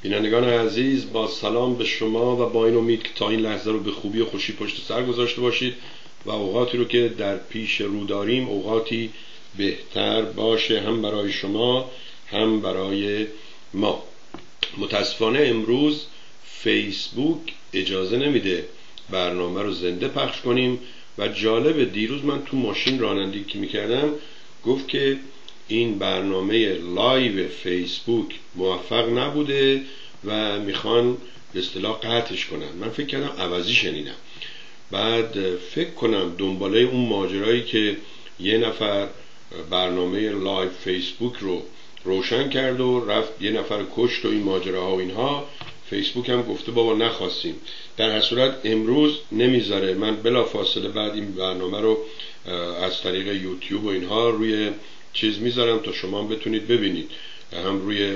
بینندگان عزیز، با سلام به شما و با این امید که تا این لحظه رو به خوبی و خوشی پشت سر گذاشته باشید و اوقاتی رو که در پیش رو داریم اوقاتی بهتر باشه، هم برای شما هم برای ما. متاسفانه امروز فیسبوک اجازه نمیده برنامه رو زنده پخش کنیم و جالبه دیروز من تو ماشین رانندگی که میکردم گفت که این برنامه لایو فیسبوک موفق نبوده و میخوان به اصطلاح قطعش کنن. من فکر کردم عوضی شنیدم، بعد فکر کنم دنباله اون ماجرایی که یه نفر برنامه لایو فیسبوک رو روشن کرد و رفت یه نفر کشت و این ماجراها و اینها، فیسبوک هم گفته بابا نخواستیم. در هر صورت امروز نمیذاره. من بلا فاصله بعد این برنامه رو از طریق یوتیوب و اینها روی چیز میذارم تا شما بتونید ببینید، هم روی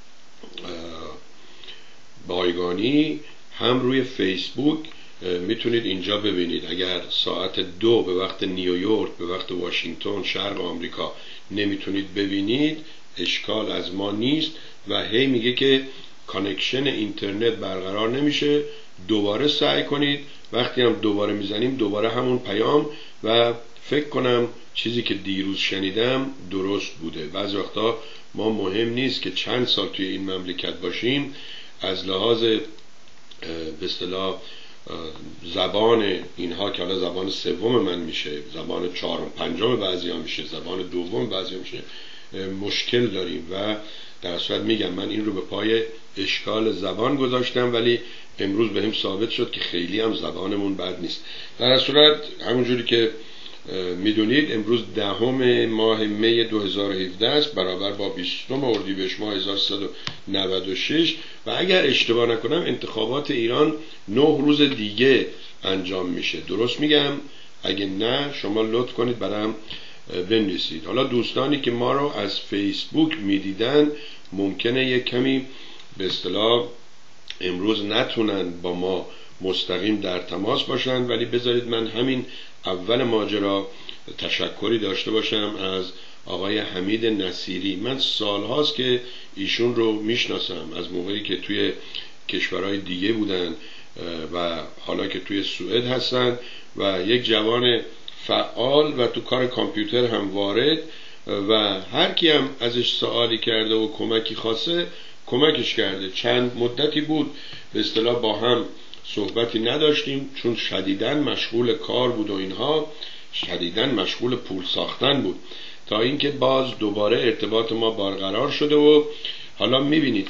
بایگانی هم روی فیسبوک میتونید اینجا ببینید. اگر ساعت 2 به وقت نیویورک به وقت واشنگتن شرق آمریکا نمیتونید ببینید اشکال از ما نیست و هی میگه که کانکشن اینترنت برقرار نمیشه، دوباره سعی کنید. وقتی هم دوباره میزنیم دوباره همون پیام و فکر کنم چیزی که دیروز شنیدم درست بوده. بعضی وقتا ما مهم نیست که چند سال توی این مملکت باشیم، از لحاظ به اصطلاح زبان اینها که حالا زبان سوم من میشه، زبان چهارم پنجم بعضی ها میشه، زبان دوم بعضی ها میشه، مشکل داریم و در صورت میگم من این رو به پای اشکال زبان گذاشتم، ولی امروز به هم ثابت شد که خیلی هم زبانمون بد نیست. در صورت همونجوری که میدونید امروز 10 ماه می 2017 است، برابر با 20 اردیبهشت ماه 1396 و اگر اشتباه نکنم انتخابات ایران 9 روز دیگه انجام میشه. درست میگم؟ اگه نه شما لطف کنید برام بنویسید. حالا دوستانی که ما رو از فیسبوک میدیدن ممکنه یک کمی به اصطلاح امروز نتونن با ما مستقیم در تماس باشن، ولی بذارید من همین اول ماجرا تشکری داشته باشم از آقای حمید نصیری. من سالهاست که ایشون رو میشناسم، از موقعی که توی کشورهای دیگه بودن و حالا که توی سوئد هستن و یک جوان فعال و تو کار کامپیوتر هم وارد و هر کی هم ازش سوالی کرده و کمکی خواسته کمکش کرده. چند مدتی بود به اصطلاح با هم صحبتی نداشتیم چون شدیداً مشغول کار بود و اینها، شدیداً مشغول پول ساختن بود، تا اینکه باز دوباره ارتباط ما برقرار شده و حالا میبینید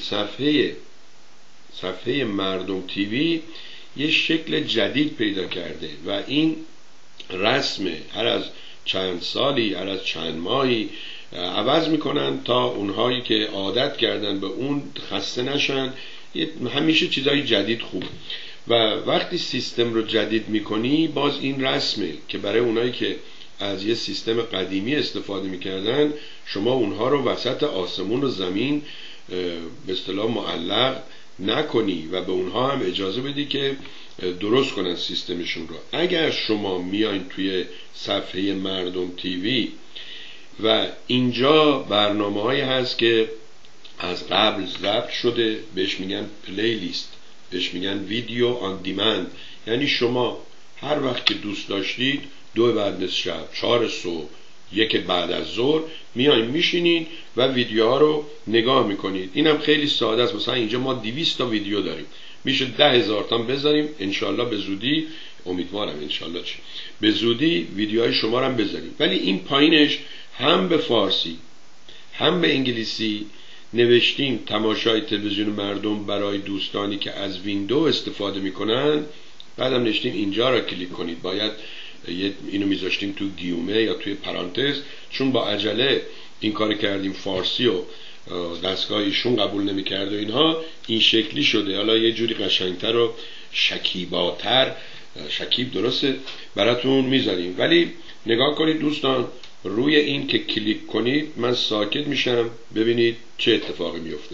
صفحه مردم تیوی یه شکل جدید پیدا کرده و این رسمه. هر از چند سالی، هر از چند ماهی عوض میکنن تا اونهایی که عادت کردن به اون خسته نشن. همیشه چیزای جدید خوب و وقتی سیستم رو جدید میکنی باز این رسمه که برای اونایی که از یه سیستم قدیمی استفاده میکردن شما اونها رو وسط آسمون و زمین به اصطلاح معلق نکنی و به اونها هم اجازه بدی که درست کنن سیستمشون رو. اگر شما میاین توی صفحه مردم تیوی و اینجا برنامه‌هایی هست که از قبل ضبط شده، بهش میگن پلیلیست، بهش میگن ویدیو آن دیمند، یعنی شما هر وقت که دوست داشتید 2 بعد از شب، 4 صبح، 1 بعد از ظهر میاین میشینید و ویدیوها رو نگاه میکنید. اینم خیلی ساده است. مثلا اینجا ما 200 تا ویدیو داریم، میشه 10,000 تا بذاریم، انشالله به زودی، امیدوارم انشالله به زودی ویدیوهای شما رو هم بذاریم. ولی این پایینش هم به فارسی هم به انگلیسی نوشتیم تماشای تلویزیون مردم برای دوستانی که از ویندو استفاده میکنن. بعدم نوشتیم اینجا را کلیک کنید. باید اینو میذاشتیم تو گیومه یا توی پرانتز، چون با عجله این کار کردیم فارسی و دستگاه ایشون قبول نمیکرد و اینها، این شکلی شده. حالا یه جوری قشنگتر و شکیباتر، شکیب درسته، براتون میذاریم. ولی نگاه کنید دوستان، روی این که کلیک کنید من ساکت میشم، ببینید چه اتفاقی میفته.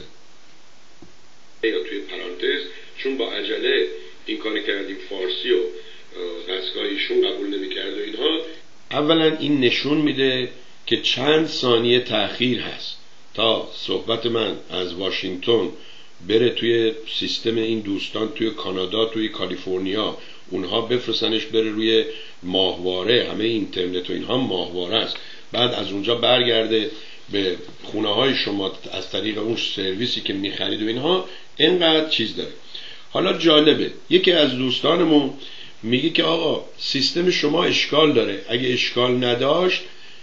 یا توی پرانتز، چون با عجله این کار کردیم فارسی و دستگاه ایشون قبول نمیکرد و اینها، اولا این نشون میده که چند ثانیه تأخیر هست تا صحبت من از واشنگتن بره توی سیستم این دوستان توی کانادا، توی کالیفرنیا، اونها بفرستنش بره روی ماهواره، همه اینترنت و اینها ماهواره است، بعد از اونجا برگرده به خونه های شما از طریق اون سرویسی که میخرید و اینها، اینقدر چیز داره. حالا جالبه، یکی از دوستانمون میگه که آقا سیستم شما اشکال داره، اگه اشکال نداشت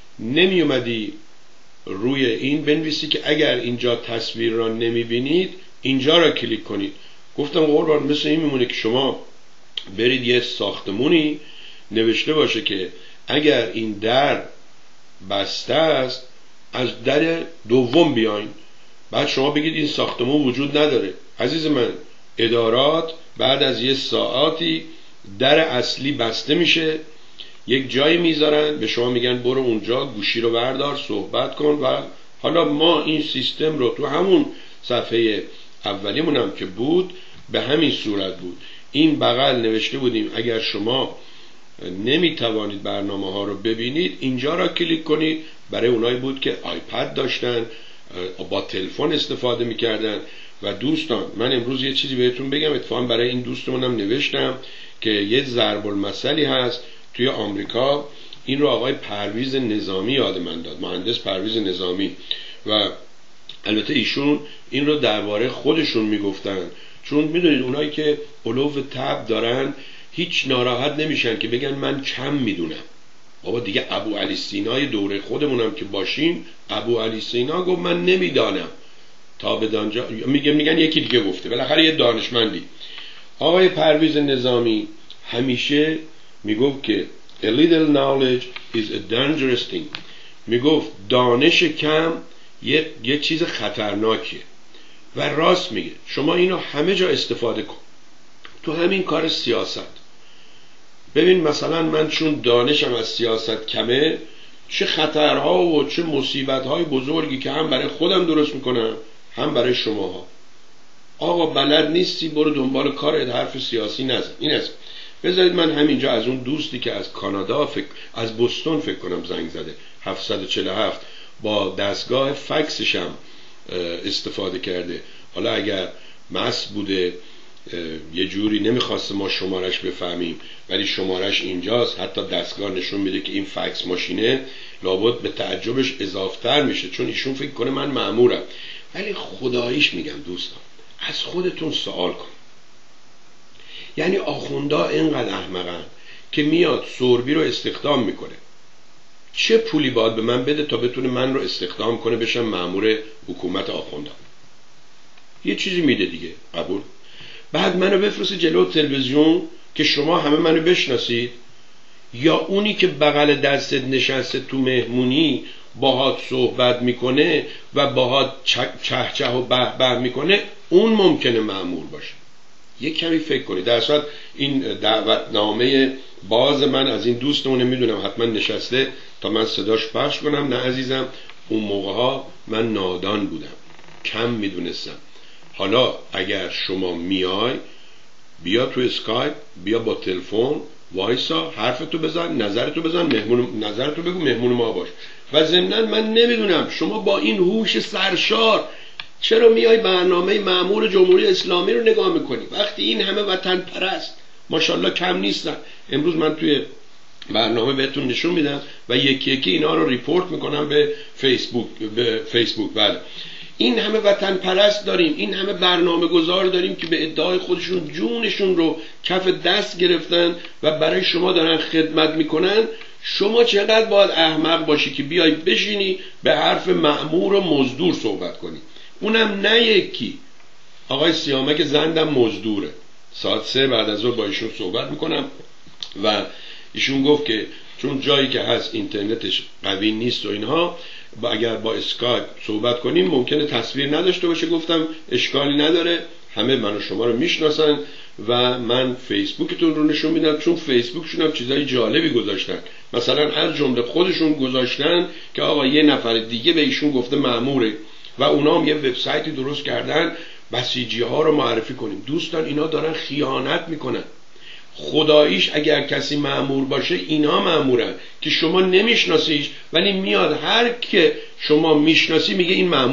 نمی اومدی روی این بنویسی که اگر اینجا تصویر را نمیبینید اینجا را کلیک کنید. گفتم قربان مثل این میمونه که شما برید یه ساختمونی نوشته باشه که اگر این در بسته است از در دوم بیاین، بعد شما بگید این ساختمون وجود نداره. عزیز من، ادارات بعد از یه ساعتی در اصلی بسته میشه، یک جایی میذارن به شما میگن برو اونجا گوشی رو بردار صحبت کن. و حالا ما این سیستم رو تو همون صفحه اولیمون هم که بود به همین صورت بود، این بغل نوشته بودیم اگر شما نمیتوانید برنامه ها رو ببینید اینجا را کلیک کنید. برای اونایی بود که آیپد داشتن، با تلفن استفاده میکردن. و دوستان من امروز یه چیزی بهتون بگم، اتفاقا برای این دوستمونم نوشتم که یه ضرب المثلی هست توی آمریکا، این رو آقای پرویز نظامی یاد من داد، مهندس پرویز نظامی، و البته ایشون این رو درباره خودشون میگفتن، چون میدونید اونایی که علو طبع دارن هیچ ناراحت نمیشن که بگن من کم میدونم. بابا دیگه ابو علی سینای دوره خودمونم که باشیم، ابو علی سینا گفت من نمیدانم تا به دانجا، میگن یکی دیگه گفته، بالاخره یه دانشمندی. آقای پرویز نظامی همیشه میگفت که a little knowledge is a dangerous thing. میگفت دانش کم یه چیز خطرناکیه، و راست میگه. شما اینو همه جا استفاده کن، تو همین کار سیاست. ببین مثلا من چون دانشم از سیاست کمه، چه خطرها و چه مصیبتهای بزرگی که هم برای خودم درست میکنم هم برای شماها. آقا بلد نیستی برو دنبال کارت، حرف سیاسی نزن. این است. بذارید من همینجا از اون دوستی که از کانادا از بوستون فکر کنم زنگ زده 747 با دستگاه فکسش هم استفاده کرده، حالا اگر مس بوده یه جوری نمیخواسته ما شمارش بفهمیم ولی شمارش اینجاست، حتی دستگاه نشون میده که این فکس ماشینه، لابد به تعجبش اضافتر میشه چون ایشون فکر کنه من مأمورم. ولی خداییش میگم دوستان، از خودتون سوال کن. یعنی آخوندا اینقدر احمقن که میاد سوربی رو استخدام میکنه، چه پولی باید به من بده تا بتونه من رو استخدام کنه بشم مأمور حکومت آخوندا؟ یه چیزی میده دیگه، قبول. بعد منو بفرسته جلو تلویزیون که شما همه منو بشناسید، یا اونی که بغل دستت نشسته تو مهمونی باهات صحبت میکنه و باهات چهچه و به به میکنه اون ممکنه مأمور باشه. یک کمی فکر کنید. در اصل این دعوتنامه باز من از این دوستمونه میدونم حتما نشسته تا من صداش پخش کنم. نه عزیزم، اون موقع ها من نادان بودم، کم میدونستم. حالا اگر شما میای، بیا تو اسکایپ، بیا با تلفن وایسا، حرفتو بزن، نظرتو بزن، نظرتو بگو، مهمون ما باش. و ضمناً من نمیدونم شما با این هوش سرشار چرا میای برنامه مأمور جمهوری اسلامی رو نگاه میکنی وقتی این همه وطن پرست ماشاءالله کم نیستن. امروز من توی برنامه بهتون نشون میدم و یکی یکی اینا رو ریپورت میکنم به فیسبوک. بله، این همه وطن پرست داریم، این همه برنامه گذار داریم که به ادعای خودشون جونشون رو کف دست گرفتن و برای شما دارن خدمت میکنن. شما چقدر باید احمق باشی که بیای بشینی به حرف مأمور و مزدور صحبت کنی؟ اونم نه یکی. آقای سیامک زندم مزدوره، ساعت 3 بعد از ظهر با ایشون صحبت میکنم و ایشون گفت که چون جایی که هست اینترنتش قوی نیست و اینها، اگر با اسکایپ صحبت کنیم ممکنه تصویر نداشته باشه. گفتم اشکالی نداره، همه من و شما رو میشناسن و من فیسبوکتون رو نشون میدم، چون فیسبوکشون هم چیزای جالبی گذاشتن. مثلا از جمله خودشون گذاشتن که آقا یه نفر دیگه به ایشون گفته مأموره و اونا هم یه وبسایتی درست کردن بسیجی ها رو معرفی کنیم. دوستان اینا دارن خیانت میکنن. خداییش اگر کسی مأمور باشه اینا مأمورن که شما نمیشناسیش، ولی میاد هر که شما میشناسی میگه این مأموره.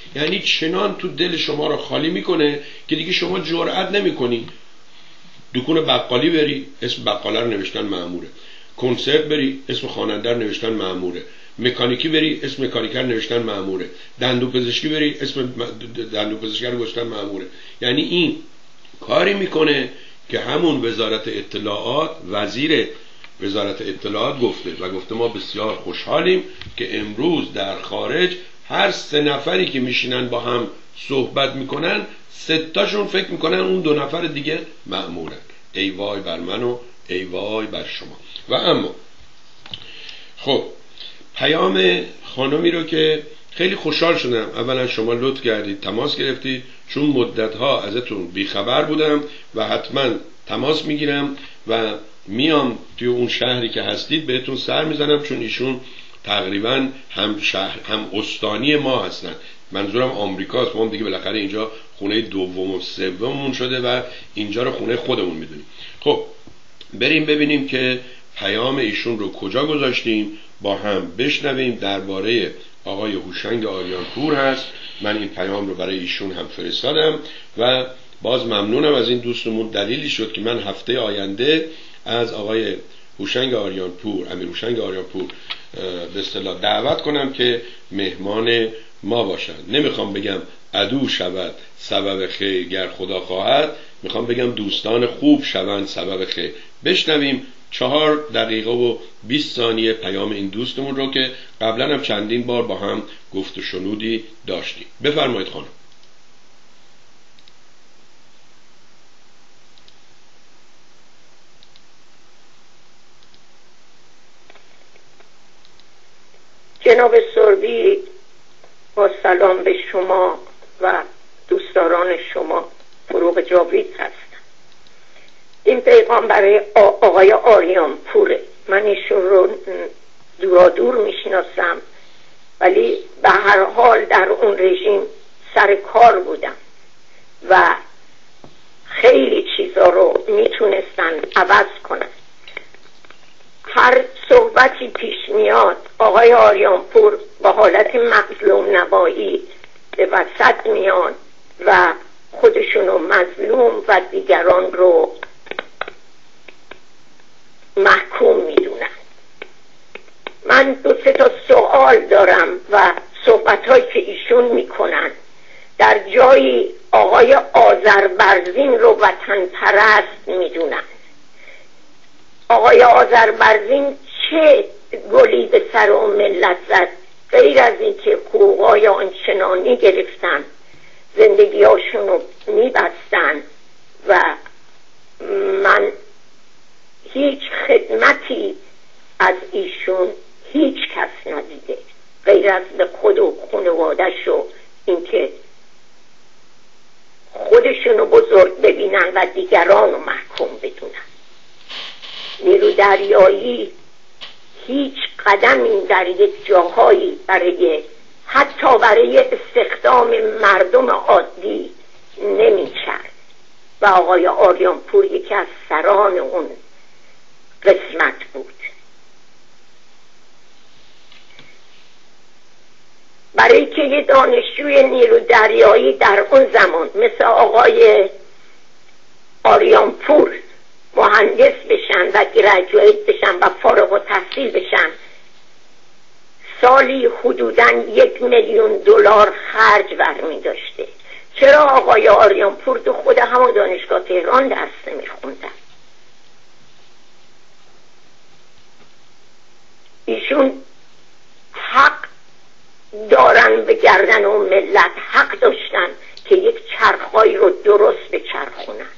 یعنی چنان تو دل شما رو خالی میکنه که دیگه شما جرئت نمیکنی دکون بقالی بری، اسم بقاله رو نوشتن مأموره. کنسرت بری، اسم خواننده رو نوشتن مأموره. مکانیکی بری، اسم مکانیکر نوشتن مأموره. دندونپزشکی بری، اسم دندونپزشکر رو نوشتن مأموره. یعنی این کاری میکنه که همون وزارت اطلاعات، وزیر وزارت اطلاعات گفته ما بسیار خوشحالیم که امروز در خارج هر 3 نفری که میشینن با هم صحبت میکنن 3 تاشون فکر میکنن اون 2 نفر دیگه مأمورن. ای وای بر من و ای وای بر شما. و اما خب پیام خانمی رو که خیلی خوشحال شدم، اولا شما لطف کردید تماس گرفتید، چون مدتها ازتون بیخبر بودم و حتما تماس میگیرم و میام توی اون شهری که هستید بهتون سر میزنم، چون ایشون تقریبا هم شهر هم استانی ما هستن. منظورم آمریکاست، ما هم دیگه بالاخره اینجا خونه دوم و سوممون شده و اینجا رو خونه خودمون میدونیم. خب بریم ببینیم که پیام ایشون رو کجا گذاشتیم، با هم بشنویم. درباره آقای هوشنگ آریانپور هست. من این پیام رو برای ایشون هم فرستادم و باز ممنونم از این دوستمون. دلیلی شد که من هفته آینده از آقای هوشنگ آریانپور، امیر هوشنگ آریانپور به اصطلاح دعوت کنم که مهمان ما باشند. نمیخوام بگم عدو شود سبب خیر گر خدا خواهد، میخوام بگم دوستان خوب شوند سبب خیر. بشنویم 4 دقیقه و 20 ثانیه پیام این دوستمون رو که قبلا هم چندین بار با هم گفت و شنودی داشتیم. بفرمایید خانم. جناب سربی، با سلام به شما و دوستداران شما، فروغ جاوید هستم. این پیغام برای آقای آریانپوره. من ایشون رو دورادور میشناسم، ولی به هر حال در اون رژیم سر کار بودم و خیلی چیزا رو میتونستن عوض کنن. هر صحبتی پیش میاد آقای آریانپور با حالت مظلوم نمایی به وسط میان و خودشونو مظلوم و دیگران رو محکوم میدونن. من 2-3 تا سوال دارم و صحبتهایی که ایشون میکنن در جایی آقای آذربرزین رو وطن پرست میدونن. آقای آذربرزین چه گلی به سر اون ملت زد غیر از این که حقوقای آنچنانی گرفتن، زندگی هاشون رو میبستن و من هیچ خدمتی از ایشون هیچ کس ندیده غیر از به خود و خانواده‌ش و اینکه خودشونو بزرگ ببینن و دیگران رو محکوم بدونن. نیرو دریایی هیچ قدمی در یک جاهایی برای حتی برای استخدام مردم عادی نمی‌کرد و آقای آریانپور یکی از سران اون قسمت بود. برای که یه دانشجوی نیرو دریایی در اون زمان مثل آقای آریانپور مهندس بشن و گریجویت بشن و فارغ التحصیل بشن، سالی حدوداً $1,000,000 خرج برمی داشته. چرا آقای آریانپور تو خود همون دانشگاه تهران درس نمی‌خوندن؟ ایشون حق دارن به گردن اون ملت، حق داشتن که یک چرخهایی رو درست بچرخونن،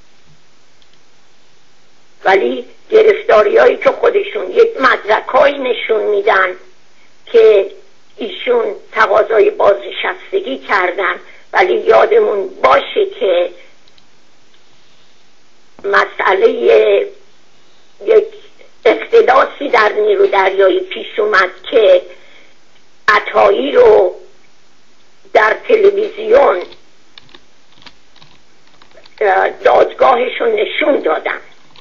ولی گرفتاری هایی که خودشون یک مدرکایی نشون میدن که ایشون تقاضای بازنشستگی کردن، ولی یادمون باشه که مسئله یک اختلاسی در نیرو دریایی پیش اومد که عطایی رو در تلویزیون دادگاهشون نشون دادن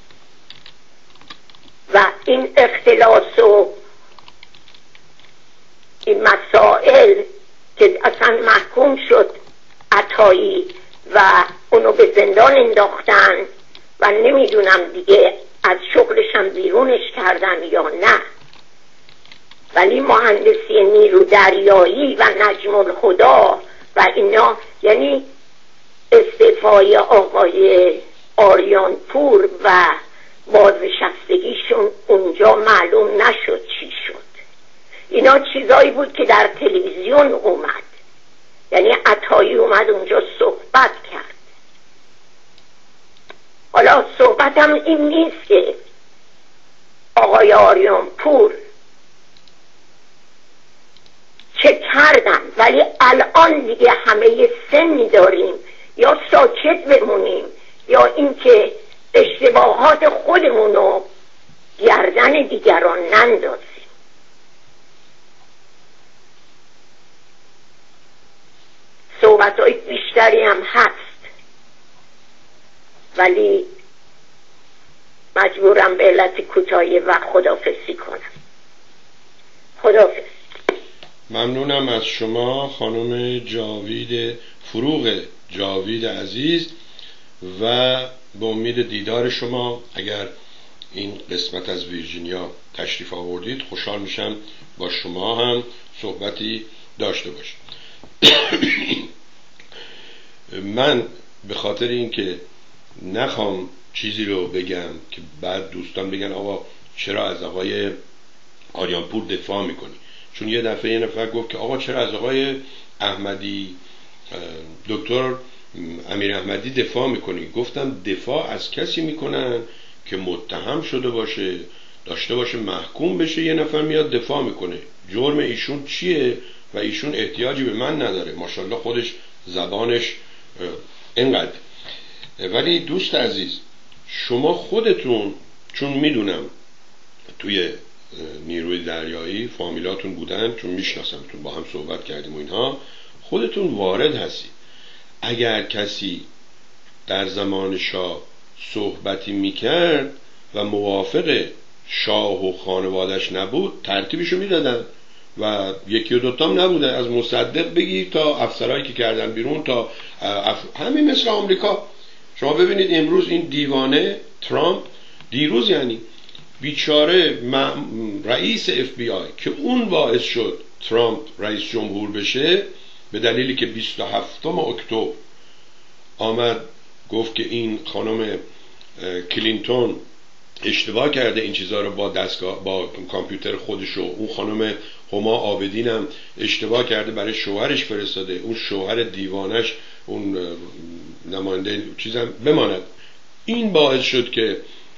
و این اختلاس و این مسائل که اصلا محکوم شد عطایی و اونو به زندان انداختن و نمیدونم دیگه از شغلش هم بیرونش کردن یا نه، ولی مهندسی نیرو دریایی و نجم الهدی و اینا، یعنی استعفای آقای آریانپور و بازنشستگیشون اونجا معلوم نشد چی شد. اینا چیزایی بود که در تلویزیون اومد، یعنی عطایی اومد اونجا صحبت کرد. حالا صحبتم این نیست که آقای آریانپور چه کردن، ولی الان دیگه همه سنی داریم، یا ساکت بمونیم یا اینکه اشتباهات خودمونو گردن دیگران نندازیم. صحبت‌های بیشتری هم هست، ولی مجبورم به علت کوتاهی و خداحافظی کنم. خداحافظ. ممنونم از شما خانم جاوید، فروغ جاوید عزیز، و به امید دیدار شما. اگر این قسمت از ویرجینیا تشریف آوردید خوشحال میشم با شما هم صحبتی داشته باشم. من به خاطر اینکه نخوام چیزی رو بگم که بعد دوستان بگن آقا چرا از آقای آریانپور دفاع میکنی، چون یه دفعه یه نفر گفت که آقا چرا از آقای احمدی، دکتر امیر احمدی دفاع میکنی. گفتم دفاع از کسی میکنن که متهم شده باشه، داشته باشه محکوم بشه، یه نفر میاد دفاع میکنه. جرم ایشون چیه و ایشون احتیاجی به من نداره، ماشاءالله خودش زبانش اینقدر. ولی دوست عزیز شما خودتون، چون میدونم توی نیروی دریایی فامیلاتون بودن، چون میشناسمتون با هم صحبت کردیم و اینها، خودتون وارد هستید. اگر کسی در زمان شاه صحبتی میکرد و موافق شاه و خانوادش نبود ترتیبشو میدادن و یکی و دوتام نبوده، از مصدق بگیر تا افسرهایی که کردن بیرون تا همین مثل آمریکا. شما ببینید امروز این دیوانه ترامپ، دیروز یعنی بیچاره رئیس FBI که اون باعث شد ترامپ رئیس جمهور بشه، به دلیلی که 27 اکتبر آمد گفت که این خانم کلینتون اشتباه کرده این چیزها رو با دستگاه با کامپیوتر خودش، و اون خانم هما عابدین هم اشتباه کرده برای شوهرش فرستاده، اون شوهر دیوانش اون نماینده چیزم بماند. این باعث شد که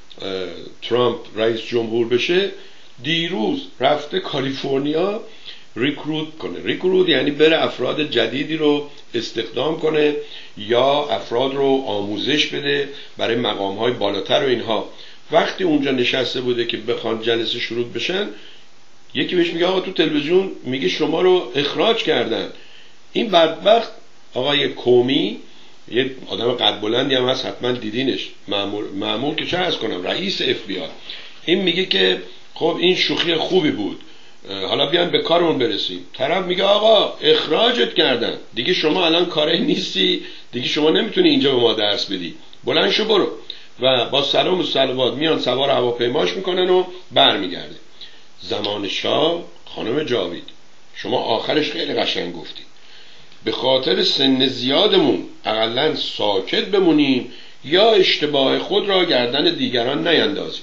ترامپ رئیس جمهور بشه. دیروز رفته کالیفرنیا ریکروت کنه. ریکروت یعنی بره افراد جدیدی رو استخدام کنه یا افراد رو آموزش بده برای مقام‌های بالاتر و اینها. وقتی اونجا نشسته بوده که بخوان جلسه شروع بشن، یکی بهش میگه آقا تو تلویزیون میگه شما رو اخراج کردن. این بدبخت آقای کومی، یه آدم قد بلندی هم هست، حتما دیدینش، مأمور که چه عرض کنم، رئیس FBI، این میگه که خب این شوخی خوبی بود، حالا بیان به کارمون برسیم. طرف میگه آقا اخراجت کردن دیگه، شما الان کاری نیستی دیگه، شما نمیتونی اینجا به ما درس بدی، بلند شو برو. و با سلام و صلوات میان سوار هواپیماش میکنن و برمیگرده. زمان شاه خانم جاوید شما آخرش خیلی قشنگ گفتی، به خاطر سن زیادمون اقلن ساکت بمونیم یا اشتباه خود را گردن دیگران نیندازیم.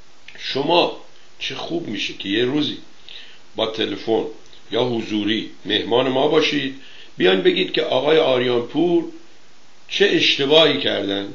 شما چه خوب میشه که یه روزی با تلفن یا حضوری مهمان ما باشید، بیان بگید که آقای آریانپور چه اشتباهی کردن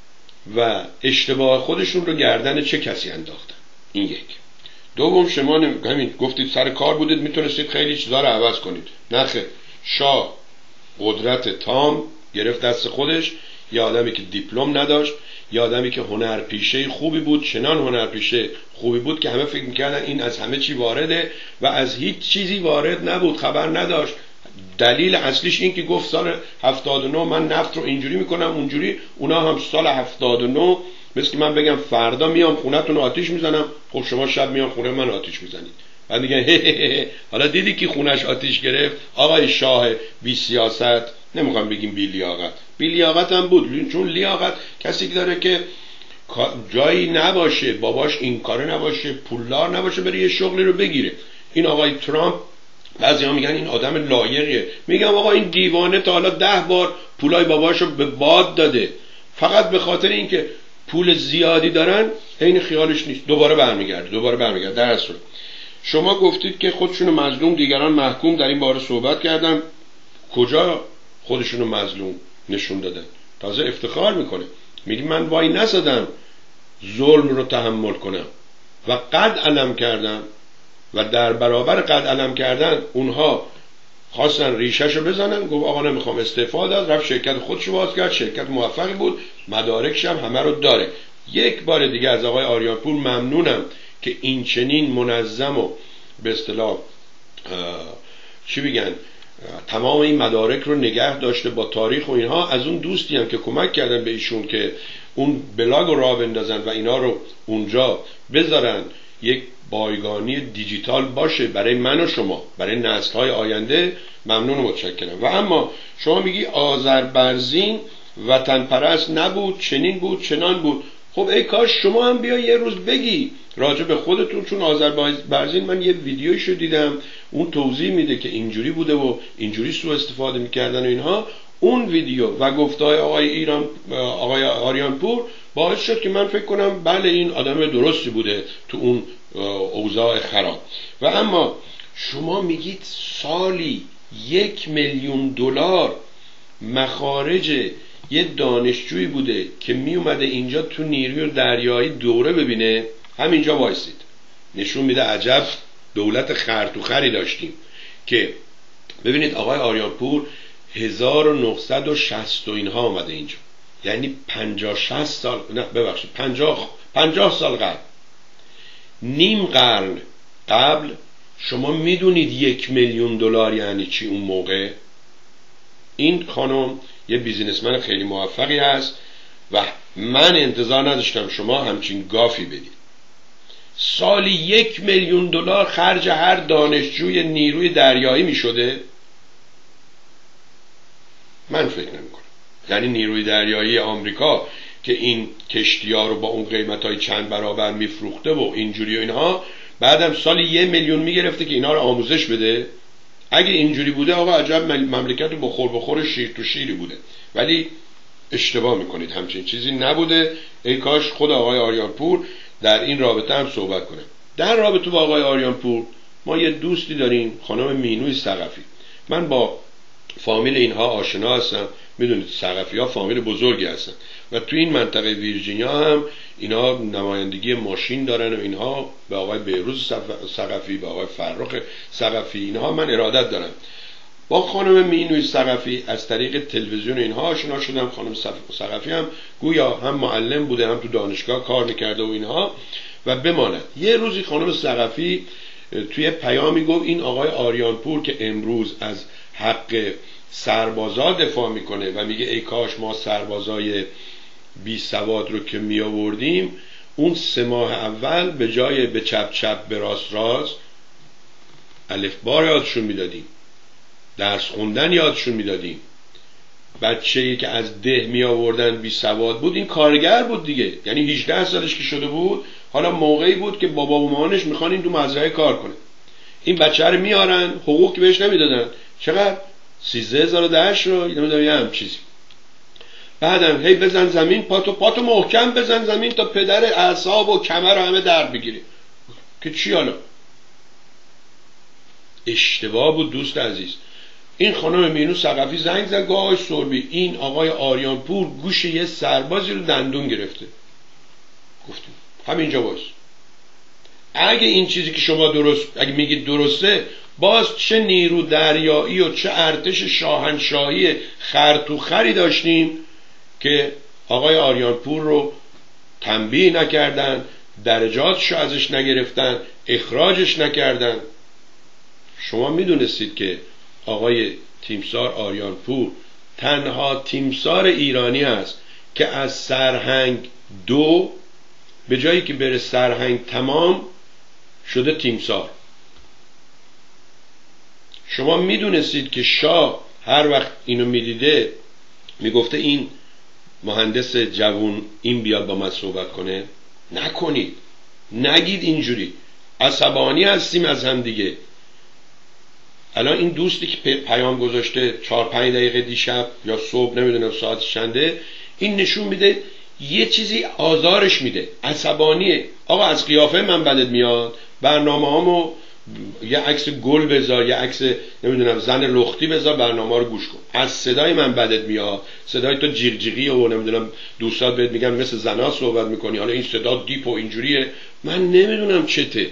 و اشتباه خودشون رو گردن چه کسی انداختن. این یک. دوم، شما همین گفتید سر کار بودید میتونستید خیلی چیزا رو عوض کنید. نخیر، شاه قدرت تام گرفت دست خودش، یه آدمی که دیپلم نداشت، یه آدمی که هنرپیشه خوبی بود، چنان هنرپیشه خوبی بود که همه فکر میکردن این از همه چی وارده و از هیچ چیزی وارد نبود، خبر نداشت. دلیل اصلیش این که گفت سال 79 من نفت رو اینجوری میکنم اونجوری، اونا هم سال 79 مثل که من بگم فردا میام خونتون آتیش میزنم، خب شما شب میام خونه من آتیش میزنید. بعد میگن حالا دیدی که خونش آتیش گرفت آقای شاه بی سیاست، نمیخوام بگیم بی لیاقت، بی لیاقت هم بود، چون لیاقت کسی که داره که جایی نباشه، باباش این کاره نباشه، پولدار نباشه، بره یه شغلی رو بگیره. این آقای ترامپ بعضی‌ها میگن این آدم لایقیه، میگم آقا این دیوانه تا حالا 10 بار پولای باباشو به باد داده، فقط به خاطر اینکه پول زیادی دارن عین خیالش نیست، دوباره برمیگرده. در اصل شما گفتید که خودشونو مظلوم، دیگران محکوم، در این باره صحبت کردم. کجا خودشونو مظلوم نشون دادن؟ تازه افتخار میکنه، میگه من وای نسادم ظلم رو تحمل کنم و قد علم کردم، و در برابر قد علم کردن اونها خواستن ریشه‌شو بزنن، گفت آقا نمیخوام، استعفا داد، رفت شرکت خودشو باز کرد، شرکت موفقی بود، مدارکش هم همه رو داره. یک بار دیگه از آقای آریانپور ممنونم که این چنین منظم و به اصطلاح چی بگن تمام این مدارک رو نگه داشته با تاریخ و اینها. از اون دوستی هم که کمک کردن به ایشون که اون بلاگ رو راه بندازن و اینا رو اونجا بذارن، یک بایگانی دیجیتال باشه برای من و شما، برای نسل‌های آینده، ممنون و متشکرم. و اما شما میگی آذربرزین وطن پرست نبود، چنین بود چنان بود. خب ای کاش شما هم بیا یه روز بگی راجع به خودتون، چون آذربایجان من یه ویدیویشو دیدم اون توضیح میده که اینجوری بوده و اینجوری سوء استفاده میکردن و اینها. اون ویدیو و گفتهای آقای آریانپور باعث شد که من فکر کنم بله این آدم درستی بوده تو اون اوضاع خراب. و اما شما میگید سالی 1 میلیون دلار مخارج یه دانشجویی بوده که میومده اینجا تو نیروی دریایی دوره ببینه، همینجا وایسید. نشون میده عجب دولت خرطوخری داشتیم. که ببینید آقای آریانپور 1960 اینها آمده اینجا، یعنی 50-60 سال، نه ببخشید 50 سال قبل، نیم قرن قبل. شما میدونید 1 میلیون دلار یعنی چی اون موقع؟ این خانم یه بیزینسمن خیلی موفقی هست و من انتظار نداشتم شما همچین گافی بدید. سالی 1 میلیون دلار خرج هر دانشجوی نیروی دریایی میشده؟ من فکر نمی‌کنم. یعنی نیروی دریایی آمریکا که این کشتی‌ها رو با اون قیمت‌های چند برابر میفروخته و اینجوری و اینها، بعدم سالی 1 میلیون میگرفته که اینا رو آموزش بده. اگه اینجوری بوده آقا عجب مملکت بخور شیر تو شیری بوده. ولی اشتباه میکنید، همچین چیزی نبوده. ای کاش خود آقای آریانپور در این رابطه هم صحبت کنه. در رابطه با آقای آریانپور ما یه دوستی داریم، خانم مینوی ثقفی. من با فامیل اینها آشنا هستم، میدونید ثقفی ها فامیل بزرگی هستن و تو این منطقه ویرجینیا هم اینا نمایندگی ماشین دارن و اینها. به آقای بهروز ثقفی، به آقای فرخ ثقفی، اینها من ارادت دارم. با خانم مینوی ثقفی از طریق تلویزیون اینها آشنا شدم. خانم ثقفی هم گویا هم معلم بوده هم تو دانشگاه کار میکرده و اینها. و بماند یه روزی خانم ثقفی توی پیامی گفت این آقای آریانپور که امروز از حق سربازا دفاع میکنه و میگه ای کاش ما سربازای بی سواد رو که می آوردیم، اون 3 ماه اول به جای به چپ چپ به راست راست الفبا یادشون میدادیم، درس خوندن یادشون میدادیم. بچه‌ای که از ده می آوردن بی سواد بود، این کارگر بود دیگه، یعنی 18 سالش که شده بود، حالا موقعی بود که بابا و مامانش میخوان این تو مزرعه کار کنه. این بچه رو میارن، حقوق که بهش نمیدادن، چقدر 13010 رو نمیدونم یه هم چیزی. بعدم هی بزن زمین، پاتو محکم بزن زمین تا پدر اعصاب و کمر رو همه درد بگیره. که چی حالا؟ اشتباه بود دوست عزیز. این خانم مینو ثقفی زنگ زد گفت آقای سربی این آقای آریانپور گوش یه سربازی رو دندون گرفته. گفتیم همینجا باز. اگه این چیزی که شما اگه میگید درسته، باز چه نیرو دریایی و چه ارتش شاهنشاهی خرطوخری داشتیم که آقای آریانپور رو تنبیه نکردن، درجاتشو ازش نگرفتن، اخراجش نکردن. شما میدونستید که آقای تیمسار آریانپور تنها تیمسار ایرانی هست که از سرهنگ 2 به جایی که بره سرهنگ تمام شده تیمسار. شما میدونستید که شاه هر وقت اینو میدیده میگفته این مهندس جوون این بیاد با من صحبت کنه؟ نکنید، نگید اینجوری، عصبانی هستیم از هم دیگه. الان این دوستی که پیام گذاشته 4-5 دقیقه دیشب یا صبح، نمیدونم ساعت چنده، این نشون میده یه چیزی آزارش میده، عصبانیه. آقا از قیافه من بدت میاد، برنامه هامو یه عکس گل بذار، یه عکس نمیدونم زن لختی بذار، برنامه رو گوش کن. از صدای من بدت میاد، صدای تو جیغ جیغی و نمیدونم دوستات بهت میگن مثل زنا صحبت میکنی، حالا این صدا دیپ و اینجوریه، من نمیدونم چته.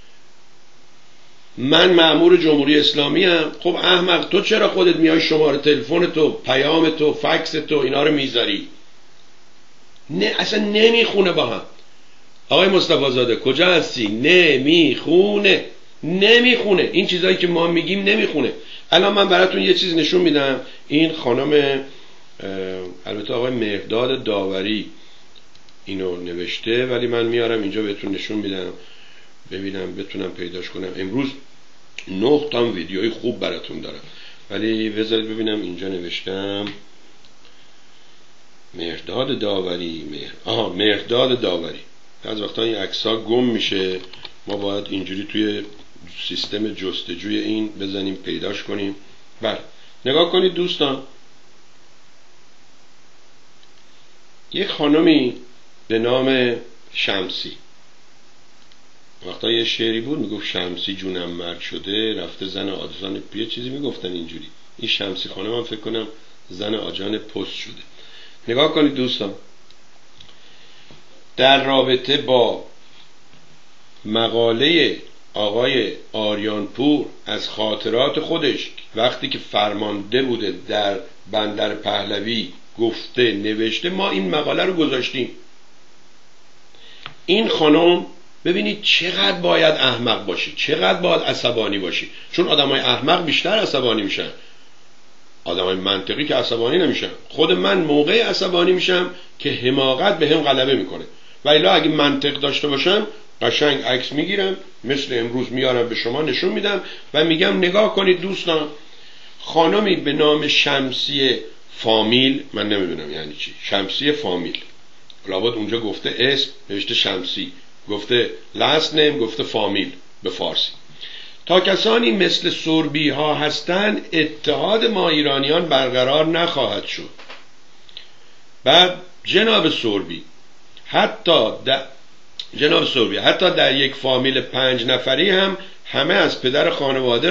من مأمور جمهوری اسلامی ام. خب احمق، تو چرا خودت میای شماره تلفن تو، پیام تو، فکس تو، اینا رو میذاری؟ نه اصلا نمیخونه با هم. آقای مصطفی زاده کجا هستی؟ نمیخونه. این چیزایی که ما میگیم نمیخونه. الان من براتون یه چیز نشون میدم. این خانم البته آقای مهرداد داوری اینو نوشته، ولی من میارم اینجا بهتون نشون میدم، ببینم بتونم پیداش کنم. امروز 9 تا ویدیوی خوب براتون دارم، ولی بذارید ببینم اینجا نوشتم مهرداد داوری. مهرداد داوری. از وقتا این عکس‌ها گم میشه، ما باید اینجوری توی سیستم جستجوی این بزنیم پیداش کنیم. بله نگاه کنید دوستان، یک خانمی به نام شمسی، وقتا یه شعری بود میگفت شمسی جونم مرد شده، رفته زن آجان، یه چیزی میگفتن اینجوری. این شمسی خانم هم فکر کنم زن آجان پست شده. نگاه کنید دوستان، در رابطه با مقاله آقای آریانپور از خاطرات خودش وقتی که فرمانده بوده در بندر پهلوی گفته نوشته، ما این مقاله رو گذاشتیم. این خانم ببینید چقدر باید احمق باشی، چقدر باید عصبانی باشی، چون آدمای احمق بیشتر عصبانی میشن، آدمای منطقی که عصبانی نمیشن. خود من موقع عصبانی میشم که حماقت به هم غلبه میکنه، ولی اگه منطق داشته باشم قشنگ عکس میگیرم، مثل امروز میارم به شما نشون میدم و میگم نگاه کنید دوستان، خانمی به نام شمسی فامیل، من نمیدونم یعنی چی شمسی فامیل، لابد اونجا گفته اسم نوشته شمسی، گفته last name، گفته فامیل به فارسی. تا کسانی مثل سوربی ها هستند اتحاد ما ایرانیان برقرار نخواهد شد. بعد جناب سوربی حتی در یک فامیل 5 نفری هم همه از پدر خانواده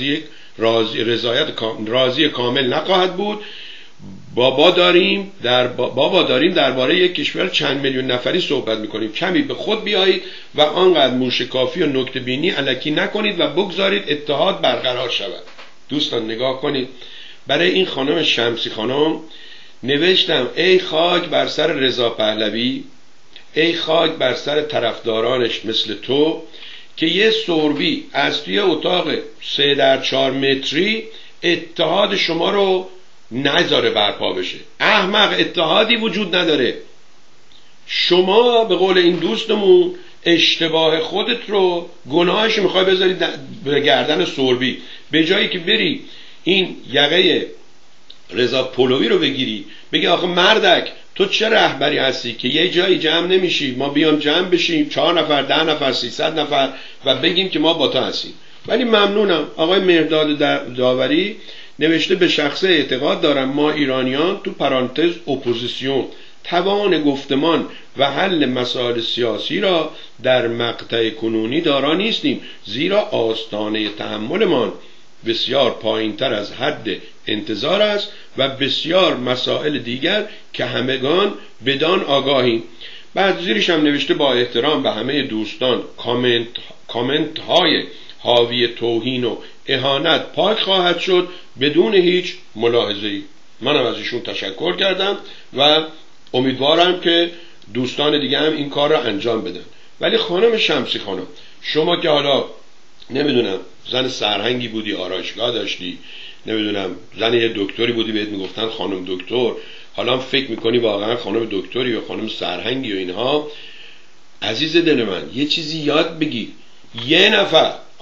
راضی کامل نخواهد بود. بابا داریم درباره یک کشور چند میلیون نفری صحبت میکنیم. کمی به خود بیایید و آنقدر موشکافی و نکته بینی الکی نکنید و بگذارید اتحاد برقرار شود. دوستان نگاه کنید، برای این خانم شمسی خانم نوشتم ای خاک بر سر رضا پهلوی، ای خاک بر سر طرفدارانش مثل تو که یه سوربی از توی اتاق 3x4 متری اتحاد شما رو نذاره برپا بشه. احمق، اتحادی وجود نداره. شما به قول این دوستمون اشتباه خودت رو، گناهش میخوای بذاری به گردن سوربی، به جایی که بری این یقه رضا پهلوی رو بگیری بگی آخه مردک تو چه رهبری هستی که یه جایی جمع نمیشی، ما بیام جمع بشیم 4 نفر 10 نفر 300 نفر و بگیم که ما با تو هستیم. ولی ممنونم آقای مهرداد داوری نوشته به شخصه اعتقاد دارم ما ایرانیان تو پرانتز اپوزیسیون توان گفتمان و حل مسائل سیاسی را در مقطع کنونی دارا نیستیم، زیرا آستانه تحملمان بسیار پایینتر از حد انتظار است و بسیار مسائل دیگر که همگان بدان آگاهیم. بعد زیرش هم نوشته با احترام به همه دوستان کامنت های حاوی توهین و اهانت پاک خواهد شد بدون هیچ ملاحظه‌ای. منم از ایشون تشکر کردم و امیدوارم که دوستان دیگه هم این کار را انجام بدن. ولی خانم شمسی خانم، شما که حالا نمیدونم زن سرهنگی بودی، آرایشگاه داشتی، نمیدونم زن یه دکتری بودی بهت میگفتن خانم دکتر، حالا فکر میکنی واقعا خانم دکتری یا خانم سرهنگی و اینها. عزیز دل من یه چیزی یاد بگیر، یه نفر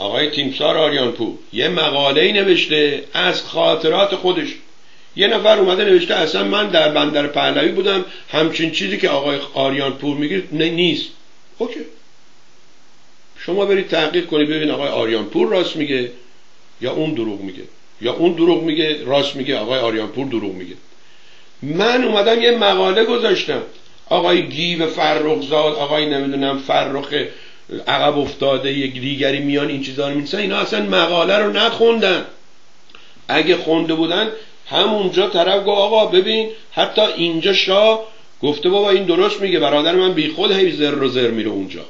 آقای تیمسار آریانپور یه مقاله‌ای نوشته از خاطرات خودش. یه نفر اومده نوشته اصلا من در بندر پهلوی بودم، همچین چیزی که آقای آریانپور میگه نیست. اوکی، شما برید تحقیق کنید ببین آقای آریانپور راست میگه یا اون دروغ میگه، یا اون دروغ میگه راست میگه، آقای آریانپور دروغ میگه. من اومدم یه مقاله گذاشتم، آقای گیو فرخزاد، آقای نمیدونم فرخ عقب افتاده یک دیگری میان این چیزا رو می‌نویسن. اینا اصلا مقاله رو نخوندن. اگه خونده بودن همونجا طرف گفت آقا ببین حتی اینجا شاه گفته بابا این درست میگه، برادر من بی خود هی زر و زر میره اونجا.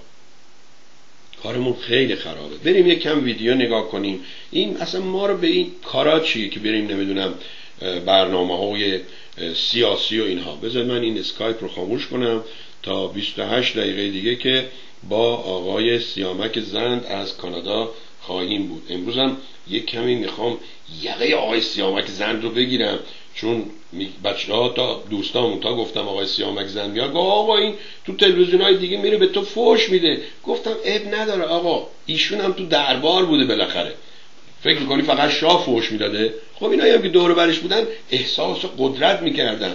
کارمون خیلی خرابه. بریم یک کم ویدیو نگاه کنیم. این اصلا ما رو به این کارا چیه که بریم نمیدونم برنامه‌های سیاسی و اینها. بذار من این اسکایپ رو خاموش کنم تا 28 دقیقه دیگه که با آقای سیامک زند از کانادا خواهیم بود. امروز هم یک کمی میخوام یقه آقای سیامک زند رو بگیرم، چون بچه‌ها تا دوستامون تا گفتم آقای سیامک زند میاد، گفت آقا این تو تلویزیون‌های دیگه میره به تو فوش میده. گفتم اب نداره آقا، ایشون هم تو دربار بوده بالاخره. فکر میکنی فقط شاه فوش میداده؟ خب اینایی هم که دور برش بودن احساس قدرت میکردن.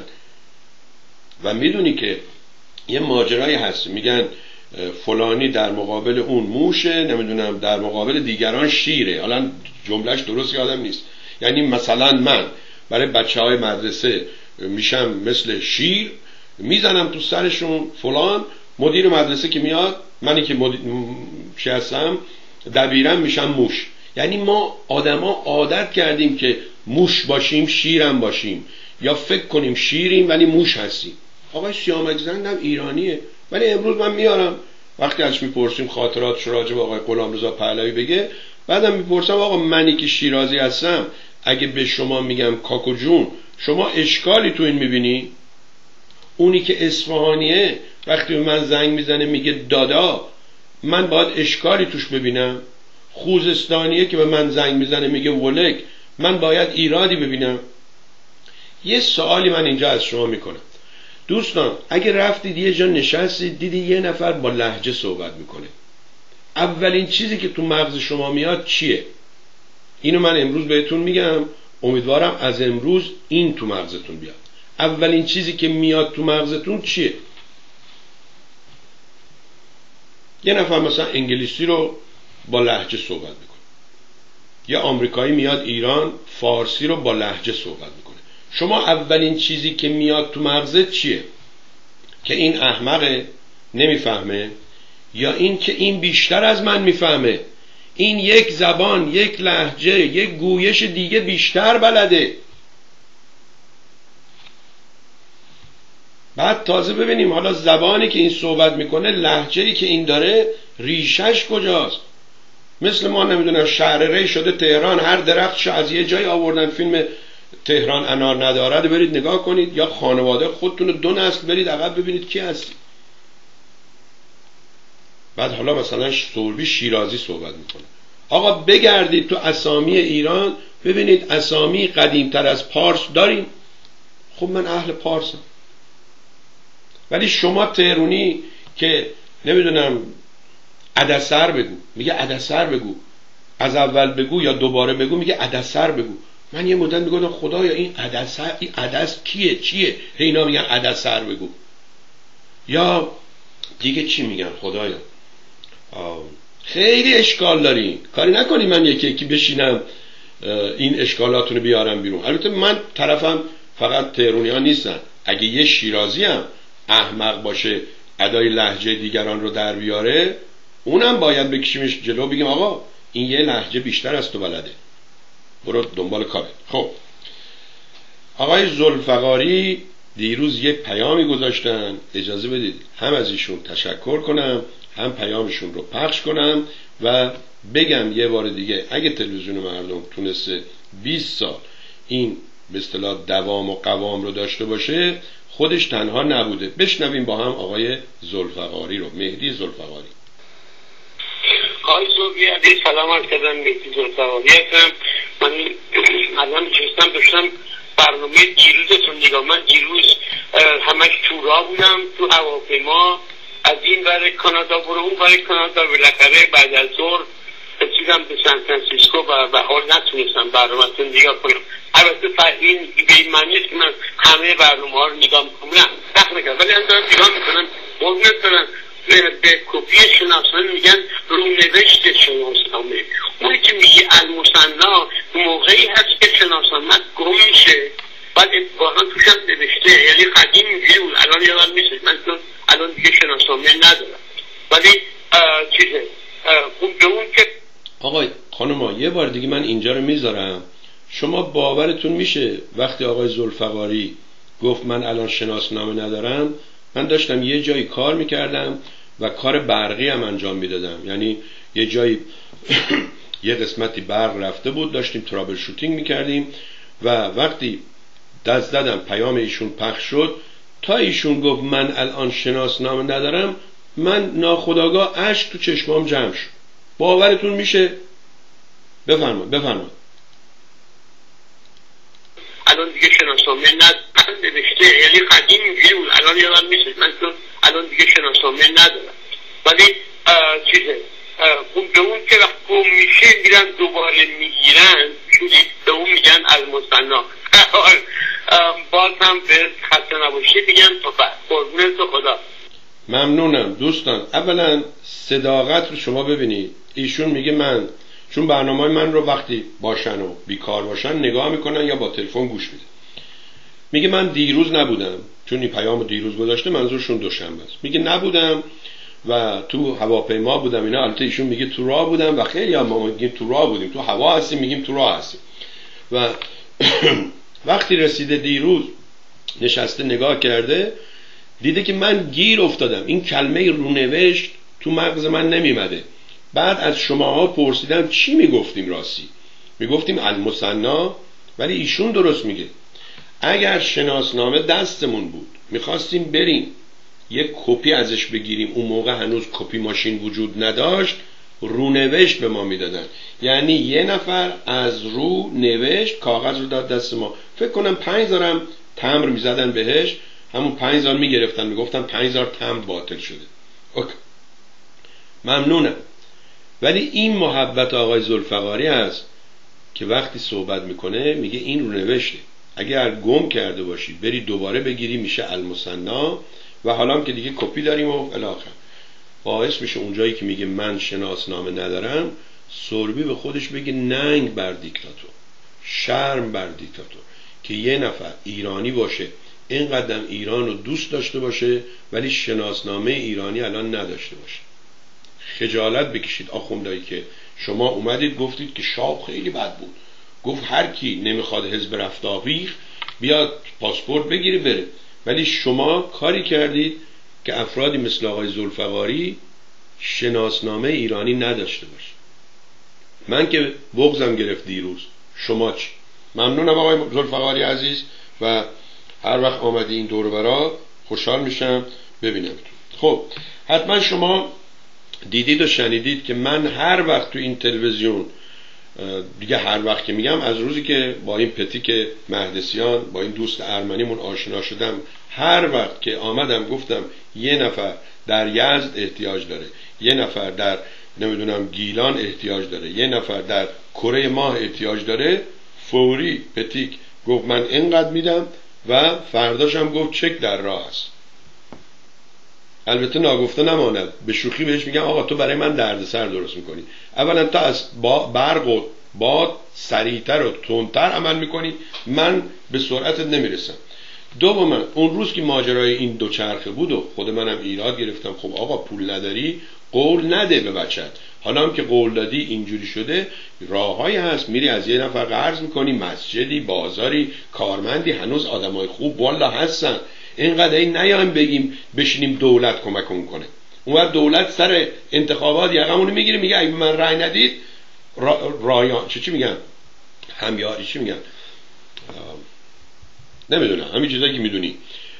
و میدونی که یه ماجرایی هست، میگن فلانی در مقابل اون موشه، نمیدونم در مقابل دیگران شیره. حالا جملهش درست یادم نیست. یعنی مثلا من برای بچهای مدرسه میشم مثل شیر، میزنم تو سرشون فلان، مدیر مدرسه که میاد، منی که چی هستم دبیرم میشم موش. یعنی ما آدما عادت کردیم که موش باشیم شیرم باشیم، یا فکر کنیم شیریم ولی موش هستیم. آقای سیامک زند هم ایرانیه، ولی امروز من میارم وقتی ازش میپرسیم خاطراتش راجع به آقای غلامرضا پهلوی بگه، بعدم میپرسم آقا منی که شیرازی هستم اگه به شما میگم کاکو جون شما اشکالی تو این میبینی؟ اونی که اصفهانیه وقتی به من زنگ میزنه میگه دادا من باید اشکالی توش ببینم؟ خوزستانیه که به من زنگ میزنه میگه ولک من باید ایرادی ببینم؟ یه سوالی من اینجا از شما میکنم دوستان، اگه رفتید یه جا نشستید دیدی یه نفر با لهجه صحبت میکنه، اولین چیزی که تو مغز شما میاد چیه؟ اینو من امروز بهتون میگم، امیدوارم از امروز این تو مغزتون بیاد. اولین چیزی که میاد تو مغزتون چیه؟ یه نفر مثلا انگلیسی رو با لهجه صحبت میکنه، یه آمریکایی میاد ایران فارسی رو با لهجه صحبت میکنه. شما اولین چیزی که میاد تو مغزت چیه؟ که این احمقه نمیفهمه، یا این که این بیشتر از من میفهمه، این یک زبان، یک لهجه، یک گویش دیگه بیشتر بلده. بعد تازه ببینیم حالا زبانی که این صحبت میکنه، لهجه‌ای که این داره ریشش کجاست. مثل ما نمیدونم شهر ری شده تهران، هر درختش از یه جای آوردن. فیلم تهران انار ندارد برید نگاه کنید، یا خانواده خودتون 2 نسل برید عقب ببینید کی هست. بعد حالا مثلا سوربی شیرازی صحبت میکنه. آقا بگردید تو اسامی ایران ببینید اسامی قدیمتر از پارس داریم. خب من اهل پارسم، ولی شما تهرونی که نمیدونم عدسر بگو میگه عدسر بگو، از اول بگو یا دوباره بگو میگه عدسر بگو. من یه مدت میگفتم خدایا این عدسر، این عدس کیه چیه؟ اینا میگن عدسر بگو. یا دیگه چی میگن خدایا؟ خیلی اشکال داری، کاری نکنی من یکی بشینم این اشکالاتونو بیارم بیرون. البته من طرفم فقط تهرونی ها نیستن. اگه یه شیرازی هم احمق باشه ادای لهجه دیگران رو در بیاره، اونم باید بکشیمش جلو بگیم آقا این یه لهجه بیشتر از تو بلده، برو دنبال کاره. خب آقای ذوالفقاری دیروز یک پیامی گذاشتن، اجازه بدید هم از ایشون تشکر کنم هم پیامشون رو پخش کنم و بگم یه بار دیگه اگه تلویزیون مردم تونسته 20 سال این به اصطلاح دوام و قوام رو داشته باشه خودش تنها نبوده. بشنویم با هم آقای ذوالفقاری رو، مهدی ذوالفقاری. آقای ذوالفقاری سلام عرض کردم، مهدی ذوالفقاری هستم. من الان نشستم داشتم برنامه دیروزتون نگاه. من دیروز همش تو راه بودم، تو هواپیما از این ور کانادا برو اون ور کانادا، بالاخره بعد از ظهر رسیدم به سان فرانسیسکو و به حال نتونستم برنامه‌تون نگاه کنم. البته این به این معنی است که من همه برنامه‌ها رو نگاه میکنم، نه سخت نکرد، ولی دارم نگاه میکنم. قربونت برم، به کپی شناسنامه میگن رونوشت شناسنامه. اونی که میگی المثنا موقعی هست که شناسنامه گم میشه، بعد اتفاقا توش هم نوشته، یعنی قدیم اینجوری بود، الان یادم نیست، من الان دیگه شناسنامه ندارم، ولی چیزه به اون که آقای خانما یه بار دیگه من اینجا رو میذارم. شما باورتون میشه وقتی آقای ذوالفقاری گفت من الان شناسنامه ندارم، من داشتم یه جایی کار میکردم و کار برقی هم انجام میدادم، یعنی یه جایی یه قسمتی برق رفته بود، داشتیم ترابل شوتینگ میکردیم و وقتی دست دادم پیام ایشون پخش شد، تا ایشون گفت من الان شناسنامه ندارم، من ناخودآگاه اشک تو چشمام جمع شد. باورتون میشه؟ بفرمایید. الان دیگه شناسنامه نوشته، یعنی قدیم اینجوری بود، الان یادم نیست، من الان دیگه شناسنامه ندارم، ولی چیزه به اون که وقت گم میشه میرن دوباره میگیرن، به اون میگن المثنا. باز هم به خسته نباشی میگن تو قربونت خدا. ممنونم دوستان. اولا صداقت رو شما ببینید، ایشون میگه من چون برنامه من رو وقتی باشن و بیکار باشن نگاه میکنن یا با تلفن گوش میدن، میگه من دیروز نبودم، چون این پیامو دیروز گذاشته منظورشون دوشنبه است، میگه نبودم و تو هواپیما بودم اینا. البته ایشون میگه تو راه بودم و خیلی هم ما میگیم تو راه بودیم، تو هوا هستیم میگیم تو راه هستیم. و وقتی رسیده دیروز نشسته نگاه کرده، دیده که من گیر افتادم، این کلمه رونوشت تو مغز من نمیمده. بعد از شماها پرسیدم چی میگفتیم، راستی میگفتیم المثنا، ولی ایشون درست میگه. اگر شناسنامه دستمون بود میخواستیم بریم یک کپی ازش بگیریم، اون موقع هنوز کپی ماشین وجود نداشت، رونوشت به ما میدادن، یعنی یه نفر از رو نوشت، کاغذ رو داد دست ما، فکر کنم 5000 هم تمبر میزدن بهش، همون 5000 میگرفتن میگفتن 5000 تمبر باطل شده. اوکی. ممنونم. ولی این محبت آقای ذوالفقاری هست که وقتی صحبت میکنه میگه این رونوشته، اگر گم کرده باشی بری دوباره بگیری میشه المثنا، و حالا که دیگه کپی داریم و الاخر، باعث میشه اونجایی که میگه من شناسنامه ندارم، سوربی به خودش بگه ننگ بر دیکتاتور، شرم بر دیکتاتور که یه نفر ایرانی باشه، اینقدر ایران رو دوست داشته باشه ولی شناسنامه ایرانی الان نداشته باشه. خجالت بکشید آخوندایی که شما اومدید گفتید که شاه خیلی بد بود، گفت هر کی نمیخواد حزب رفتاخیخ بیاد پاسپورت بگیره بره، ولی شما کاری کردید که افرادی مثل آقای ذوالفقاری شناسنامه ایرانی نداشته باشه. من که بغضم گرفت دیروز، شما چی؟ ممنونم آقای ذوالفقاری عزیز و هر وقت آمدی این دور برا خوشحال میشم ببینم. خب حتما شما دیدید و شنیدید که من هر وقت تو این تلویزیون، دیگه هر وقت که میگم از روزی که با این پتیک مهدسیان با این دوست ارمنیمون آشنا شدم، هر وقت که آمدم گفتم یه نفر در یزد احتیاج داره، یه نفر در نمیدونم گیلان احتیاج داره، یه نفر در کره ماه احتیاج داره، فوری پتیک گفت من اینقدر میدم و فرداشم گفت چک در راه است. البته ناگفته نماند، به شوخی بهش میگم آقا تو برای من دردسر درست میکنی. اولا تا از برق و باد سریعتر و تندتر عمل میکنی، من به سرعتت نمیرسم. دوما اون روز که ماجرای این دوچرخه بود و خود منم ایراد گرفتم، خب آقا پول نداری قول نده به بچت، حالا هم که قول دادی اینجوری شده، راههایی هست میری از یه نفر قرض میکنی، مسجدی، بازاری، کارمندی، هنوز آدمای خوب والا هستن. اینقدر این نیایم بگیم بشینیم دولت کمک کنه، اون وقت دولت سر انتخابات یقمونو میگیره میگه اگه من رأی ندید رایان چی میگن، همیاری چی میگن، نمیدونم همین چیزایی که میدونی،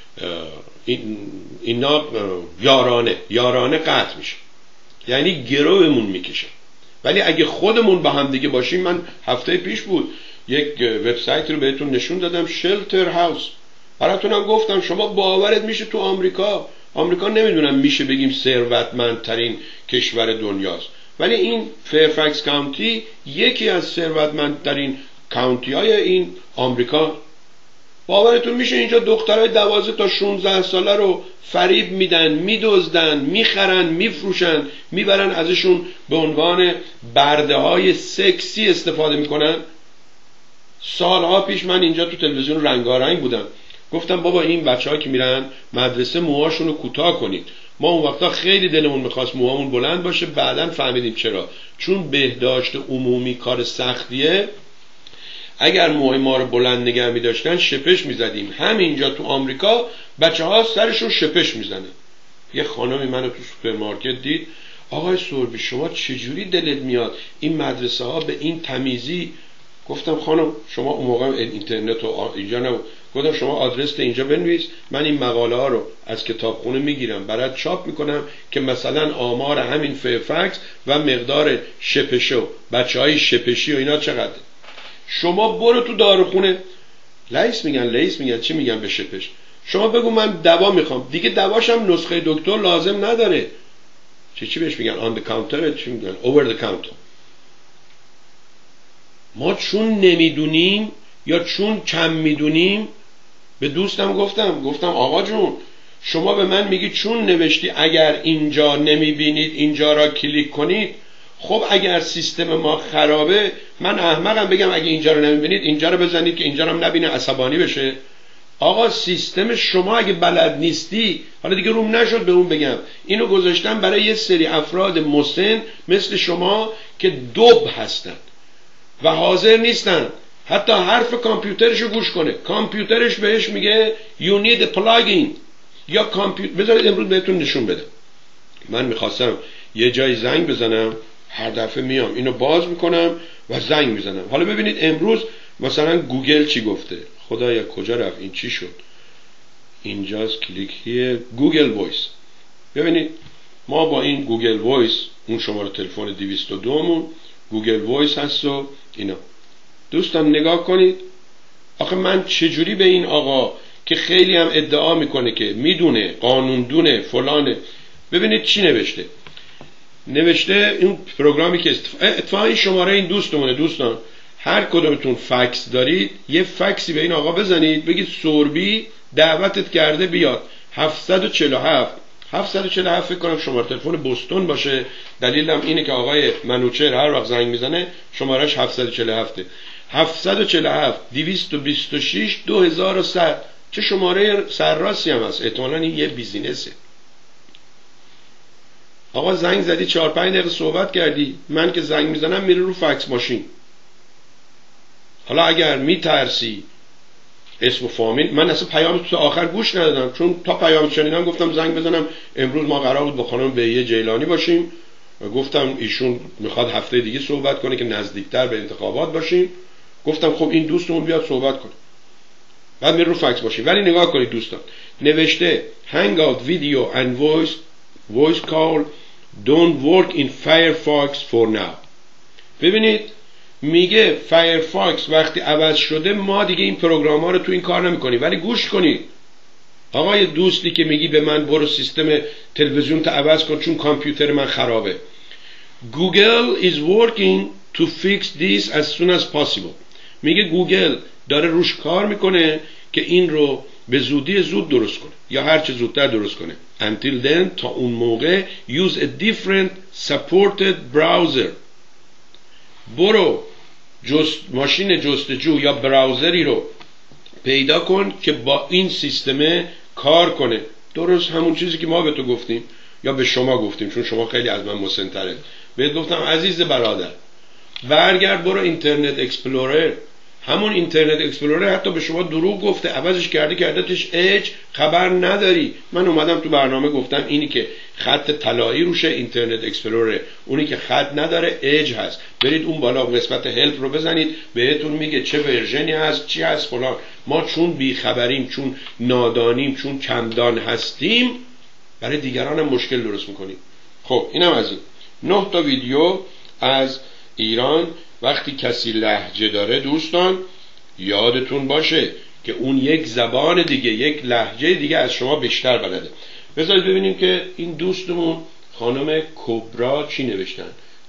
اینا یارانه قطع میشه، یعنی گروهمون میکشه. ولی اگه خودمون با هم دیگه باشیم، من هفته پیش بود یک وبسایت رو بهتون نشون دادم، شلتر هاوس، براتونم گفتم شما باورت میشه تو آمریکا نمیدونم میشه بگیم ثروتمندترین کشور دنیاست، ولی این فیرفکس کانتی یکی از ثروتمندترین کانتی های این آمریکا. باورتون میشه اینجا دخترای 12 تا 16 ساله رو فریب میدن، میدزدن، میخرن، میفروشن، میبرن ازشون به عنوان برده های سکسی استفاده میکنن. سالها پیش من اینجا تو تلویزیون رنگارنگ بودم، گفتم بابا این بچه‌ها که میرن مدرسه موهاشون رو کوتاه کنید. ما اون وقتا خیلی دلمون میخواست موهامون بلند باشه، بعدن فهمیدیم چرا. چون بهداشت عمومی کار سختیه. اگر موهای ما رو بلند نگه می‌داشتن شپش می‌زدیم. همینجا تو آمریکا بچه‌ها سرشون شپش میزنن. یه خانمی منو تو سوپرمارکت دید، آقای سوربی شما چجوری دلت میاد این مدرسه ها به این تمیزی؟ گفتم خانم شما اون موقع اینترنت و اینجا نبود، گفتم شما آدرس اینجا بنویس، من این مقاله ها رو از کتابخونه میگیرم برات چاپ میکنم که مثلا آمار همین فیرفکس و مقدار شپشو بچهای شپشی و اینا چقدر. شما برو تو داروخونه، لیس میگن چی میگن به شپش، شما بگو من دوا میخوام، دیگه دواشم نسخه دکتر لازم نداره. چی بهش میگن؟ آن دی کانتر، چی میگن؟ اوور دی کانتر. ما چون نمیدونیم یا چون کم میدونیم، به دوستم گفتم آقا جون شما به من میگی چون نوشتی اگر اینجا نمیبینید اینجا را کلیک کنید، خب اگر سیستم ما خرابه من احمقم بگم اگه اینجا رو نمیبینید اینجا رو بزنید که اینجا رو هم نبینه عصبانی بشه؟ آقا سیستم شما اگه بلد نیستی، حالا دیگه روم نشد به اون بگم، اینو گذاشتن برای یه سری افراد مسن مثل شما که دب هستن و حاضر نیستن حتی حرف کامپیوترش رو گوش کنه. کامپیوترش بهش میگه you need a plugin یا بذارید امروز بهتون نشون بدم. من میخواستم یه جای زنگ بزنم، هر دفعه میام اینو باز میکنم و زنگ میزنم. حالا ببینید امروز مثلا گوگل چی گفته. خدایا کجا رفت این؟ چی شد؟ اینجاست، کلیک هیر، گوگل وایس. ببینید ما با این گوگل وایس، اون شماره تلفن 202 مون گوگل وایس هست و اینا. دوستان نگاه کنید، آخه من چجوری به این آقا که خیلی هم ادعا میکنه که میدونه قانوندونه فلانه، ببینید چی نوشته. نوشته این پروگرامی که اتفاقا این شماره این دوستمونه. دوستان هر کدومتون فکس دارید یه فکسی به این آقا بزنید، بگید سوربی دعوتت کرده بیاد 747 فکر کنم شماره تلفن بوستون باشه. دلیلم اینه که آقای منوچهر هر وقت زنگ میزنه شمارهش 747 226 2100. چه شماره سرراسی هم هست، احتمالاً این یه بیزینسه. آقا زنگ زدی 4-5 دقیقه صحبت کردی، من که زنگ میزنم میره رو فکس ماشین. حالا اگر میترسی اسم و فامیل، من اصلا پیام تو آخر گوش ندادم، چون تا پیام شنیدم گفتم زنگ بزنم. امروز ما قرار بود با خانم بهیه جیلانی باشیم، گفتم ایشون میخواد هفته دیگه صحبت کنه که نزدیکتر به انتخابات باشیم. گفتم خب این دوستمون بیاد صحبت کنه، بعد میره رو فکس ماشین. ولی نگاه کنید دوستان، نوشته Hangout video and voice call don't work in Firefox for now. ببینید میگه فایرفاکس وقتی عوض شده ما دیگه این پروگرام ها رو تو این کار نمی کنیم. ولی گوش کنید آقای دوستی که میگی به من برو سیستم تلویزیون تا عوض کن چون کامپیوتر من خرابه. Google is working to fix this as soon as possible. میگه گوگل داره روش کار میکنه که این رو به زودی زود درست کنه یا هر چه زودتر درست کنه. Until then تا اون موقع use a different supported browser. برو ماشین جستجو یا براوزری رو پیدا کن که با این سیستم کار کنه. درست همون چیزی که ما به تو گفتیم یا به شما گفتیم، چون شما خیلی از من مسن‌تره. بهت گفتم عزیز برادر برگرد برو اینترنت اکسپلورر. همون اینترنت اکسپلورر حتی به شما دروغ گفته، عوضش کردتش اج، خبر نداری. من اومدم تو برنامه گفتم اینی که خط طلایی روشه اینترنت اکسپلورر، اونی که خط نداره اج هست. برید اون بالا قسمت هلپ رو بزنید، بهتون میگه چه ورژنی هست، چی هست فلان. ما چون بیخبریم، چون نادانیم، چون کمدان هستیم، برای دیگران هم مشکل درست میکنیم. خب اینم از این 9 تا ویدیو از ایران. وقتی کسی لهجه داره دوستان یادتون باشه که اون یک زبان دیگه، یک لهجه دیگه از شما بیشتر بلده. بذارید ببینیم که این دوستمون خانم کبرا چی نوشتن.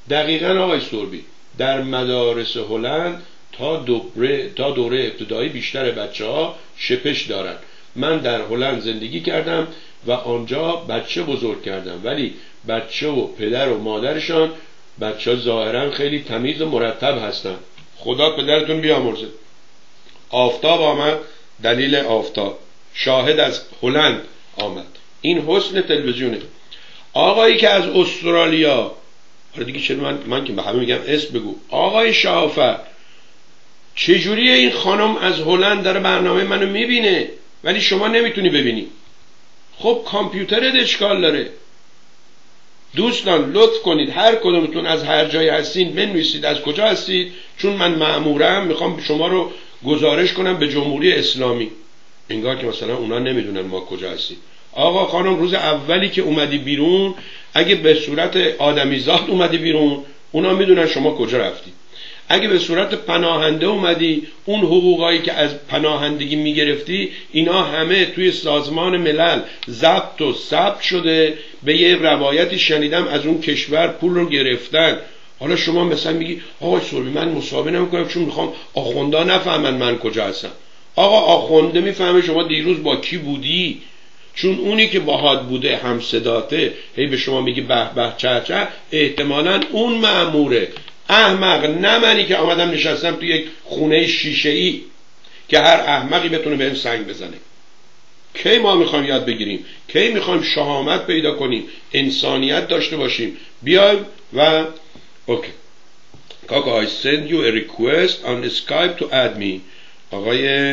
دقیقاً آقای سربی در مدارس هلند تا دوره ابتدایی بیشتر بچه‌ها شپش دارن. من در هلند زندگی کردم و آنجا بچه بزرگ کردم، ولی بچه و پدر و مادرشان بچه ظاهرا خیلی تمیز و مرتب هستن. خدا پدرتون بیامرزه. آفتاب آمد، دلیل آفتاب شاهد از هلند آمد. این حسن تلویزیونه. آقایی که از استرالیا، حالا دیگه چرا من که به همه میگم اسم بگو، آقای شافر، چجوریه این خانم از هلند داره برنامه منو میبینه ولی شما نمیتونی ببینی؟ خب کامپیوترت اشکال داره. دوستان لطف کنید هر کدومتون از هر جایی هستین بنویسید از کجا هستید، چون من مأمورم میخوام شما رو گزارش کنم به جمهوری اسلامی. انگار که مثلا اونا نمیدونن ما کجا هستیم. آقا خانم روز اولی که اومدی بیرون، اگه به صورت آدمیزاد اومدی بیرون اونا میدونن شما کجا رفتی. اگه به صورت پناهنده اومدی، اون حقوقایی که از پناهندگی میگرفتی اینا همه توی سازمان ملل ضبط و ثبت شده. به یه روایتی شنیدم از اون کشور پول رو گرفتن. حالا شما مثلا میگی آقای سربی من مصاحبه نمیکنم چون میخوام آخوندا نفهمن من کجا هستم. آقا آخونده میفهمه شما دیروز با کی بودی، چون اونی که باهات بوده هم صداته هی به شما میگی به به چه چه، احتمالاً اون مأموره. احمق نه منی که آمدم نشستم توی یک خونه شیشه‌ای که هر احمقی بتونه بهم سنگ بزنه. کی ما میخوایم یاد بگیریم؟ کی میخوایم شهامت پیدا کنیم، انسانیت داشته باشیم؟ بیایم و اوکی. کاکا I send you a request on Skype to add me. آقای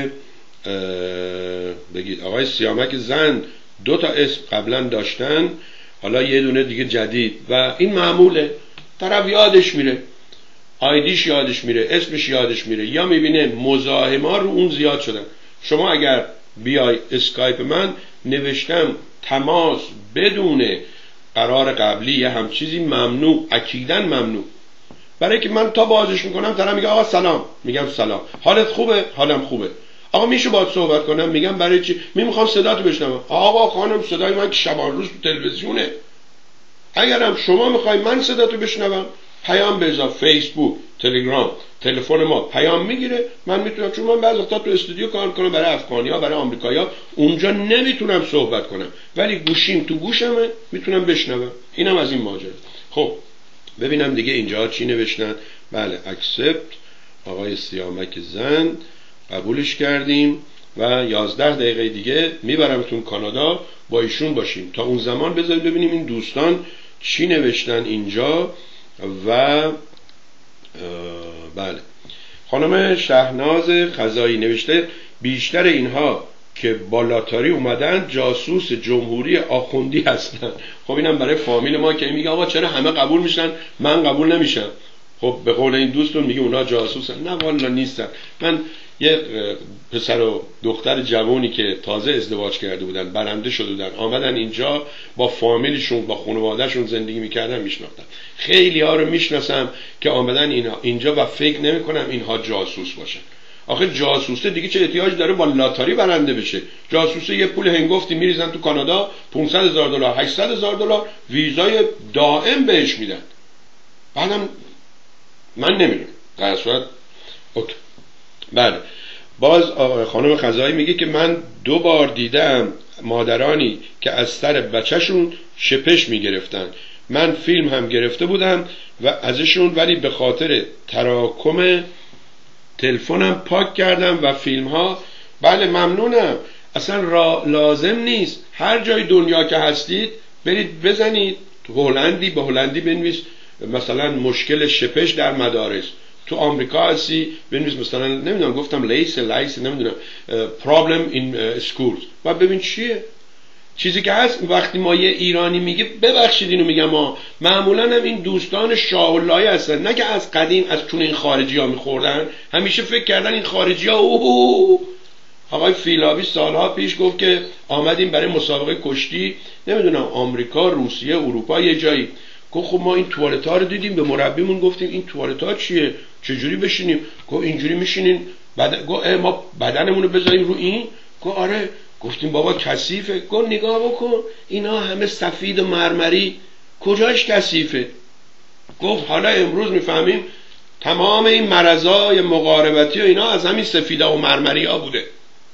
بگید آقای سیامک زند 2 تا اسم قبلا داشتن، حالا یه دونه دیگه جدید و این معموله. طرف یادش میره، آیدیش یادش میره، اسمش یادش میره، یا میبینه مزاحما رو اون زیاد شدن. شما اگر بیای اسکایپ من نوشتم تماس بدون قرار قبلی یا هم چیزی ممنوع، اکیداً ممنوع. برای که من تا بازش میکنم طرف میگه آقا سلام، میگم سلام، حالت خوبه؟ حالم خوبه. آقا میشه باهات صحبت کنم؟ میگم برای چی؟ میخوام صداتو بشنوم. آقا خانم صدای من که شبان روز تو تلویزیونه. اگرم شما میخوای من صداتو بشنوم پیام بذار، فیسبوک، تلگرام، تلفن ما پیام میگیره، من میتونم، چون من بعضی وقتا تو استودیو کار کنم برای افغانی‌ها، برای آمریکایی‌ها، اونجا نمیتونم صحبت کنم ولی گوشیم تو گوشمه میتونم بشنوم. اینم از این ماجرا. خب ببینم دیگه اینجا چی نوشتن. بله اکسپت، آقای سیامک زند قبولش کردیم و 11 دقیقه دیگه میبرمتون کانادا با ایشون باشیم. تا اون زمان بذارید ببینیم این دوستان چی نوشتن اینجا. و بله خانم شهناز خزایی نوشته بیشتر اینها که بالاتاری اومدن جاسوس جمهوری آخوندی هستن. خب اینم برای فامیل ما که میگه آقا چرا همه قبول میشن من قبول نمیشم. خب به قول این دوستون میگه اونا جاسوسن. نه والا نیستن. من یه پسر و دختر جوانی که تازه ازدواج کرده بودن، برنده شده بودن، آمدن اینجا با فامیلشون با خانوادهشون زندگی میکردن، میشناختم. خیلی ها رو میشناسم که آمدن اینجا و فکر نمیکنم اینها جاسوس باشن. آخه جاسوسه دیگه چه احتیاج داره با لاتاری برنده بشه؟ جاسوسه یه پول هنگفتی میریزن تو کانادا، $500,000 $800,000 ویزای دائم بهش میدن. بعدم من نمیدونم در صورت اوکی. بله باز خانم خزایی میگه که من 2 بار دیدم مادرانی که از سر بچهشون شپش میگرفتن. من فیلم هم گرفته بودم و ازشون، ولی به خاطر تراکم تلفنم پاک کردم و فیلم ها. بله ممنونم، اصلا لازم نیست. هر جای دنیا که هستید برید بزنید تو هلندی، به هلندی بنویس مثلا مشکل شپش در مدارس. تو آمریکا هستی بنویس مثلا نمیدونم گفتم لیس نمیدونم problem in schools و ببین چیه چیزی که هست. وقتی ما یه ایرانی میگه ببخشید اینو میگم ما معمولا هم این دوستان شاه اللهی هستن، نه که از قدیم از چون این خارجی ها میخوردن همیشه فکر کردن این خارجی ها آقای فیلابی سالها پیش گفت که آمدیم برای مسابقه کشتی نمیدونم آمریکا، روسیه، اروپا یه جایی. گفت خب ما این توالت ها رو دیدیم، به مربیمون گفتیم این توالت ها چیه چجوری بشینیم؟ گفت اینجوری میشینین. گفت ما بدنمون رو بذاریم رو این؟ گفت آره. گفتیم بابا کثیفه. گفت نگاه بکن اینا همه سفید و مرمری، کجاش کثیفه؟ گفت حالا امروز میفهمیم تمام این مرضای مقاربتی و اینا از همین سفیدا و مرمری ها بوده.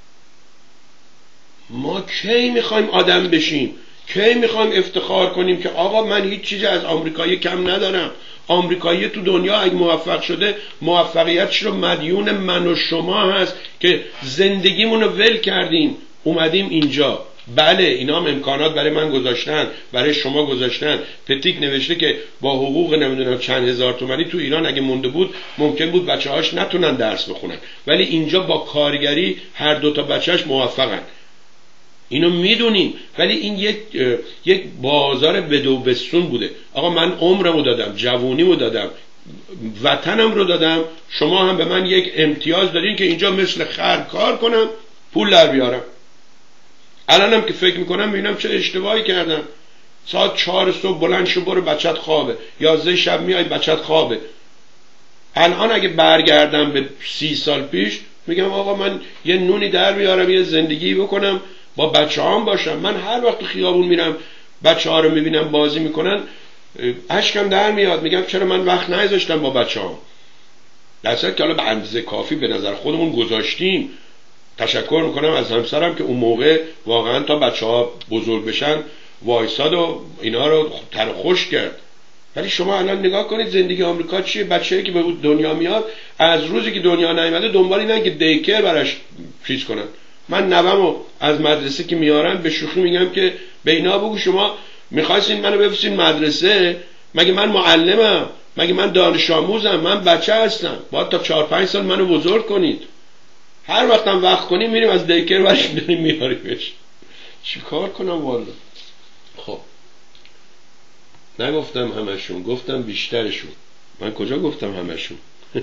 ما کی میخوایم آدم بشیم؟ کی میخوایم افتخار کنیم که آقا من هیچ چیزی از آمریکایی کم ندارم؟ آمریکایی تو دنیا اگه موفق شده موفقیتش رو مدیون من و شما هست که زندگیمون رو ول کردیم اومدیم اینجا. بله اینا هم امکانات برای من گذاشتن، برای شما گذاشتن. پتیک نوشته که با حقوق نمیدونم چند هزار تومانی تو ایران اگه مونده بود ممکن بود بچه‌هاش نتونن درس بخونن، ولی اینجا با کارگری هر دو تا بچه‌اش موفقن. اینو میدونیم، ولی این یک بازار بدو بستون بوده. آقا من عمرمو دادم، جوونیمو دادم، وطنم رو دادم، شما هم به من یک امتیاز دادین که اینجا مثل خر کار کنم پول در بیارم. الانم که فکر میکنم میبینم چه اشتباهی کردم. ساعت 4 صبح بلند شو برو بچت خوابه، 11 شب میای بچت خوابه. الان اگه برگردم به 30 سال پیش میگم آقا من یه نونی در بیارم، یه زندگی بکنم، با بچه‌هام باشم. من هر وقت خیابون میرم بچه‌ها رو میبینم بازی میکنن اشکم در میاد، میگم چرا من وقت نذاشتم با بچه‌هام. درصد که حالا به اندازه کافی به نظر خودمون گذاشتیم. تشکر میکنم از همسرم که اون موقع واقعا تا بچه‌ها بزرگ بشن وایساد و اینا رو تر خوش کرد. ولی شما الان نگاه کنید زندگی آمریکا چیه؟ بچه‌ای که به دنیا میاد از روزی که دنیا نیومده دنبال اینن که دیکر براش چیز کنن. من نوامو از مدرسه که میارم به شوخی میگم که به اینا بگو شما میخواستین منو بفرستین مدرسه، مگه من معلمم؟ مگه من دانش آموزم؟ من بچه هستم، باید تا 4-5 سال منو بزرگ کنید. هر وقتم وقت کنیم میریم از دیکر برش داریم میاریمش. چیکار کنم والا؟ خب نگفتم همشون، گفتم بیشترشون. من کجا گفتم همشون؟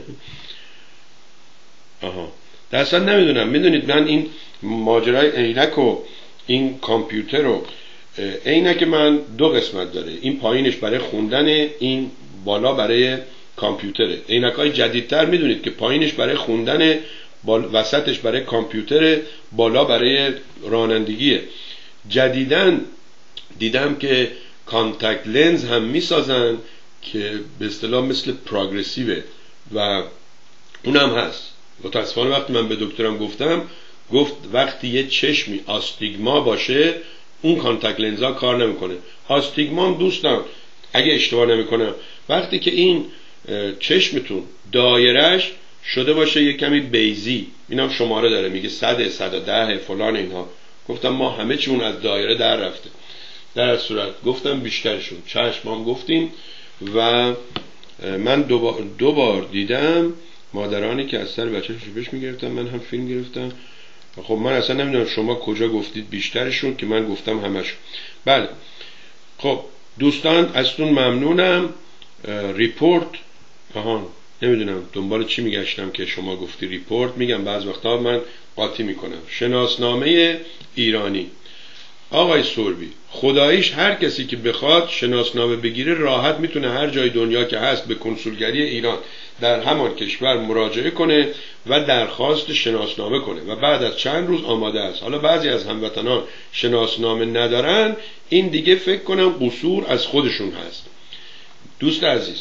آها اصلا نمیدونم. میدونید من این ماجرای عینک و این کامپیوتر و عینک من 2 قسمت داره، این پایینش برای خوندن، این بالا برای کامپیوتره. عینک‌های جدیدتر میدونید که پایینش برای خوندن، وسطش برای کامپیوتر، بالا برای رانندگیه. جدیداً دیدم که کانتکت لنز هم میسازن که به اصطلاح مثل پروگرسیوه و اونم هست. متاسفانه وقتی من به دکترم گفت وقتی یه چشمی آستیگما باشه اون کانتکت لنزها کار نمیکنه. آستیگما دوستان اگه اشتباه نمیکنم وقتی که این چشمتون دایرش شده باشه یه کمی بیزی، اینم شماره داره میگه 100 110 فلان اینها. گفتم ما همه چیمون از دایره در رفته. در صورت گفتم بیشترشون چشمام گفتیم و من دو بار دیدم مادرانی که از سر بچه‌ش شوپش میگرفتن، من هم فیلم گرفتم. خب من اصلا نمیدونم شما کجا گفتید بیشترشون که من گفتم همشون. بله خب دوستان ازتون ممنونم. ریپورت نمیدونم دنبال چی میگشتم که شما گفتی ریپورت. میگم بعض وقتا من قاطی میکنم. شناسنامه ایرانی آقای سوربی، خداییش هر کسی که بخواد شناسنامه بگیره راحت میتونه هر جای دنیا که هست به کنسولگری ایران در همان کشور مراجعه کنه و درخواست شناسنامه کنه و بعد از چند روز آماده است. حالا بعضی از هموطنان شناسنامه ندارن، این دیگه فکر کنم قصور از خودشون هست. دوست عزیز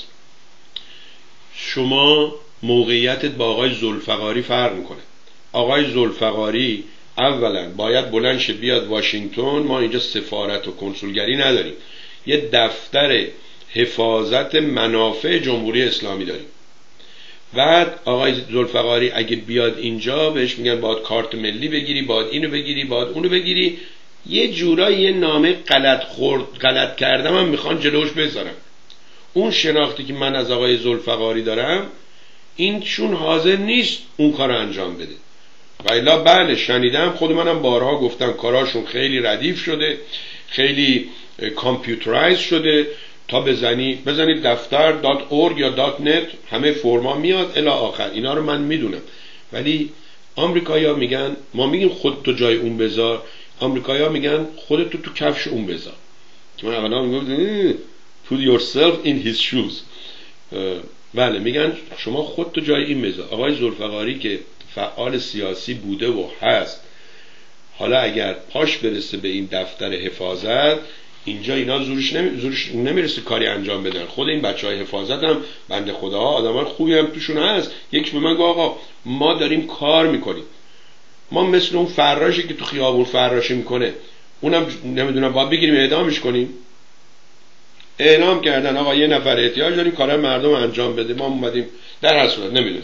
شما موقعیتت با آقای ذوالفقاری فرق میکنه. آقای ذوالفقاری اولا باید بلند شه بیاد واشنگتن، ما اینجا سفارت و کنسولگری نداریم، یه دفتر حفاظت منافع جمهوری اسلامی داریم. بعد آقای ذوالفقاری اگه بیاد اینجا بهش میگن باید کارت ملی بگیری، باید اینو بگیری، باید اونو بگیری. یه جورایی یه نامه غلط کردم هم میخوان جلوش بذارم. اون شناختی که من از آقای ذوالفقاری دارم اینشون حاضر نیست اون کار انجام بده. و الا بله شنیدم، خود منم بارها گفتم کاراشون خیلی ردیف شده، خیلی کامپیوترایز شده. تا بزنید دفتر .org یا .net همه فرما میاد الی آخر. اینا رو من میدونم، ولی آمریکایی‌ها میگن، ما میگیم خودت تو جای اون بذار، آمریکایی‌ها میگن خودت تو کفش اون بذار. من اولا میگم put yourself in his shoes. بله میگن شما خودت تو جای این بذار. آقای ذوالفقاری که فعال سیاسی بوده و هست، حالا اگر پاش برسه به این دفتر حفاظت، اینجا اینا زورش نمیرسه کاری انجام بدن. خود این بچهای حفاظت هم بنده خداها آدمان خوبی هم توشون هست. یکی به من گفت آقا ما داریم کار میکنیم، ما مثل اون فراشی که تو خیابون فراشی میکنه اونم نمیدونم باید بگیریم اعدامش کنیم. اعلام کردن آقا یه نفر احتیاج داریم کار مردم انجام بده، ما اومدیم. در هر صورت نمیدونم.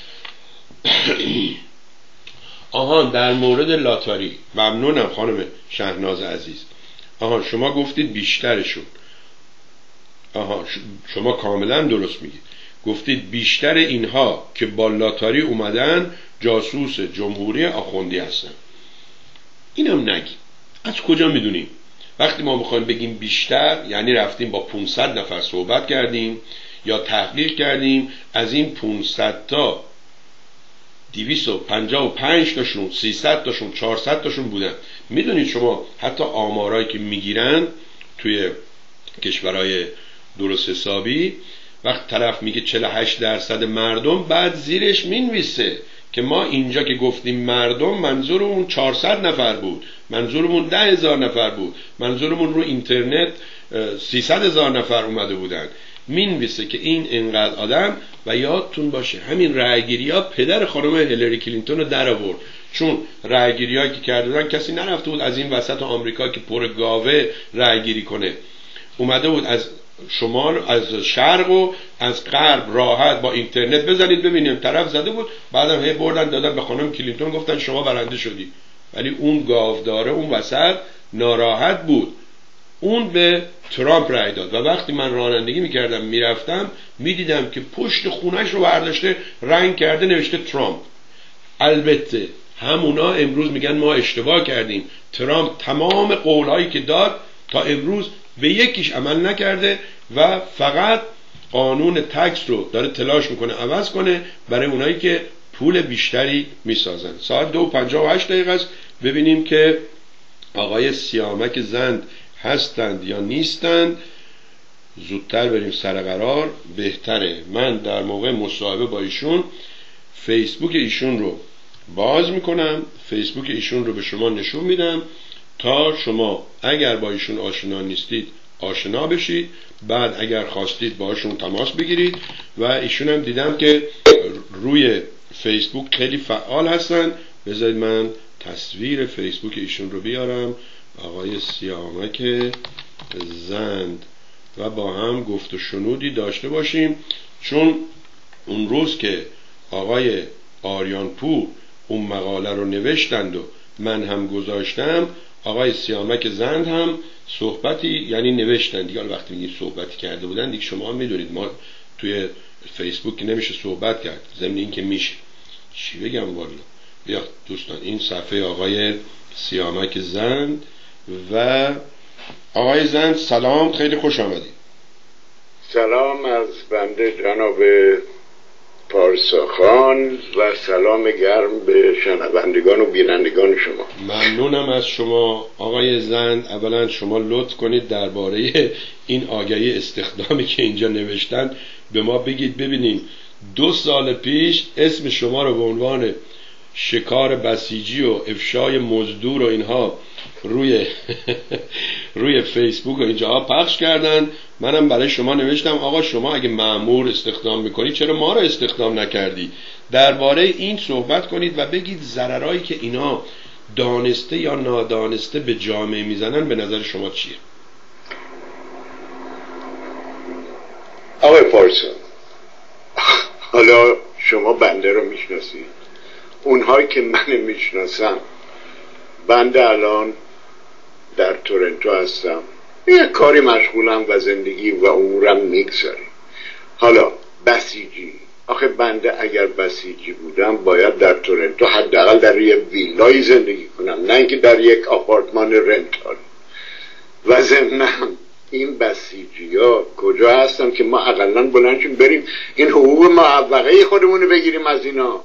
آهان در مورد لاتاری ممنونم خانم شهناز عزیز. آها شما گفتید بیشترشون، آها شما کاملا درست میگید، گفتید بیشتر اینها که با لاتاری اومدن جاسوس جمهوری آخوندی هستن. اینم نگی. از کجا میدونیم؟ وقتی ما میخوایم بگیم بیشتر یعنی رفتیم با 500 نفر صحبت کردیم یا تحقیق کردیم، از این 500 تا 255 تاشون 300 تاشون 400 تاشون بودن. میدونید شما حتی آمارایی که میگیرن توی کشورهای درست حسابی وقت طرف میگه 48% مردم، بعد زیرش مینویسه که ما اینجا که گفتیم مردم منظورمون 400 نفر بود، منظورمون 10,000 نفر بود، منظورمون رو اینترنت 300,000 نفر اومده بودن. مینویسه که این انقدر آدم. و یادتون باشه همین رأیگیری ها پدر خانم هیلاری کلینتون رو در آورد، چون رأیگیری ها که کردن کسی نرفته بود از این وسط آمریکا که پر گاوه رأیگیری کنه، اومده بود از شمال از شرق و از غرب راحت با اینترنت بزنید ببینیم، طرف زده بود. بعدم هی بردن دادن به خانم کلینتون گفتن شما برنده شدی. ولی اون گاوداره اون وسط ناراحت بود، اون به ترامپ رای داد. و وقتی من رانندگی میکردم میرفتم میدیدم که پشت خونش رو برداشته رنگ کرده نوشته ترامپ. البته همونا امروز میگن ما اشتباه کردیم، ترامپ تمام قولهایی که داد تا امروز به یکیش عمل نکرده و فقط قانون تکس رو داره تلاش میکنه عوض کنه برای اونایی که پول بیشتری میسازن. ساعت 2:58 است. ببینیم که آقای سیامک زند هستند یا نیستند. زودتر بریم سر قرار بهتره. من در موقع مصاحبه با ایشون فیسبوک ایشون رو باز میکنم، فیسبوک ایشون رو به شما نشون میدم تا شما اگر با ایشون آشنا نیستید آشنا بشید، بعد اگر خواستید باشون تماس بگیرید. و ایشون هم دیدم که روی فیسبوک خیلی فعال هستن. بذارید من تصویر فیسبوک ایشون رو بیارم، آقای سیامک زند، و با هم گفت و شنودی داشته باشیم. چون اون روز که آقای آریان پور اون مقاله رو نوشتند و من هم گذاشتم، آقای سیامک زند هم صحبتی یعنی نوشتن دیگه. وقتی میگیم صحبتی کرده بودن دیگه شما هم میدونید ما توی فیسبوک نمیشه صحبت کرد، ضمن این که میشه چی بگم والا. بیا دوستان این صفحه آقای سیامک زند. و آقای زند سلام، خیلی خوش آمدید. سلام از بنده جناب پارسا خان و سلام گرم به شنوندگان و بینندگان شما. ممنونم از شما آقای زند. اولا شما لطف کنید درباره این آگهی استخدامی که اینجا نوشتن به ما بگید. ببینیم 2 سال پیش اسم شما رو به عنوان شکار بسیجی و افشای مزدور و اینها روی فیسبوک و اینجاها پخش کردن. منم برای شما نوشتم آقا شما اگه مأمور استخدام میکنی چرا ما رو استخدام نکردی؟ درباره این صحبت کنید و بگید ضررایی که اینا دانسته یا نادانسته به جامعه میزنن به نظر شما چیه؟ آقای پارسا، حالا شما بنده رو میشناسید، اونهایی که من میشناسم، بنده الان در تورنتو هستم، یه کاری مشغولم و زندگی و امورم میگذاریم. حالا بسیجی، آخه بنده اگر بسیجی بودم باید در تورنتو حداقل در یه ویلای زندگی کنم، نه اینکه در یک آپارتمان رنتال. و ضمناً این بسیجی ها کجا هستن که ما اقلن بلند شیم بریم این حقوق معوقه خودمون رو بگیریم از اینا؟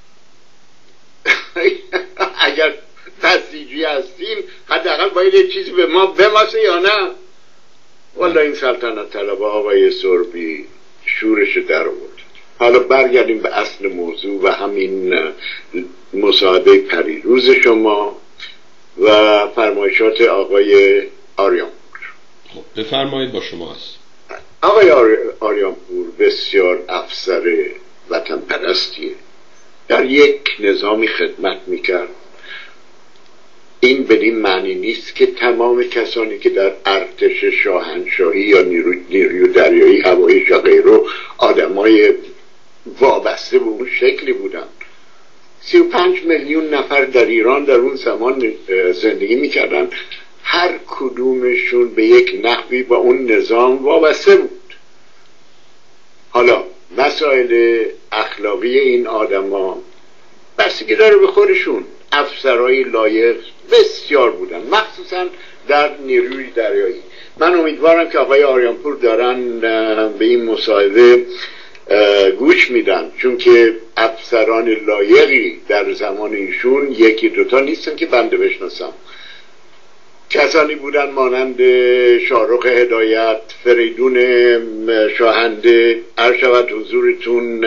اگر بسیجی هستیم حداقل باید یه چیزی به ما بماسه یا نه؟ والا این سلطنت طلب آقای سربی شورش در آورد. حالا برگردیم به اصل موضوع و همین مصاحبه پریروز شما و فرمایشات آقای آریان. خب بفرمایید، با شما هست. آقای آریانپور بسیار افسر وطن پرستیه، در یک نظامی خدمت میکرد. این بدین معنی نیست که تمام کسانی که در ارتش شاهنشاهی یا نیروی دریایی، هوایی یا غیره آدمای وابسته به اون شکلی بودن. 35 میلیون نفر در ایران در اون زمان زندگی میکردن، هر کدومشون به یک نحوی با اون نظام وابسته بود. حالا مسائل اخلاقی این آدما بستگی داره به خودشون. افسرهای لایق بسیار بودن، مخصوصا در نیروی دریایی. من امیدوارم که آقای آریانپور دارن به این مصاحبه گوش میدن، چون که افسران لایقی در زمان ایشون یکی دوتا نیستن که بنده بشناسم. کسانی بودن مانند شاهرخ هدایت، فریدون شاهنده، عرض شود حضورتون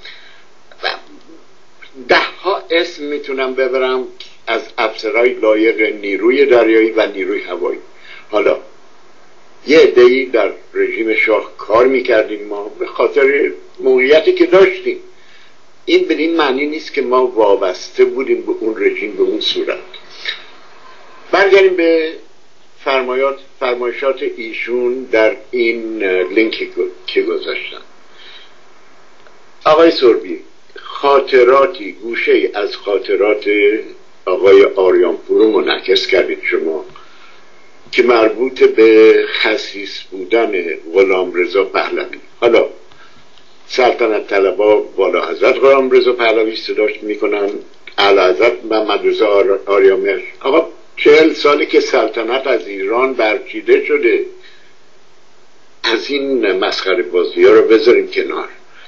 ده ها اسم میتونم ببرم از افسرهای لایق نیروی دریایی و نیروی هوایی. حالا یه عده‌ای در رژیم شاه کار میکردیم ما به خاطر موقعیتی که داشتیم. این بدین معنی نیست که ما وابسته بودیم به اون رژیم به اون صورت. برگردیم به فرمایشات ایشون در این لینکی که گذاشتن. آقای سربی، خاطراتی گوشه از خاطرات آقای آریانپور رو منعکس کردید شما که مربوط به خسیس بودن غلامرضا پهلوی. حالا سلطنت طلبا والا حضرت غلامرضا پهلوی صداش میکنن، اعلیحضرت محمدرضا آریامهر. آقا 40 سالی که سلطنت از ایران برچیده شده، از این مسخره بازی ها رو بذاریم کنار.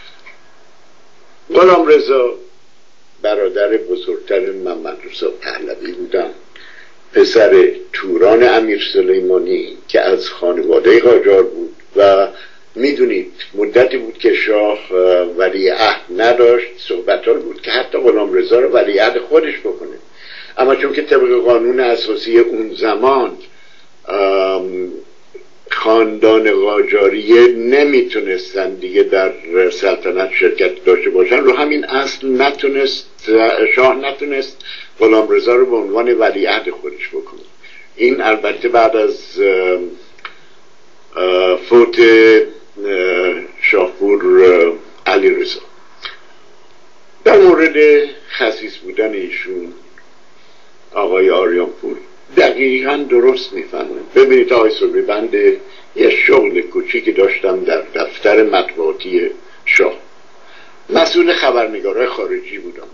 غلامرضا برادر بزرگتر محمدرضا پهلوی بودن، پسر توران امیر سلیمانی که از خانواده قاجار بود و میدونید مدتی بود که شاه ولیعهد نداشت. صحبت‌ها بود که حتی غلامرضا رو ولیعهد خودش بکنه، اما چون که طبق قانون اساسی اون زمان خاندان قاجاریه نمیتونستن دیگه در سلطنت شرکت داشته باشن، رو همین اصل شاه نتونست غلامرضا رو به عنوان ولیعهد خودش بکنه. این البته بعد از فوت شاهپور علیرضا. در مورد خسیس بودن ایشون آقای آریانپور دقیقا درست میفهمن. ببینید آقای سربی، بنده یه شغل کوچیکی داشتم در دفتر مطبوعاتی شاه، مسئول خبرنگارای خارجی بودم.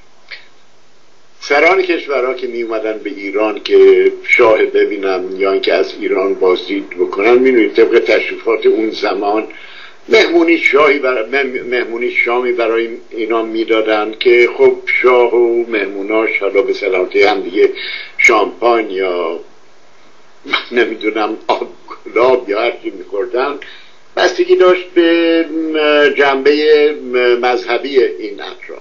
سران کشورها که می اومدن به ایران که شاه ببینن یا اینکه از ایران بازدید بکنن، میدونید طبق تشریفات اون زمان مهمونی شامی برای اینا میدادن که خب شاه و مهموناش حالا به سلامتی هم دیگه شامپاین یا نمیدونم آب گلاب یا هرچی میخوردن، بستگی داشت به جنبه مذهبی این اطراف.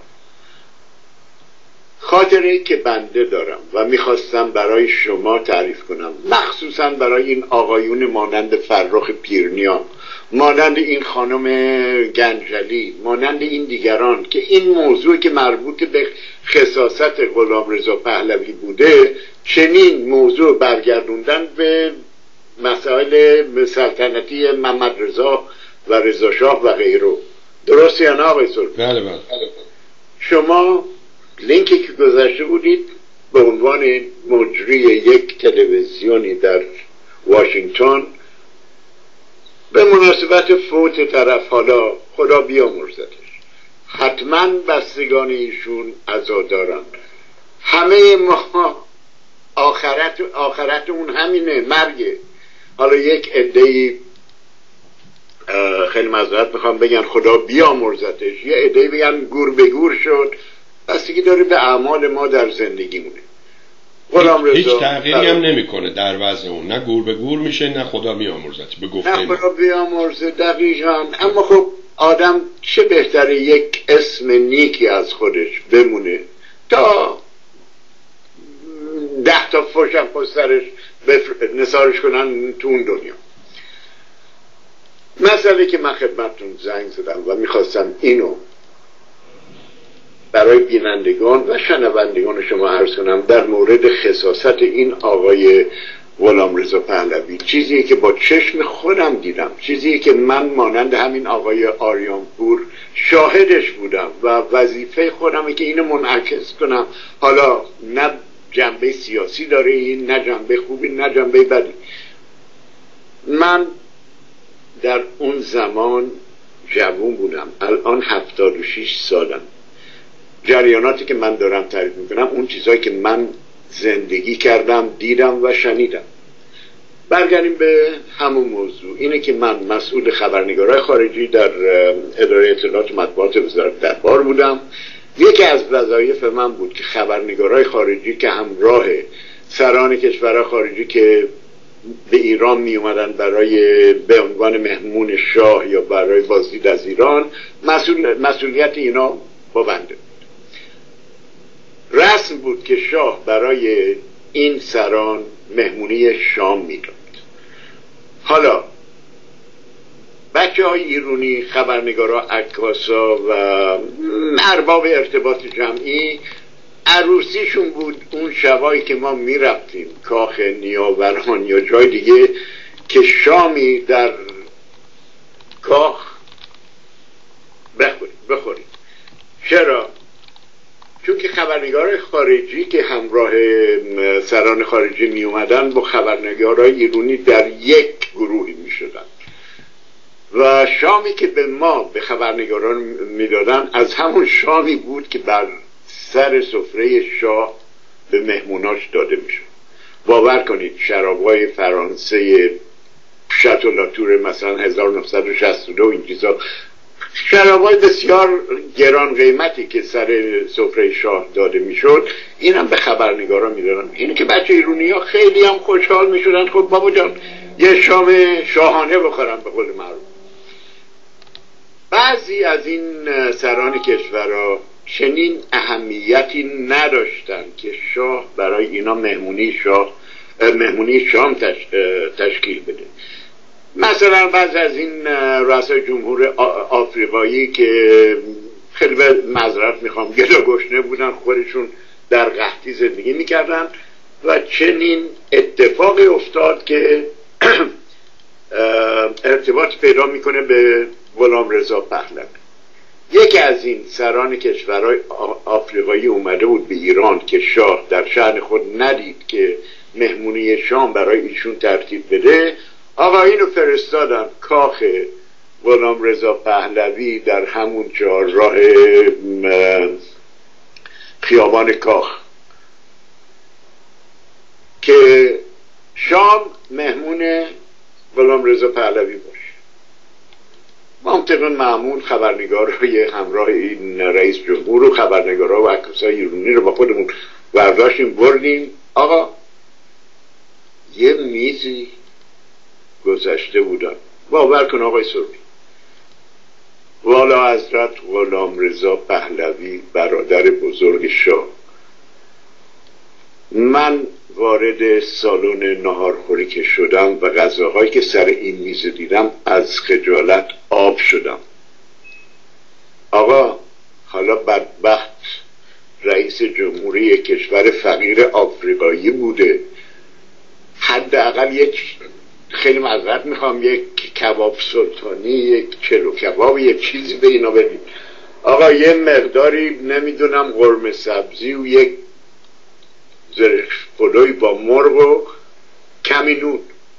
خاطره که بنده دارم و میخواستم برای شما تعریف کنم، مخصوصا برای این آقایون مانند فرخ پیرنیا، مانند این خانم گنجلی، مانند این دیگران که این موضوع که مربوط به خصاصت غلامرضا پهلوی بوده، چنین موضوع برگردوندن به مسائل سلطنتی محمدرضا و رضا شاه و غیره. درسته یا نه آقای سربی؟ بله. شما لینکی که گذاشته بودید به عنوان مجری یک تلویزیونی در واشنگتن به مناسبت فوت طرف، حالا خدا بیامرزدش، حتما بستگان ایشون عزادارن. همه ما آخرت اون همینه، مرگه. حالا یک عده‌ای خیلی معذرت میخوام بگن خدا بیامرزدش، یه عده‌ای بگن گور به گور شد، بستگی داره به اعمال ما در زندگیمونه. هیچ تغییری هم نمیکنه در وضع اون، نه گور به گور میشه نه خدا بیامرزد به گفته نه خدا بیامرزه. دقیقاً. اما خب آدم چه بهتره یک اسم نیکی از خودش بمونه تا 10 تا فوشم پشت سرش نثارش کنن تو اون دنیا. مسئله که من خدمتتون زنگ زدم و میخواستم اینو برای بینندگان و شنوندگان شما عرض کنم در مورد خساست این آقای غلامرضا پهلوی، چیزیه که با چشم خودم دیدم، چیزیه که من مانند همین آقای آریانپور شاهدش بودم و وظیفه خودمه که اینو منعکس کنم. حالا نه جنبه سیاسی داره این، نه جنبه خوبی نه جنبه بدی. من در اون زمان جوان بودم، الان 76 سالم. جریاناتی که من دارم تعریف میکنم اون چیزهایی که من زندگی کردم، دیدم و شنیدم. برگردیم به همون موضوع. اینه که من مسئول خبرنگارای خارجی در اداره اطلاعات و مطبوعات وزارت دربار بودم. یکی از وظایف من بود که خبرنگارای خارجی که همراه سران کشورهای خارجی که به ایران می اومدن برای به عنوان مهمون شاه یا برای بازدید از ایران، مسئولیت اینا با بنده. رسم بود که شاه برای این سران مهمونی شام میداد. حالا بچه های ایرانی، خبرنگارا، عکاسا و ارباب ارتباط جمعی، عروسیشون بود اون شبایی که ما میرفتیم کاخ نیاوران یا جای دیگه که شامی در کاخ بخوریم. چرا؟ چون که خبرنگارای خارجی که همراه سران خارجی می اومدن با خبرنگارای ایرانی در یک گروهی می شدن و شامی که به ما به خبرنگاران می دادن از همون شامی بود که بر سر سفره شاه به مهموناش داده می شد. باور کنید شرابای فرانسه شاتو لاتور مثلا 1962 این چیزا، شرابای بسیار گران قیمتی که سر سفره شاه داده میشد، اینم به خبرنگارا میدادن. اینه که بچه ایرانی ها خیلی هم خوشحال میشدن، خب بابا جان یه شام شاهانه بخورم به قول معروف. بعضی از این سران کشورها چنین اهمیتی نداشتن که شاه برای اینا مهمونی شام تشکیل بده. مثلا بعض از این رؤسای جمهور آفریقایی که خیلی به معذرت میخوام گدا گشنه بودن، خودشون در قحطی زندگی میکردن و چنین اتفاقی افتاد که ارتباط پیدا میکنه به غلامرضا پهلوی. یکی از این سران کشورهای آفریقایی اومده بود به ایران که شاه در شأن خود ندید که مهمونی شام برای ایشون ترتیب بده. آقایون رو فرستادن کاخ غلامرضا پهلوی در همون چهارراه خیابان کاخ که شام مهمون غلامرضا پهلوی باشه. ما طبق معمول خبرنگارای همراه این رئیس جمهور و خبرنگارا و عکاسای ایرانی رو با خودمون برداشتیم بردیم. آقا یه میزی گذشته بودن، باور کن آقای سربی، والا حضرت غلامرضا پهلوی برادر بزرگ شاه. من وارد سالن ناهارخوری که شدم و غذاهایی که سر این میز دیدم از خجالت آب شدم. آقا حالا بدبخت رئیس جمهوری کشور فقیر آفریقایی بوده، حداقل یک، خیلی معذرت میخوام، یک کباب سلطانی، یک چلو کباب، یک چیزی به اینا بدید. آقا یه مقداری نمیدونم قرمه سبزی و یک زرش پلوی با مرغ و کمی نون.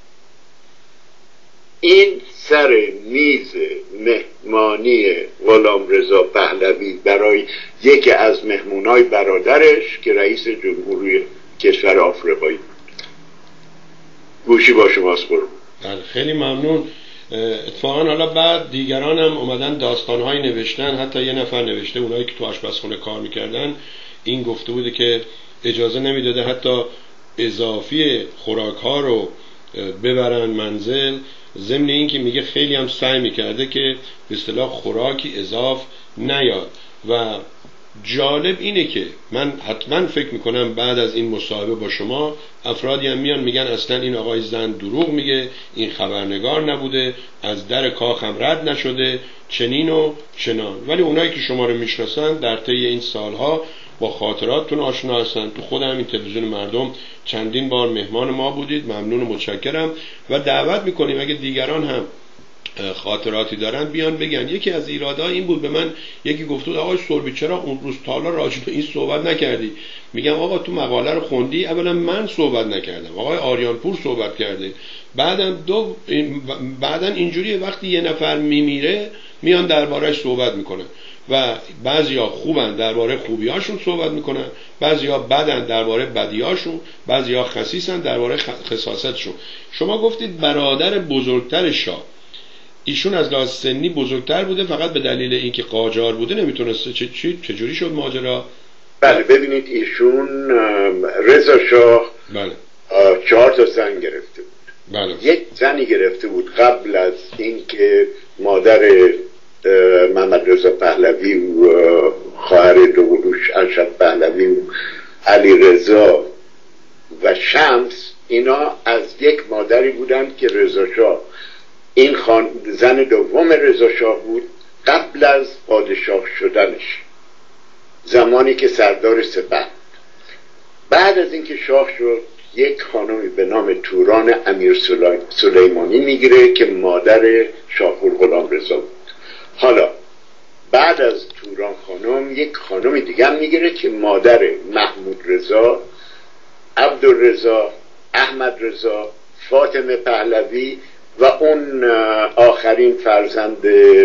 این سر میز مهمانی غلامرضا پهلوی برای یکی از مهمونای برادرش که رئیس جمهوری کشور آفریقایی بود. گوشی با شماست برو. خیلی ممنون. اتفاقا حالا بعد دیگران هم اومدن داستانهایی نوشتن، حتی یه نفر نوشته، اونایی که تو آشپزخونه کار میکردن، این گفته بوده که اجازه نمیداده حتی اضافی خوراک ها رو ببرن منزل، ضمن این که میگه خیلی هم سعی میکرده که به اصطلاح خوراکی اضاف نیاد و جالب اینه که من حتما فکر میکنم بعد از این مصاحبه با شما افرادی هم میان میگن اصلا این آقای زند دروغ میگه، این خبرنگار نبوده، از در کاخ هم رد نشده، چنین و چنان. ولی اونایی که شما رو میشناسن در طی این سالها با خاطراتتون آشنا هستن. تو خود همین تلویزیون مردم چندین بار مهمان ما بودید، ممنون و متشکرم و دعوت میکنیم اگه دیگران هم خاطراتی دارن بیان بگن. یکی از ایرادها این بود، به من یکی گفت آقای سربی چرا اون روز تا حالا راجع به این صحبت نکردی؟ میگم آقا تو مقاله رو خوندی؟ اولا من صحبت نکردم، آقای آریانپور صحبت کرده. بعدن اینجوریه وقتی یه نفر میمیره میان درباره‌اش صحبت میکنن و بعضیا خوبن درباره خوبیاشون صحبت میکنن، بعضیا بدن درباره بدیاشون، بعضیا خسیسن درباره خساستشون. شما گفتید برادر بزرگتر شاه، ایشون از لحاظ سنی بزرگتر بوده، فقط به دلیل اینکه قاجار بوده نمیتونسته. چجوری شد ماجرا؟ بله ببینید ایشون رضا شاه 4 تا زن گرفته بود. بله. یک زنی گرفته بود قبل از اینکه مادر محمد رضا پهلوی و خواهر دوروش ارشد پهلوی و علی رضا و شمس، اینا از یک مادری بودند که رضا شاه این زن دوم رضا شاه بود قبل از پادشاه شدنش، زمانی که سردار سپه. بعد از اینکه شاه شد یک خانمی به نام توران امیر سلیمانی میگیره که مادر شاپور غلام رضا بود. حالا بعد از توران خانم یک خانم دیگه میگیره که مادر محمود رضا، عبدالرضا، احمد رضا، فاطمه پهلوی و اون آخرین فرزند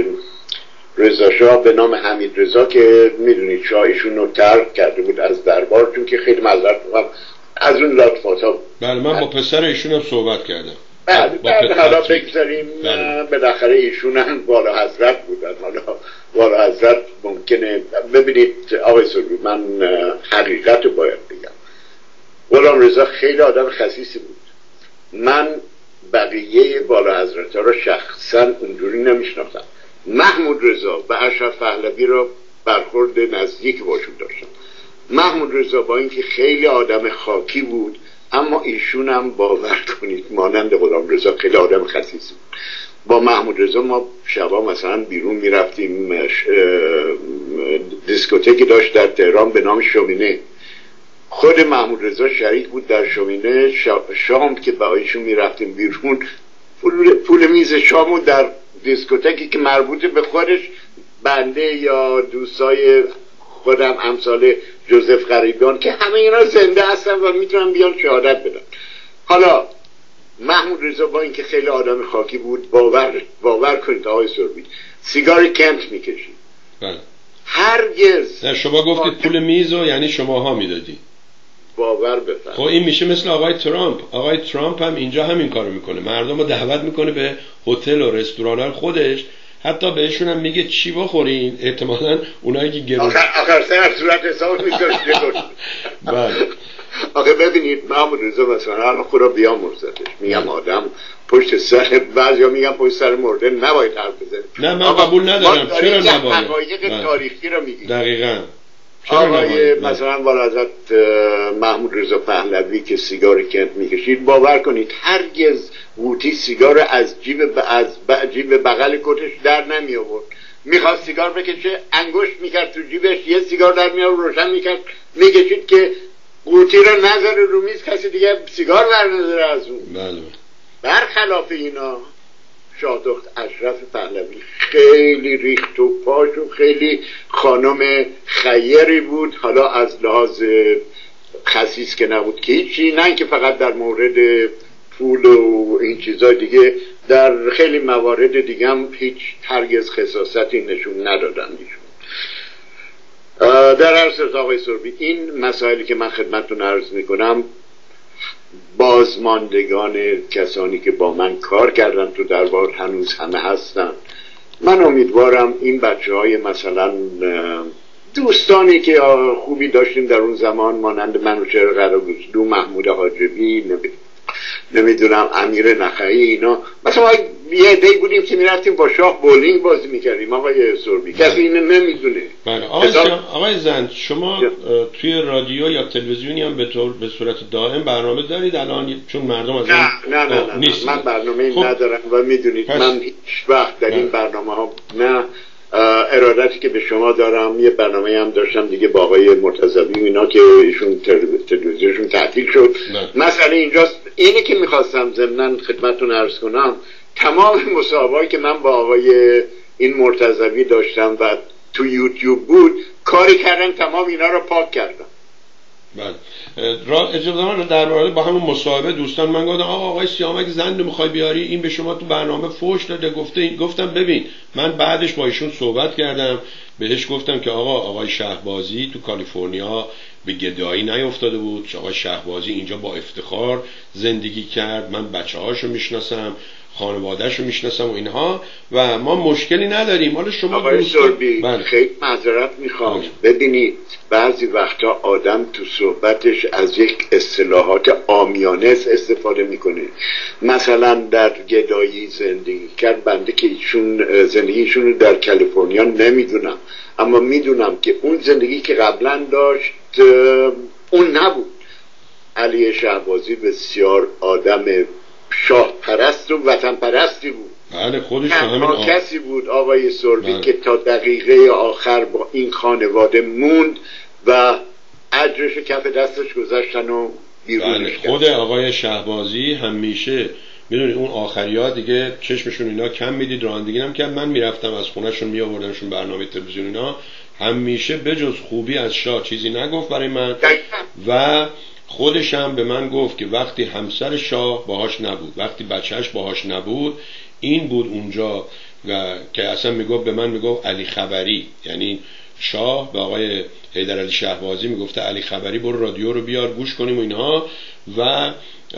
رضا شاه به نام حمید رضا که میدونید شاه ایشون رو ترک کرده بود از دربار، چون که خیلی معذرت میخوام از اون لطفاتا. بله من با پسر ایشون هم صحبت کردم. بعد حالا بگذاریم بالاخره ایشون هم والا حضرت بودن. حالا والا حضرت ممکنه، ببینید آقای سربی من حقیقت رو باید بگم، غلام رضا خیلی آدم خسیسی بود. من بقیه والا حضرت ها رو شخصا اونجوری نمیشناختم. محمود رضا و اشرف پهلوی رو برخورد نزدیک باشون داشتم. محمود رضا با اینکه خیلی آدم خاکی بود، اما ایشون هم باور کنید مانند غلام رضا خیلی آدم خسیسی بود. با محمود رضا ما شبا مثلا بیرون میرفتیم، دیسکوتکی داشت در تهران به نام شومینه. خود محمود رضا شریک بود در شومینه. شام که با ایشون میرفتیم بیرون، پول میز شامو در دیسکوتکی که مربوط به خودش، بنده یا دوستای خودم امثال جوزف غریبیان که همه اینا زنده هستن و میتونن بیان شهادت بدن. حالا محمود رضا با اینکه خیلی آدم خاکی بود، باور کنید آقای سربی سیگار کنت میکشید. بله. هرگز. نه شما گفتید پول میزو یعنی شماها میدادی. باور بفرمایید. خب این میشه مثل آقای ترامپ. آقای ترامپ هم اینجا همین کارو میکنه، مردم رو دعوت میکنه به هتل و رستوران خودش، حتی بهشون هم میگه چی بخورین، احتمالاً اونایی که گرون آخر سر صورت حساب میذاره. بله. آخه ببینید محمود رضا مثلا الان خدا بیامرزتش، میگم آدم پشت سر، بعضیا میگن پشت سر مرده نباید حرف بزنه. نه من قبول ندارم. چرا نباید؟ حقایق تاریخی رو میگیم. دقیقاً. آقای مثلا والازت محمود رضا پهلوی که سیگار کنت میکشید، باور کنید هرگز قوطی سیگار از جیب بغل کتش در نمی آورد. میخواست سیگار بکشه انگشت میکرد تو جیبش، یه سیگار در می آورد روشن میکرد میکشید که قوطی رو نذاره رو میز کسی دیگه سیگار برنذاره از اون. بله. برخلاف اینا شاهدخت اشرف پهلوی خیلی ریخت و پاش و خیلی خانم خیری بود. حالا از لحاظ خسیس که نبود که هیچی، نه که فقط در مورد پول و این چیزای دیگه، در خیلی موارد دیگه هم هیچ هرگز خساستی نشون ندادن ایشون. در هر صورت آقای سربی این مسائلی که من خدمتتون عرض میکنم، بازماندگان کسانی که با من کار کردن تو دربار هنوز همه هستن. من امیدوارم این بچه‌های مثلا دوستانی که خوبی داشتیم در اون زمان مانند منوچهر قراگوزلو، محمود حاجبی، نمیدونم امیر نخعی، اینا مثلا یه عده‌ای بودیم که میرفتیم با شاه بولینگ بازی میکردیم آقای سربی. کسی اینو نمیدونه. بله آقای زند، شما توی رادیو یا تلویزیونی هم به صورت دائم برنامه دارید الان؟ چون مردم از نه من برنامه ندارم و میدونید من هیچ وقت در این برنامه ها نه ارادتی که به شما دارم. یه برنامه هم داشتم دیگه با آقای مرتضوی اینا که ایشون تلویزیونشون تعطیل شد. مسئله اینجاست، اینه که میخواستم ضمناً خدمتتون عرض کنم تمام مصاحبه‌ای که من با آقای این مرتضوی داشتم و تو یوتیوب بود کاری کردن تمام اینا رو پاک کردم. بله اجازه من در مورد با همون مصاحبه دوستان من گفتم آقای سیامک زند میخوای بیاری، این به شما تو برنامه فوش داده گفتم ببین من بعدش با ایشون صحبت کردم، بهش گفتم که آقای شهبازی تو کالیفرنیا به گدایی نیفتاده بود، آقای شهبازی اینجا با افتخار زندگی کرد، من بچه‌هاشو میشناسم، خانواده‌شو میشناسم و اینها و ما مشکلی نداریم. حالا شما آقای سربی خیلی معذرت میخوام. ببینید بعضی وقتا آدم تو صحبتش از یک اصطلاحات عامیانه استفاده میکنه. مثلا در گدایی زندگی کرد، بنده که ایشون زندگیشون رو در کالیفرنیا نمیدونم، اما میدونم که اون زندگی که قبلا داشت اون نبود. علی شهبازی بسیار آدم شاه پرست و وطن پرستی بود. بله خودش همین کسی بود آقای سربی که تا دقیقه آخر با این خانواده موند و اجرش کف دستش گذاشتن و بیرونش کرد. خود آقای شهبازی همیشه میدونی اون آخریا دیگه چشمشون اینا کم میدید، رانندگی هم کرد. من میرفتم از خونهشون میآوردمشون برنامه تلویزیون اینا، همیشه بجز خوبی از شاه چیزی نگفت برای من و خودش هم به من گفت که وقتی همسر شاه باهاش نبود، وقتی بچهش باهاش نبود، این بود اونجا که اصلا میگفت به من میگفت علی خبری، یعنی شاه به آقای حیدرعلی شهبازی میگفته علی خبری برو رادیو رو بیار گوش کنیم و اینها. و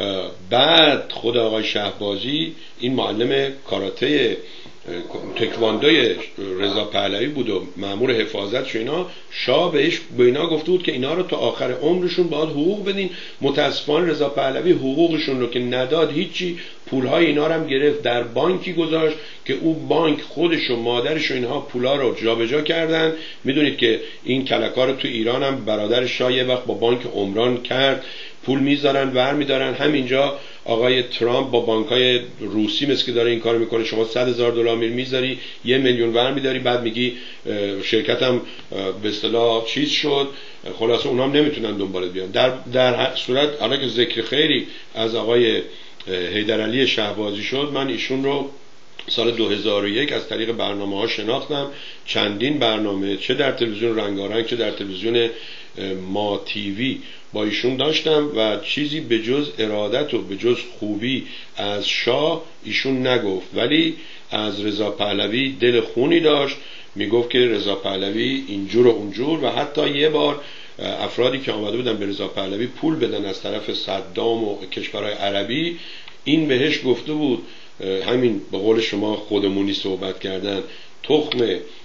بعد خود آقای شهبازی این معلم کاراته تکواندوی رضا پهلوی بود و مأمور حفاظتش اینا، شاه بهش به اینا گفته بود که اینا رو تا آخر عمرشون باید حقوق بدین. متاسفانه رضا پهلوی حقوقشون رو که نداد هیچی، پولهای اینا رو هم گرفت در بانکی گذاشت که اون بانک خودش و مادرش و اینها پولا رو جابجا کردن. میدونید که این کلکا رو تو ایران هم برادر شاه یه وقت با بانک عمران کرد، پول میذارن ور میدارن. همینجا آقای ترامپ با بانکای روسی مثل که داره این کار میکنه، شما $100,000 میذاری 1 میلیون ور میداری، بعد میگی شرکتم به اصطلاح چیز شد. خلاصه اونها هم نمیتونن دنبالت بیان. در صورت حالا که ذکر خیری از آقای حیدرعلی شهبازی شد، من ایشون رو سال 2001 از طریق برنامه ها شناختم. چندین برنامه چه در تلویزیون رنگارنگ چه در تلویزیون ما تیوی با ایشون داشتم و چیزی به جز ارادت و به جز خوبی از شاه ایشون نگفت، ولی از رضا پهلوی دل خونی داشت. میگفت که رضا پهلوی اینجور و اونجور و حتی یه بار افرادی که آمده بودن به رضا پهلوی پول بدن از طرف صدام و کشورهای عربی، این بهش گفته بود همین به قول شما خودمونی صحبت کردن، تخم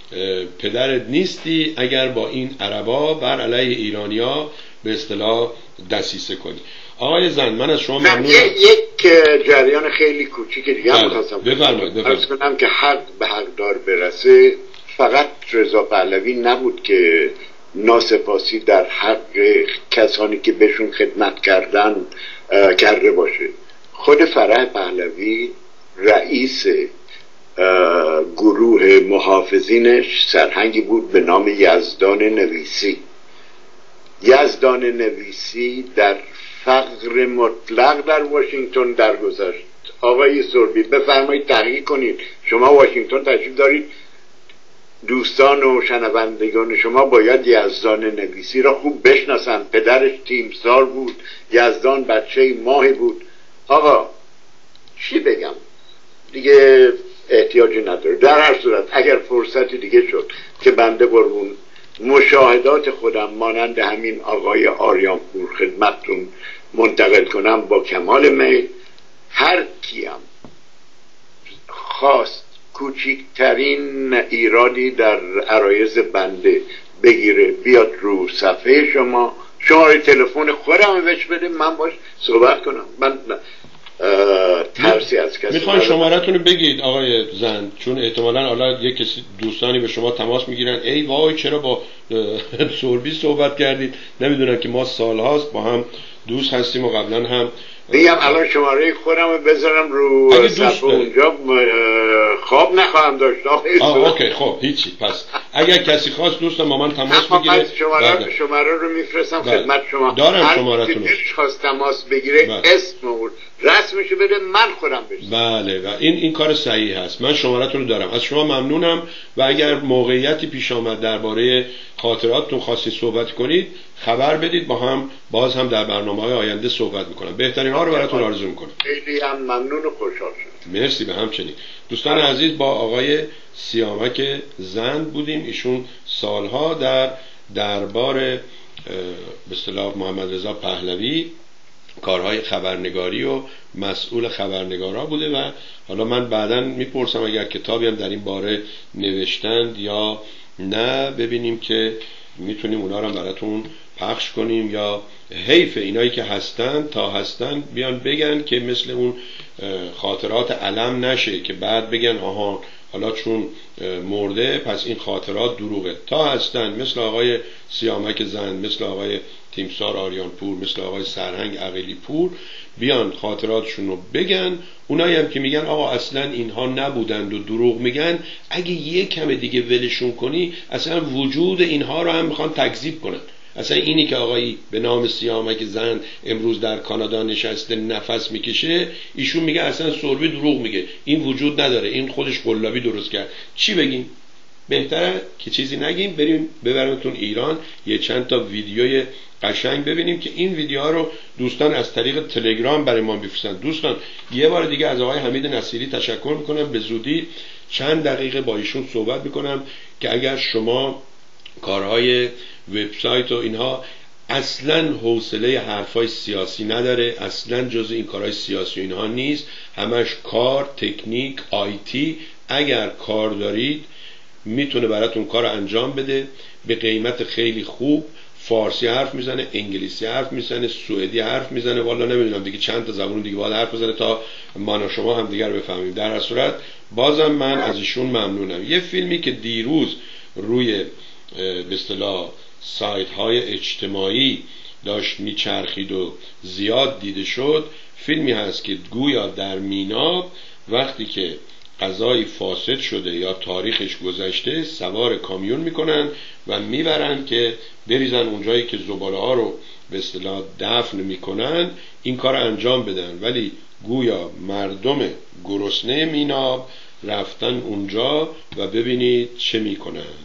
پدرت نیستی اگر با این عربا بر علیه ایرانیا به اصطلاح دسیسه کنی. آقای زند من از شما ممنونم. یک جریان خیلی کوچیک دیگه هم می‌خواستم بفرمایید کنم که حق به حقدار برسه. فقط رضا پهلوی نبود که ناسپاسی در حق کسانی که بهشون خدمت کردن کرده باشه. خود فرح پهلوی رئیس گروه محافظینش سرهنگی بود به نام یزدان نویسی. یزدان نویسی در فقر مطلق در واشنگتن درگذشت. آقای سربی بفرمایید تحقیق کنید، شما واشنگتن تشریف دارید، دوستان و شنوندگان شما باید یزدان نویسی را خوب بشناسن. پدرش تیمسار بود، یزدان بچه ماهی بود. آقا چی بگم دیگه، احتیاجی نداره. در هر صورت اگر فرصتی دیگه شد که بنده برمون مشاهدات خودم مانند همین آقای آریانپور خدمتتون منتقل کنم با کمال میل. هر کیم خواست کوچکترین ایرادی در عرایض بنده بگیره بیاد رو صفحه شما، شماره تلفن خودم بهش بده، من باش صحبت کنم. من ترسی از کسی میخوان شماره‌تون رو بگید آقای زند، چون احتمالاً حالا یک کسی دوستانی به شما تماس میگیرن ای وای چرا با سوربی صحبت کردید. نمیدونن که ما سالهاست با هم دوست هستیم و قبلا هم میگم الان شماره خودم بذارم رو صفحه اونجا خواب نخواهم داشت. اوکی خب هیچی. پس اگر کسی خواست دوستان با من تماس بگیره شماره رو میفرستم خدمت شما. دارم شماره‌تون رو. خواست تماس بگیره اسم و رسمشو بده من خودم بشم. بله و این کار صحیح هست. من شماره‌تون رو دارم. از شما ممنونم و اگر موقعیتی پیش آمد درباره خاطراتتون خواستید صحبت کنید خبر بدید، با هم باز هم در برنامه‌های آینده صحبت می‌کنم. بهترین ها رو براتون آرزو می‌کنم. خیلی هم ممنون و خوشحال شدم. مرسی. به همچنین. دوستان عزیز با آقای سیامک زند بودیم. ایشون سالها در دربار به اصطلاح محمد رضا پهلوی کارهای خبرنگاری و مسئول خبرنگارا بوده و حالا من بعداً میپرسم اگر کتابی هم در این باره نوشتند یا نه ببینیم که میتونیم اونا رو براتون پخش کنیم یا حیف اینایی که هستن تا هستن بیان بگن که مثل اون خاطرات علم نشه که بعد بگن آها حالا چون مرده پس این خاطرات دروغه. تا هستن مثل آقای سیامک زند، مثل آقای تیمسار آریان پور، مثل آقای سرهنگ عقیلی پور بیان خاطراتشون رو بگن. اونایی هم که میگن آقا اصلا اینها نبودند و دروغ میگن، اگه یک کم دیگه ولشون کنی اصلا وجود اینها رو هم میخوان تکذیب کنن. اصلا اینی که آقایی به نام سیامک زند امروز در کانادا نشسته نفس میکشه، ایشون میگه اصلا سوربی دروغ میگه، این وجود نداره، این خودش قلابی درست کرد. چی بگیم؟ بهتره که چیزی نگیم، بریم ببرمتون ایران یه چند تا ویدیوی قشنگ ببینیم که این ویدیوها رو دوستان از طریق تلگرام برای ما بفرستن. دوستان یه بار دیگه از آقای حمید نصیری تشکر میکنم. به زودی چند دقیقه با ایشون صحبت میکنم که اگر شما کارهای وبسایت و اینها اصلا حوصله حرفای سیاسی نداره، اصلا جز این کارهای سیاسی اینها نیست، همش کار تکنیک آیتی، اگر کار دارید میتونه براتون کار انجام بده به قیمت خیلی خوب. فارسی حرف میزنه، انگلیسی حرف میزنه، سوئدی حرف میزنه، والا نمیدونم دیگه چند تا زبان دیگه باید حرف بزنه تا من و شما هم دیگر رو بفهمیم. در هر صورت بازم من از ایشون ممنونم. یه فیلمی که دیروز روی به اصطلاح سایت های اجتماعی داشت میچرخید و زیاد دیده شد، فیلمی هست که گویا در میناب وقتی که قضایی فاسد شده یا تاریخش گذشته سوار کامیون میکنن و میبرن که بریزن اونجایی که زباله ها رو به اصطلاح دفن میکنن، این کار انجام بدن. ولی گویا مردم گرسنه میناب رفتن اونجا و ببینید چه میکنند.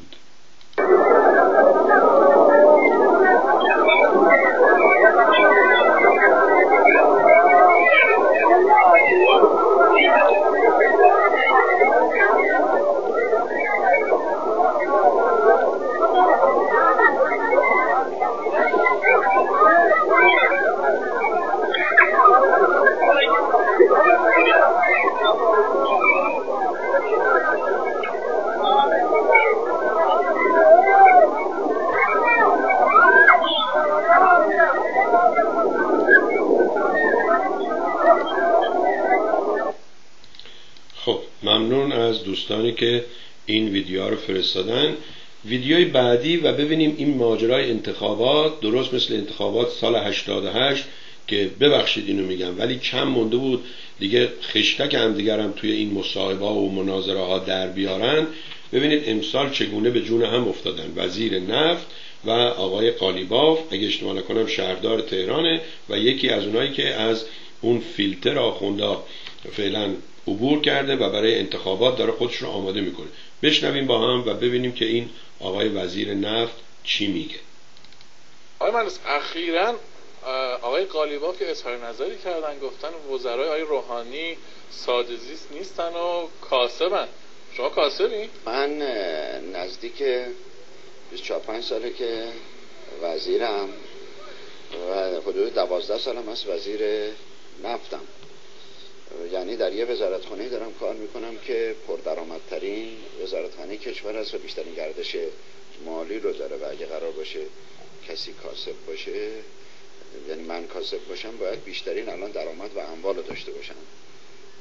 ممنون از دوستانی که این ویدیو رو فرستادن. ویدیوی بعدی و ببینیم این ماجرای انتخابات درست مثل انتخابات سال 88 که ببخشید اینو میگم ولی کم مونده بود دیگه خشتک هم دیگرم توی این مصاحبه و مناظره ها در بیارن. ببینید امسال چگونه به جون هم افتادن. وزیر نفت و آقای قالیباف اگه اشتباه نکنم شهردار تهرانه و یکی از اونایی که از اون فیلتر آخونده فعلا عبور کرده و برای انتخابات داره خودش رو آماده میکنه. بشنویم با هم و ببینیم که این آقای وزیر نفت چی میگه. آقای مهندس اخیراً آقای قالیباف که اظهار نظری کردن، گفتن وزرای آقای روحانی ساده زیست نیستن و کاسبن. شما کاسبی؟ من نزدیک 25 ساله که وزیرم و حدود 12 سالم از وزیر نفتم. یعنی در یه وزارتخانه دارم کار میکنم که پردرآمدترین وزارتخانه کشور است و بیشترین گردش مالی رو داره و اگه قرار باشه کسی کاسب باشه، یعنی من کاسب باشم، باید بیشترین الان درآمد و اموال رو داشته باشم.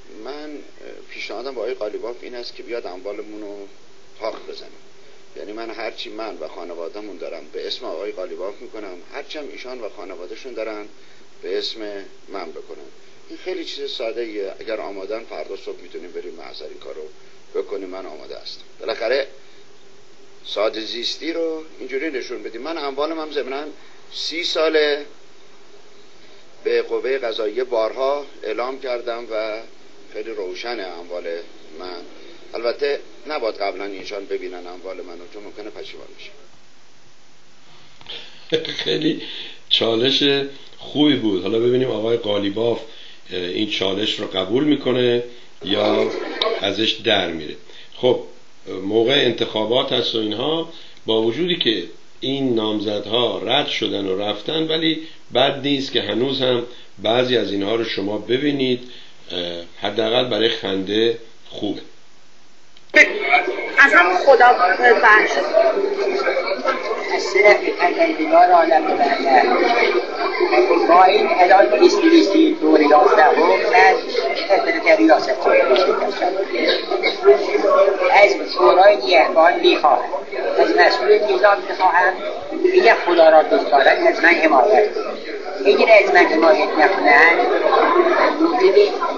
من پیشنهادم با آقای قالیباف این است که بیاد اموالمون رو تاق بزنیم. یعنی من هرچی من و خانواده‌مون دارم به اسم آقای قالیباف میکنم، هرچی هم ایشان و خانوادهشون دارن به اسم من بکنم. این خیلی چیز ساده ایه. اگر آمادن فردا صبح میتونیم بریم محضر این کارو بکنیم. من آماده هستم. بالاخره ساده زیستی رو اینجوری نشون بدیم. من اموالم هم ضمناً 30 ساله به قوه قضاییه بارها اعلام کردم و خیلی روشنه اموال من. البته نباید قبلا اینشان ببینن اموال منو، چون ممکنه پشیمان بشه. خیلی چالش خوبی بود. حالا ببینیم آقای قالیباف این چالش رو قبول میکنه یا ازش در میره. خب موقع انتخابات هست و اینها، با وجودی که این نامزدها رد شدن و رفتن، ولی بد نیست که هنوز هم بعضی از اینها رو شما ببینید، حداقل برای خنده خوبه. از هم خدا بخش از طرف پروردگار عالم برتر با این هلال 2020 دور 11 از خدمت ریاست از شورای نگهبان میخواهم، از مسئول نظام میخواهم اگر خدا را دوست دارد از من حمایت، اگر از من حمایت نکنند موجب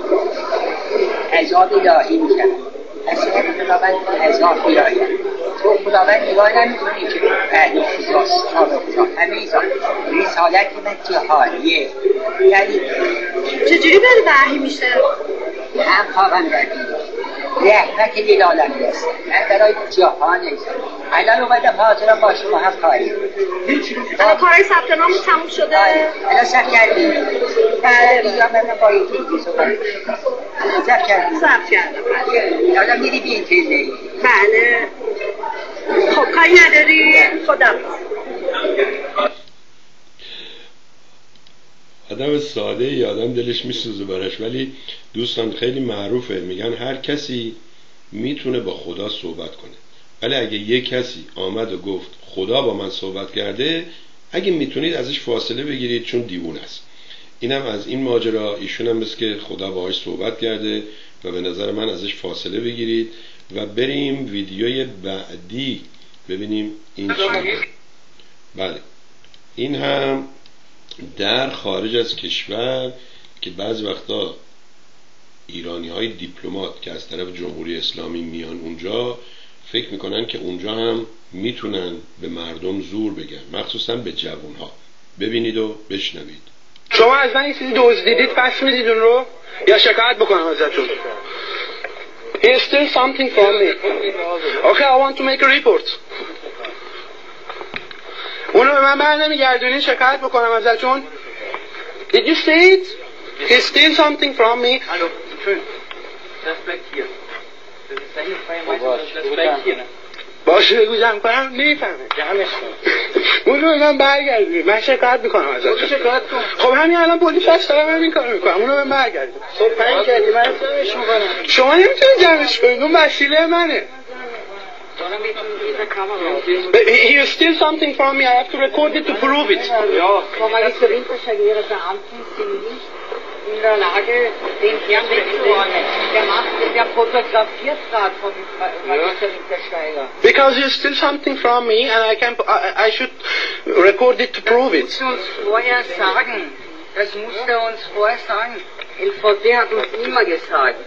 عذاب الهی میشم. از طرف خداوند عذاب میآید. تو خداوند نگاه نمی‌کنی که بعدی احساس خدا همه رسالت من جهانیه. یعنی چجوری بر وحی میشه؟ هم خواهم بردید رحمت للعالمین است. من برای جهان است. الان اومدم حاضرم با شما هم کاری. الان کارهای ثبت نام تموم شده؟ الان ثبت کردیم. بله. یا من با یکی دیگه صحبت ثبت کردیم. ثبت کردم. الان میری بی اینترنت. بله. خب کاری نداری؟ خدا آدم ساده ای، آدم دلش میسوزه براش، ولی دوستان خیلی معروفه، میگن هر کسی میتونه با خدا صحبت کنه، ولی اگه یک کسی آمد و گفت خدا با من صحبت کرده، اگه میتونید ازش فاصله بگیرید، چون دیوونه است. اینم از این ماجرا. ایشون هم مثل که خدا باهاش صحبت کرده و به نظر من ازش فاصله بگیرید و بریم ویدیوی بعدی ببینیم این چی. بله، این هم در خارج از کشور که بعضی وقتا ایرانی های دیپلمات که از طرف جمهوری اسلامی میان اونجا، فکر میکنن که اونجا هم میتونن به مردم زور بگن، مخصوصا به جوانها. ببینید و بشنوید. شما از من یه چیزی دزدیدید، پس میدید اون رو یا شکایت بکنم ازتون؟ He stole something from me. Okay, I want to make a report. اونو به من برنمیگردونین شکایت بکنم ازتون؟ Did you see it? He stole something from me. Hallo, schön. Das bleibt hier. Das ist dahin frei, das bleibt hier. باشه بگو جمع کنم نمیفهمه. جمعش کن. اونو به من برگردونین، من شکایت میکنم ازتون. شکایت کن. خب همین الان پلیس هست دارم همین کارو میکنم. اونو به من برگردونین. خب پنج کردی من جمعش میکنم. شما نمیتونید جمعش کنید، اون وسیله منه. He stole something from me. I have to record it to prove it. Ja. Kommissariatverschwere Beamten sind nicht in der Lage, den Herrn wegzuordnen. Der fotografiert gerade von Magisterwintersteiger. Because he stole something from me and I should record it to prove it. Das muss uns vorher sagen. Das muss er uns vorher sagen. LVD hat uns immer gesagt.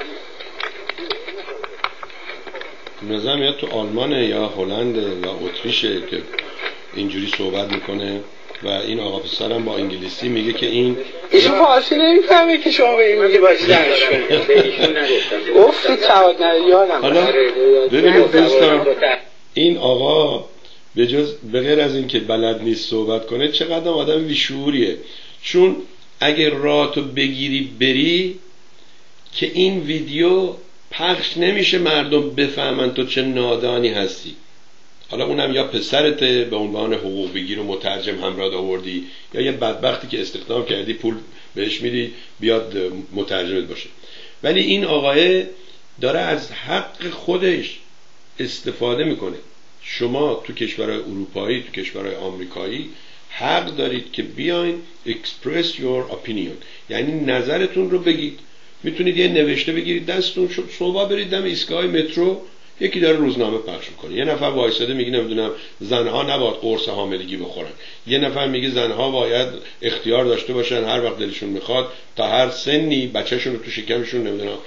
نظام یا تو آلمانه یا هلند یا اتریشه که اینجوری صحبت میکنه و این آقا پسرم با انگلیسی میگه که این ایشون فارسی نمیفهمه که شما به این میگه باشه درش کنید. افت سواد نداری یادم. حالا ببینید دوستان، این آقا به غیر از این که بلد نیست صحبت کنه، چقدر آدم بیشعوریه. چون اگه راهتو بگیری بری که این ویدیو پخش نمیشه، مردم بفهمن تو چه نادانی هستی. حالا اونم یا پسرته به عنوان حقوق بگیر و مترجم همراه آوردی، یا یه بدبختی که استخدام کردی پول بهش میدی بیاد مترجمت باشه. ولی این آقای داره از حق خودش استفاده میکنه. شما تو کشورهای اروپایی، تو کشورهای آمریکایی حق دارید که بیاین express your opinion، یعنی نظرتون رو بگید. میتونید یه نوشته بگیرید دستتون، صبح برید دم ایستگاه مترو، یکی داره روزنامه پخش میکنه، یه نفر وایساده میگه نمیدونم زنها نباید قرص حاملگی بخورن، یه نفر میگه زنها باید اختیار داشته باشن هر وقت دلشون میخواد تا هر سنی بچه‌شون رو تو شکمشون نمیدونم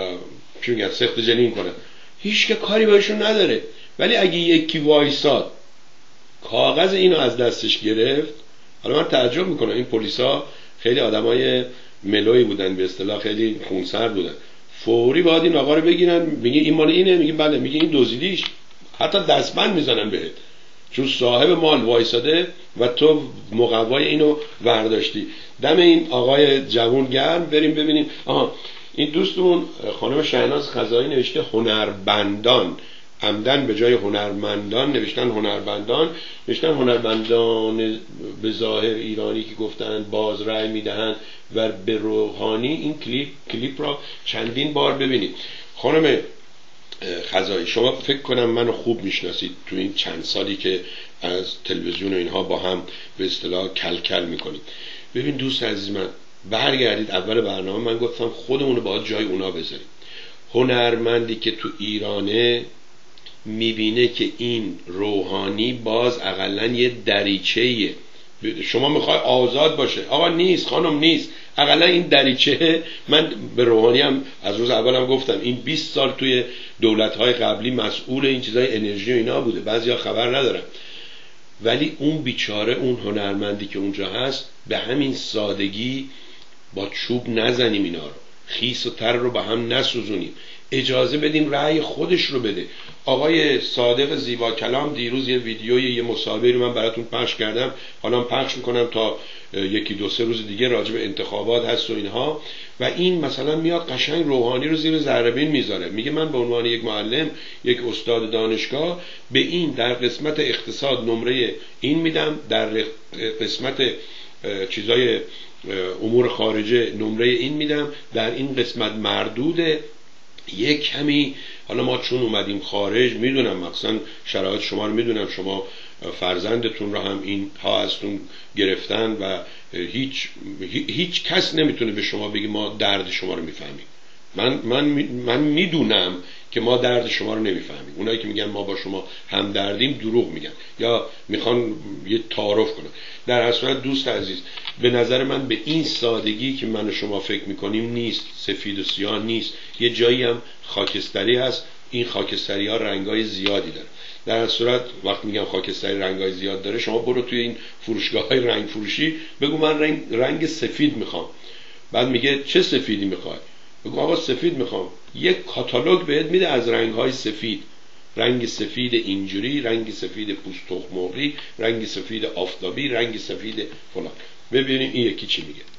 چی میگن سخت جنین کنن. هیچ که کاری بهشون نداره. ولی اگه یکی وایساد کاغذ اینو از دستش گرفت، حالا من تعجب میکنم این پلیسا خیلی آدمای ملوی بودن، به اصطلاح خیلی خونسرد بودن، فوری باید این آقا رو بگیرن، میگه این مال اینه، میگه بله، میگه این دزدیدیش، حتی دستبند میزنن بهت چون صاحب مال وایساده و تو مقوای اینو ورداشتی. دم این آقای جوان گرم. بریم ببینیم. این دوستمون خانم شهناز خزایی نوشته هنربندان، عمدن به جای هنرمندان نوشتن هنربندان. نوشتن هنربندان به ظاهر ایرانی که گفتن باز رأی میدهند و به روحانی. این کلیپ را چندین بار ببینید. خانم خزایی شما فکر کنم منو خوب میشناسید، تو این چند سالی که از تلویزیون و اینها با هم به اصطلاح کلکل میکنید. ببین دوست عزیز من، برگردید اول برنامه من گفتم خودمونو باید جای اونا بذاریم. هنرمندی که تو ایرانه میبینه که این روحانی باز اقلا یه دریچه‌ایه. شما میخوای آزاد باشه، آقا نیست خانم، نیست، اقلا این دریچه. من به روحانی هم از روز اولم گفتم این 20 سال توی دولت‌های قبلی مسئول این چیزای انرژی و اینا بوده، بعضیا خبر ندارن. ولی اون بیچاره، اون هنرمندی که اونجا هست، به همین سادگی با چوب نزنیم اینا رو، خیس و تر رو به هم نسوزونیم، اجازه بدیم رأی خودش رو بده. آقای صادق زیبا کلام دیروز یه ویدیوی یه مصاحبه رو من براتون پخش کردم، حالا پخش میکنم تا یکی دو سه روز دیگه، راجع به انتخابات هست و اینها. و این مثلا میاد قشنگ روحانی رو زیر ذره بین میذاره، میگه من به عنوان یک معلم، یک استاد دانشگاه، به این در قسمت اقتصاد نمره این میدم، در قسمت چیزای امور خارجه نمره این میدم، در این قسمت مردوده. یک کمی حالا ما چون اومدیم خارج، میدونم مثلا شرایط شما رو میدونم، شما فرزندتون رو هم این ها ازتون گرفتن و هیچ کس نمیتونه به شما بگه ما درد شما رو میفهمیم. من میدونم که ما درد شما رو نمیفهمیم. اونایی که میگن ما با شما همدردیم دروغ میگن یا میخوان یه تعارف کنن. در هر صورت دوست عزیز، به نظر من به این سادگی که من و شما فکر میکنیم نیست، سفید و سیاه نیست، یه جایی هم خاکستری هست. این خاکستری ها رنگای زیادی داره. در هر صورت وقتی میگم خاکستری رنگای زیاد داره، شما برو توی این فروشگاه های رنگ فروشی بگو من رنگ سفید میخوام، بعد میگه چه سفیدی میخوای؟ بگو آقا سفید میخوام. یک کاتالوگ بهت میده از رنگ‌های سفید، رنگ سفید اینجوری، رنگ سفید پوست تخم مرغی، رنگ سفید آفتابی، رنگ سفید فلان. ببینیم این یکی چی میگه.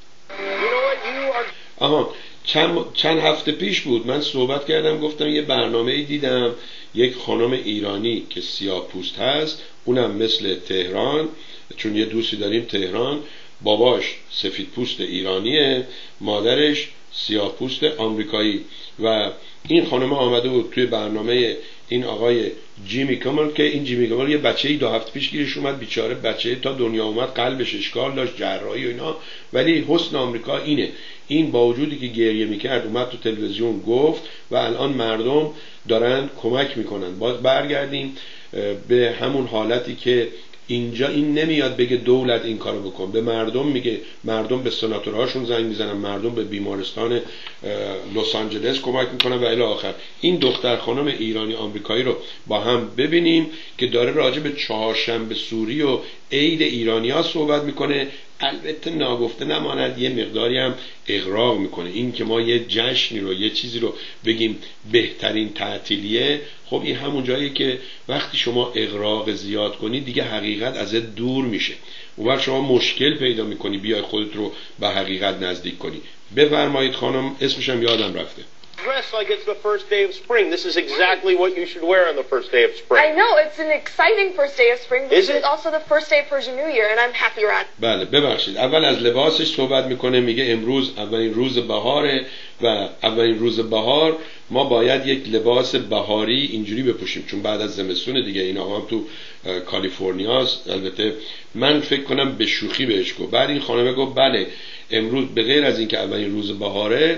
چند هفته پیش بود من صحبت کردم، گفتم یه برنامه‌ای دیدم، یک خانم ایرانی که سیاه پوست هست، اونم مثل تهران، چون یه دوستی داریم تهران، باباش سفید پوست ایرانیه، مادرش سیاه پوست آمریکایی. و این خانم آمده بود توی برنامه این آقای جیمی کامل، که این جیمی کامل یه بچه‌ای 2 هفته پیش گیرش اومد، بیچاره بچه تا دنیا اومد قلبش اشکال داشت، جراحی و اینا. ولی حسن آمریکا اینه، این با وجودی که گریه میکرد اومد تو تلویزیون گفت و الان مردم دارن کمک میکنن. باز برگردیم به همون حالتی که اینجا این نمیاد بگه دولت این کارو بکن، به مردم میگه، مردم به سناتورهاشون زنگ میزنن، مردم به بیمارستان لس آنجلس کمک میکنن و الی آخر. این دختر خانم ایرانی آمریکایی رو با هم ببینیم که داره راجع به چهارشنبه سوری و عید ایرانی‌ها صحبت میکنه. البته ناگفته نماند یه مقداری هم اغراق میکنه. این که ما یه جشنی رو، یه چیزی رو بگیم بهترین تعطیلیه، خب این همون جاییه که وقتی شما اغراق زیاد کنی دیگه حقیقت ازت دور میشه، اون وقت شما مشکل پیدا میکنی بیای خودت رو به حقیقت نزدیک کنی. بفرمایید خانم، اسمشم یادم رفته. Dress like it's the first day of spring. This is exactly what you should wear on the first day of spring. I know, it's an exciting first day of spring, but it's also the first day of Persian New Year, and I'm happy we're at. بله ببخشید، اول از لباسش صحبت میکنه، میگه امروز اولین روز بهاره و اولین روز بهار ما باید یک لباس بهاری اینجوری بپوشیم، چون بعد از زمستون دیگه. این آقا هم تو کالیفرنیاست. البته من فکر کنم به شوخی بهش گفت. بعد این خانم گفت بله امروز به غیر از این که اولین روز بهاره،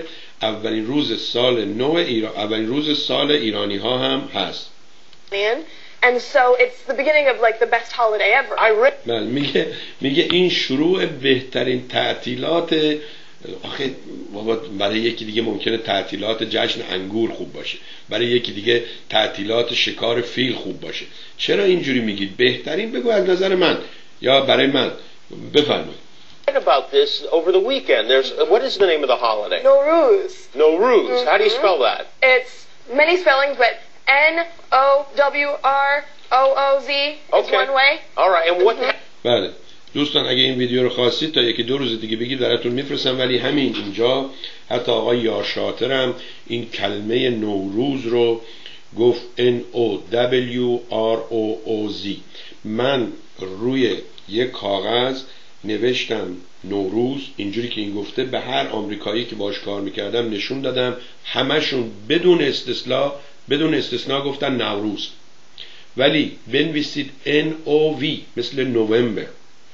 اولین روز سال نو ایران، اولین روز سال ایرانی ها هم هست. And so it's the beginning of like the best holiday ever. میگه این شروع بهترین تعطیلات. آخه بابا برای یکی دیگه ممکنه تعطیلات جشن انگور خوب باشه، برای یکی دیگه تعطیلات شکار فیل خوب باشه. چرا اینجوری میگید؟ بهترین بگو از نظر من یا برای من. بفرمایید. About this over the weekend. There's what is the name of the holiday? Nowruz. Nowruz. How do you spell that? It's many spellings, but N-O-W-R-O-O-Z is one way. All right. And what? بله دوستان اگه این ویدیو رو خواستید تا یکی دو روز دیگه بگید براتون میفرستم، ولی همین اینجا حتی آقای یار شاطرم این کلمه نوروز رو گفت N-O-W-R-O-O-Z. من روی یک کاغذ نوشتم نوروز اینجوری که این گفته، به هر آمریکایی که باش کار میکردم نشون دادم، همشون بدون استثناء گفتن نوروز. ولی بنویسید N-O-V مثل نوامبر،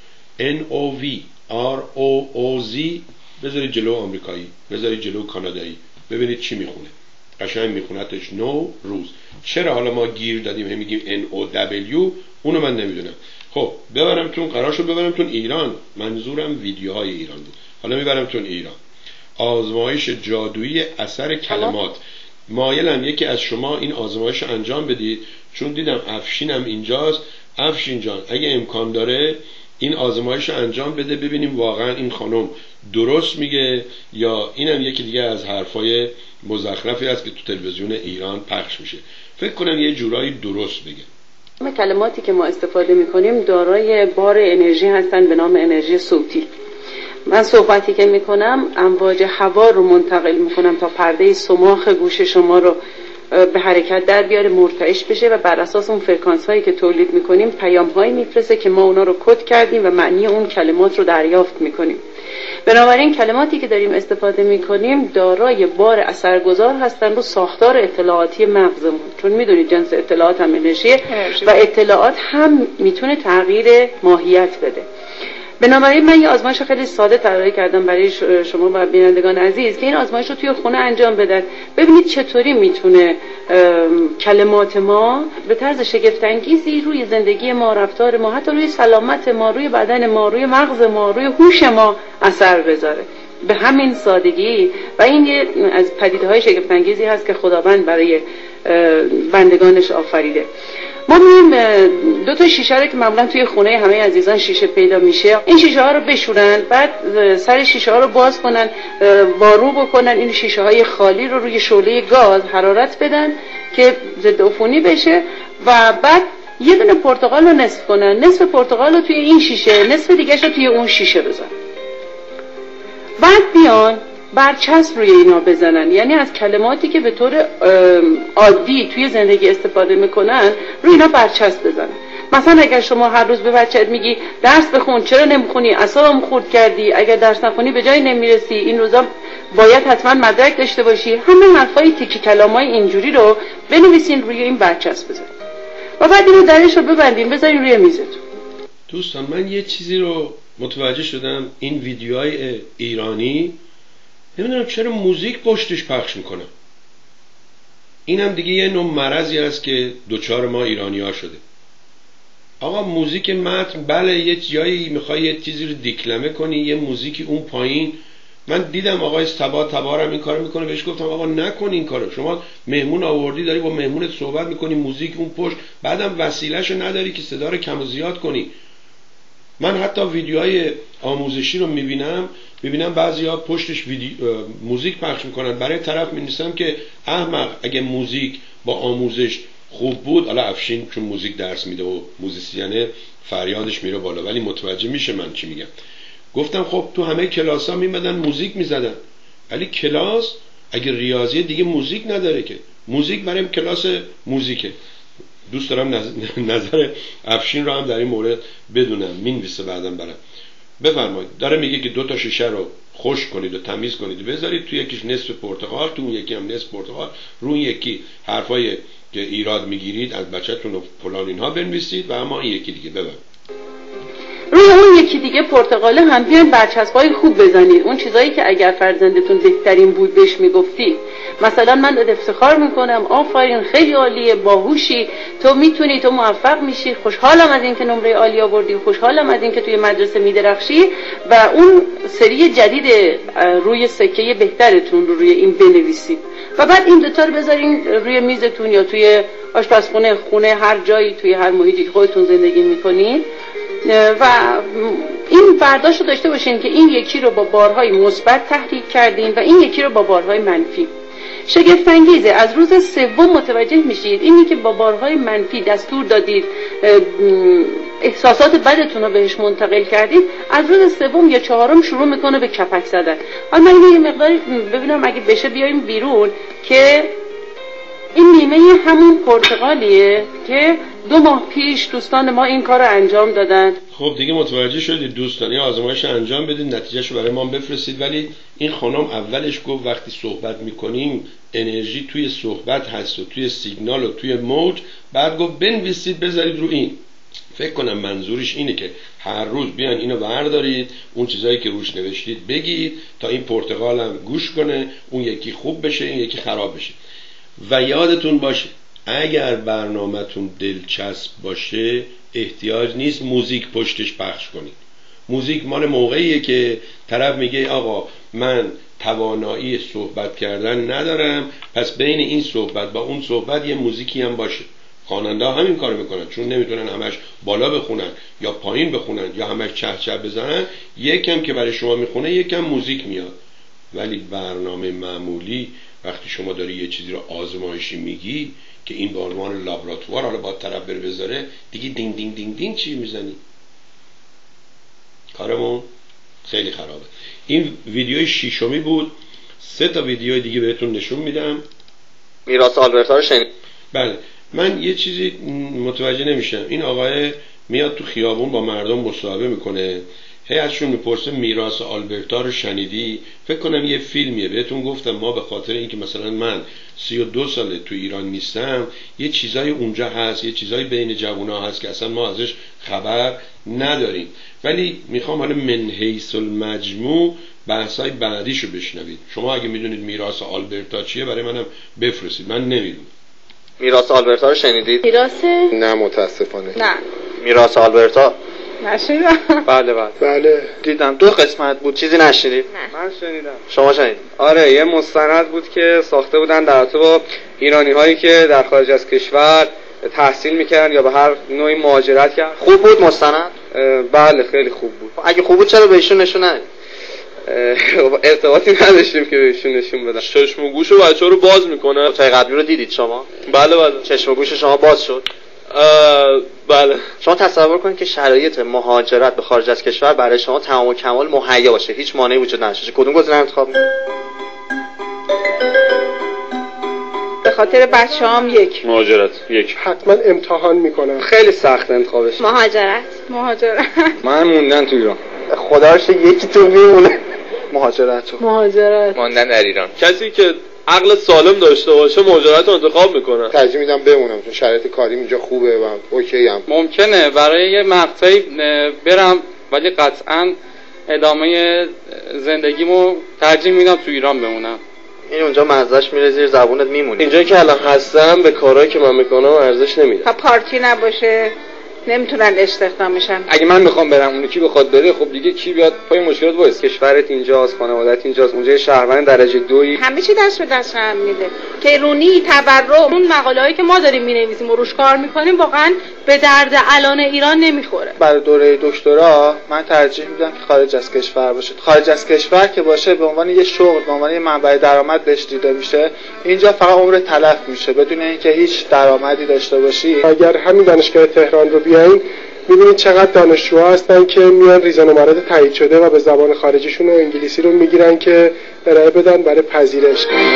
N-O-V-R-O-O-Z، بذارید جلو آمریکایی، بذارید جلو کانادایی، ببینید چی میخونه. قشنگ میخونتش نوروز. چرا حالا ما گیر دادیم میگیم N-O-W؟ اونو من نمیدونم. خب قرار شد ببرمتون ایران، منظورم ویدیوهای ایران بود. حالا میبرمتون ایران. آزمایش جادویی اثر کلمات. مایلم یکی از شما این آزمایش رو انجام بدید، چون دیدم افشینم اینجاست. افشین جان اگه امکان داره این آزمایش رو انجام بده، ببینیم واقعا این خانم درست میگه یا اینم یکی دیگه از حرفای مزخرفی است که تو تلویزیون ایران پخش میشه. فکر کنم یه جورایی درست بگه. کلماتی که ما استفاده میکنیم دارای بار انرژی هستن به نام انرژی صوتی. من صحبتی که میکنم امواج هوا رو منتقل میکنم تا پرده سماخ گوش شما رو به حرکت در بیاره، مرتعش بشه و بر اساس اون فرکانس هایی که تولید میکنیم پیام هایی میفرسته که ما اونا رو کد کردیم و معنی اون کلمات رو دریافت میکنیم. بنابراین کلماتی که داریم استفاده میکنیم دارای بار اثرگذار هستن رو ساختار اطلاعاتی مغزمون، چون میدونید جنس اطلاعات هم انرژیه و اطلاعات هم میتونه تغییر ماهیت بده. بنابراین من یه آزمایش خیلی ساده طراحی کردم برای شما و بینندگان عزیز که این آزمایش رو توی خونه انجام بدن، ببینید چطوری میتونه کلمات ما به طرز شگفت‌انگیزی روی زندگی ما، رفتار ما، حتی روی سلامت ما، روی بدن ما، روی مغز ما، روی هوش ما اثر بذاره به همین سادگی. و این یه از پدیده‌های شگفت‌انگیزی هست که خداوند برای بندگانش آفریده. ما میریم 2 تا شیشه رو که معمولا توی خونه همه عزیزان شیشه پیدا میشه، این شیشه ها رو بشورن، بعد سر شیشه ها رو باز کنن، بارو بکنن، این شیشه های خالی رو روی شعله گاز حرارت بدن که ضد عفونی بشه و بعد یه دونه پرتقال رو نصف کنن، نصف پرتقال رو توی این شیشه، نصف دیگه‌ش رو توی اون شیشه بزنن. بعد بیان برچسب روی اینا بزنن، یعنی از کلماتی که به طور عادی توی زندگی استفاده میکنن روی اینا برچسب بزنن. مثلا اگر شما هر روز به بچت میگی درس بخون، چرا نمیخونی، اعصابم خورد کردی، اگر درس نخونی به جای نمیرسی، این روزا باید حتما مدرک داشته باشی، همه حرفای تیکی کلامای اینجوری رو بنویسین روی این برچسب بزنین و بعد اینو درش رو ببندین بذارین روی میزتون. دوستان من یه چیزی رو متوجه شدم، این ویدیوهای ایرانی نمیدونم چرا موزیک پشتش پخش میکنه. این هم دیگه یه نوع مرضی هست که دوچار ما ایرانی ها شده. آقا موزیک متن بله، یه جایی میخوای یه چیزی رو دیکلمه کنی، یه موزیکی اون پایین. من دیدم آقای تبارم این کارو میکنه، بهش گفتم آقا نکن این کارو، شما مهمون آوردی داری با مهمونت صحبت میکنی، موزیک اون پشت، بعدم وسیلهشو نداری که صدا رو کم و زیاد کنی. من حتی ویدیوهای آموزشی رو میبینم بعضیا پشتش موزیک پخش میکنن، برای طرف می‌نویسم که احمق اگه موزیک با آموزش خوب بود، حالا افشین چون موزیک درس میده و موزیسیانه فریادش میره بالا، ولی متوجه میشه من چی میگم. گفتم خب تو همه کلاس‌ها میمدن موزیک میزدن، ولی کلاس اگه ریاضی دیگه موزیک نداره که، موزیک برای کلاس موزیکه. دوست دارم نظر افشین رو هم در این مورد بدونم، مینویسه بعدم برام. بفرمایید. داره میگه که 2 تا شیشه رو خشک کنید و تمیز کنید و بذارید، توی یکیش نصف پرتقال، تو اون یکی هم نصف پرتقال، رو یکی حرفای که ایراد میگیرید از بچه‌تون و فلان اینها بنویسید و اما این یکی دیگه ببرید. روی اون یکی دیگه پرتقاله هم بیان برچسبای خوب بزنید، اون چیزایی که اگر فرزندتون بهترین بود بهش میگفتید. مثلا من افتخار میکنم، آفرین خیلی عالیه، باهوشی، تو میتونی، تو موفق میشی، خوشحالم از اینکه نمره عالی آوردی، خوشحالم از اینکه توی مدرسه میدرخشی، و اون سری جدید روی سکه بهترتون رو روی این بنویسید و بعد این دوتا رو بذارین روی میزتون یا توی آشپزخونه، خونه، هر جایی، توی هر محیطی که خودتون زندگی میکنین و این برداشت رو داشته باشین که این یکی رو با بارهای مثبت تحریک کردین و این یکی رو با بارهای منفی. شگفت انگیزه از روز سوم متوجه میشید اینی که با بارهای منفی دستور دادید، احساسات بدتون رو بهش منتقل کردید، از روز سوم یا چهارم شروع میکنه به کپک زدن. حالا من اینو یه مقداری ببینم اگه بشه بیایم بیرون که این نیمه همون پرتقالیه که 2 ماه پیش دوستان ما این کار رو انجام دادن. خب دیگه متوجه شدید دوستان، یه آزمایش انجام بدید، نتیجهشو برای ما بفرستید. ولی این خانم اولش گفت وقتی صحبت میکنیم انرژی توی صحبت هست و توی سیگنال و توی موج، بعد گفت بنویسید بذارید رو این. فکر کنم منظورش اینه که هر روز بیان اینو بردارید، اون چیزایی که روش نوشتید بگید تا این پرتقال هم گوش کنه، اون یکی خوب بشه این یکی خراب بشه. و یادتون باشه اگر برنامه‌تون دلچسب باشه احتیاج نیست موزیک پشتش پخش کنید. موزیک مال موقعیه که طرف میگه آقا من توانایی صحبت کردن ندارم، پس بین این صحبت با اون صحبت یه موزیکی هم باشه. خواننده ها همین کارو میکنن، چون نمیتونن همش بالا بخونن یا پایین بخونن یا همش چه چه بزنن، یکم که برای شما میخونه یکم موزیک میاد. ولی برنامه معمولی وقتی شما داری یه چیزی رو آزمایشی میگی که این به عنوان لابراتوار حالا با طرف بره بذاره، دیگه دینگ دینگ دینگ دینگ چی میزنی؟ کارمون خیلی خرابه. این ویدیوی 6می بود، 3 تا ویدیوی دیگه بهتون نشون میدم. میراث آلبرتا رو شنید؟ بله. من یه چیزی متوجه نمیشم، این آقای میاد تو خیابون با مردم مصاحبه میکنه، هی ازشون میپرسه میراث آلبرتا رو شنیدی؟ فکر کنم یه فیلمیه. بهتون گفتم ما به خاطر اینکه مثلا من 32 ساله تو ایران نیستم، یه چیزای اونجا هست، یه چیزای بین جوونا هست که اصلا ما ازش خبر نداریم. ولی میخوام حالا من حیث المجموع بحثای بعدیشو بشنوید. شما اگه میدونید میراث آلبرتا چیه برای منم بفرستید، من نمیدونم. میراث آلبرتا رو شنیدید؟ میراث؟ نه متاسفانه. نه. میراث آلبرتا؟ نشنیدم. بله دیدم 2 قسمت بود. چیزی نشنیدید؟ من شنیدم. شما شنیدید؟ آره یه مستند بود که ساخته بودن در رابطه با ایرانی هایی که در خارج از کشور تحصیل میکردن یا به هر نوعی مهاجرت کردن. خوب بود مستند؟ بله خیلی خوب بود. اگه خوب بود چرا به ایشون نشون ندید؟ ارتباطی نداشتیم که بهشون نشون بدن. چشم و گوش بچه‌ها رو باز میکنه. تای قبلی رو دیدید شما؟ بله. چشم و گوش شما باز شد؟ بله. شما تصور کنید که شرایط مهاجرت به خارج از کشور برای شما تمام و کمال مهیا باشه، هیچ مانعی وجود نداشته، کدوم گزینه انتخاب می‌کنید؟ به خاطر بچه‌هام یک. مهاجرت. یک. حتما امتحان میکنم. خیلی سخت انتخابش. مهاجرت. من موندن تو ایران. خدا رو شکر یکی تو میمونه. مهاجرت. ماندن در ایران. کسی که عقل سالم داشته باشه مهاجرت رو انتخاب میکنه. ترجیح میدم بمونم چون شرایط کاریم اینجا خوبه و اوکی ام. ممکنه برای یه مقطعی برم ولی قطعا ادامه زندگیمو ترجیح میدم تو ایران بمونم. این اونجا مزهش میره زیر زبونت میمونی. اینجا که الان هستم به کارهایی که من میکنم ارزش نمیده. تا پارتی نباشه نمیتونن استخدامشن. اگه من میخوام برم اون کی بخواد بره، خب دیگه کی بیاد پای مشکلات وایس؟ کشورت اینجاست، خانواده‌ت اینجاست، اونجا شهروند درجه 2 همه چی دست به دست هم میده. ترونی، تبرع، اون مقاله‌ای که ما داریم مینویسیم و روش کار میکنیم واقعا به درد الان ایران نمیخوره. برای دوره دکترا من ترجیح میدم که خارج از کشور باشه. خارج از کشور که باشه به عنوان یه شغل، به عنوان یه منبع درآمد بهش دیده میشه. اینجا فقط عمر تلف میشه بدون اینکه هیچ درآمدی داشته باشی. اگر همین دانشگاه تهران رو بیاین می‌بینید چقدر دانشجوها هستن که میان ریزنمرات تایید شده و به زبان خارجیشون و انگلیسی رو میگیرن که ارائه بدن برای پذیرش.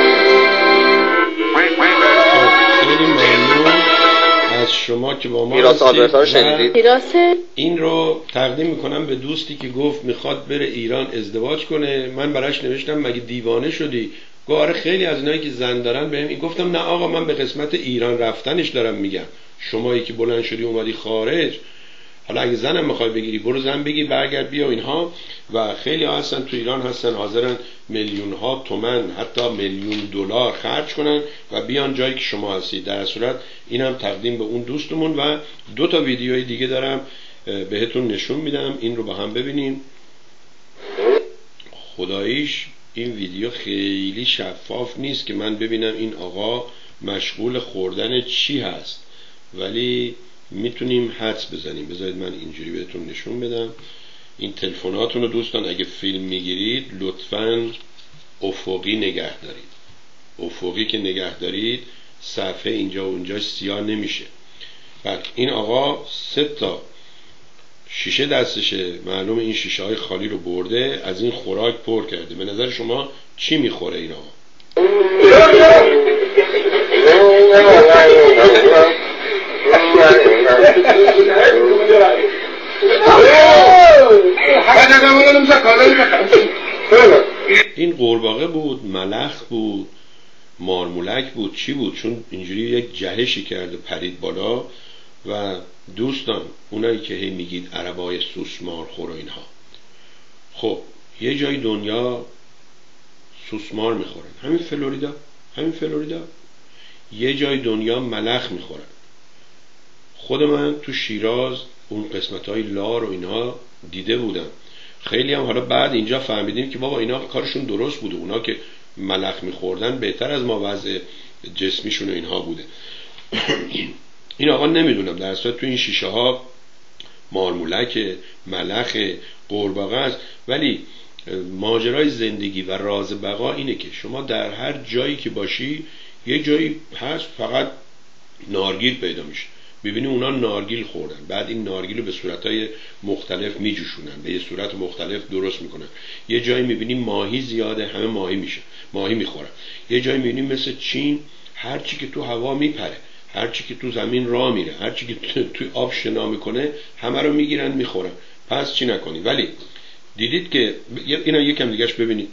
خیلی ممنون از شما که با ما میراث آلبرتا رو شنیدید؟ میراث این رو تقدیم میکنم به دوستی که گفت میخواد بره ایران ازدواج کنه. من براش نوشتم مگه دیوانه شدی؟ گفت آره خیلی از اینایی که زن دارن بهم. گفتم نه آقا من به قسمت ایران رفتنش دارم میگم. شمایی که بلند شدی اومدی خارج حالا اگه زنم میخوای بگیری برو زن بگیر، برگرد بیا اینها. و خیلی ها هستن تو ایران هستن حاضرن میلیون ها تومن حتی میلیون دلار خرج کنن و بیان جایی که شما هستید. در صورت اینم تقدیم به اون دوستمون. و 2 تا ویدیوی دیگه دارم بهتون نشون میدم، این رو با هم ببینیم. خداییش این ویدیو خیلی شفاف نیست که من ببینم این آقا مشغول خوردن چی هست، ولی میتونیم حدس بزنیم. بذارید من اینجوری بهتون نشون بدم. این تلفناتون رو دوستان اگه فیلم میگیرید لطفاً افقی نگه دارید. افقی که نگه دارید صفحه اینجا و اونجا سیاه نمیشه. بعد این آقا 3 تا شیشه دستشه، معلومه این شیشه های خالی رو برده از این خوراک پر کرده. به نظر شما چی میخوره این آقا؟ این قورباغه بود، ملخ بود، مارمولک بود، چی بود؟ چون اینجوری یک جهشی کرده پرید بالا. و دوستان اونایی که هی میگید عربای سوسمار خور و اینها، خب یه جای دنیا سوسمار میخورن، همین فلوریدا یه جای دنیا ملخ میخورن. خود من تو شیراز اون قسمت‌های لار و اینها دیده بودم. خیلی هم حالا بعد اینجا فهمیدیم که بابا اینا کارشون درست بوده، اونا که ملخ میخوردن بهتر از ما وضع جسمیشون و اینها بوده. این آقا نمیدونم در اصل تو این شیشه ها مارمولک، ملخ، قورباغه است. ولی ماجرای زندگی و راز بقا اینه که شما در هر جایی که باشی یه جایی هست فقط نارگیل پیدا میشه، ببینی اونا نارگیل خوردن، بعد این نارگیل رو به صورتهای مختلف میجوشونن، به یه صورت مختلف درست میکنن. یه جایی میبینی ماهی زیاده، همه ماهی میخورن. یه جایی میبینی مثل چین هر چی که تو هوا میپره، هر چی که تو زمین راه میره، هر چی که تو آب شنا میکنه همه رو میگیرن میخورن. پس چی نکنی. ولی دیدید که اینا یکم دیگهش ببینید.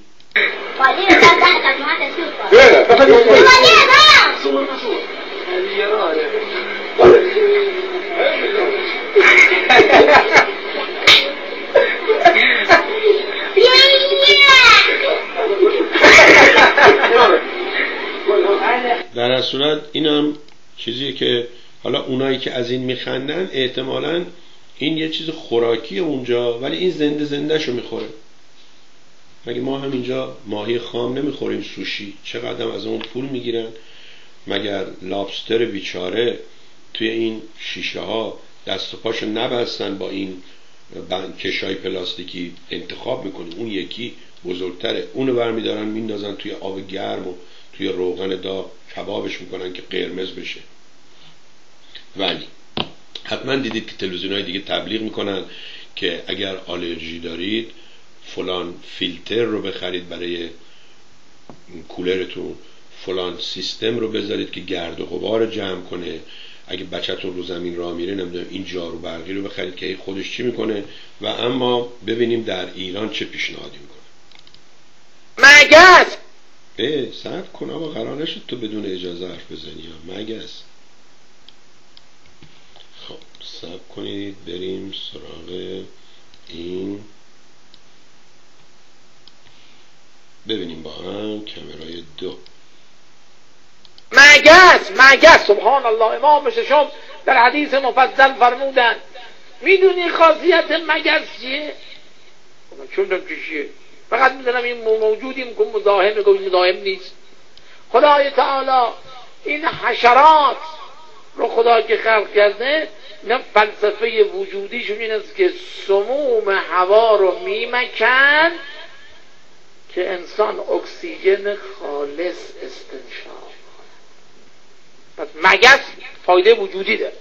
در اصل صورت اینم چیزیه که حالا اونایی که از این میخندن احتمالاً این یه چیز خوراکیه اونجا، ولی این زنده شو میخوره. مگه ما هم اینجا ماهی خام نمیخوریم سوشی؟ چقدر از اون پول میگیرن؟ مگر لابستر بیچاره توی این شیشه ها دست و پاشو نبستن با این کشای پلاستیکی انتخاب میکنیم، اون یکی بزرگتره، اونو برمیدارن میندازن توی آب گرم و توی روغن داغ کبابش میکنن که قرمز بشه. ولی حتما دیدید که تلویزیون‌های دیگه تبلیغ میکنن که اگر آلرژی دارید فلان فیلتر رو بخرید برای کولرتون، فلان سیستم رو بذارید که گرد و غبار جمع کنه، اگه بچه‌تون رو زمین راه میره نمیدونم این جارو برقی رو بخرید که خودش چی میکنه. و اما ببینیم در ایران چه پیشنهادی میکنه. مگس صبر کن آقا، قرار نشد تو بدون اجازه حرف بزنی یا مگس. خب صبر کنید بریم سراغ این. ببینیم با هم کامرای 2. مگس سبحان الله. امام ششم در حدیث مفصل فرمودن میدونی خاصیت مگس چیه؟ چون چیه؟ فقط میدونم این موجودی میگم مزاحم نیست. خدای تعالی این حشرات رو خدا که خلق کرده، نه فلسفه وجودیشون این است که سموم هوا رو میمکن که انسان اکسیژن خالص استنشاق کنه. پس مگس فایده وجودی داره.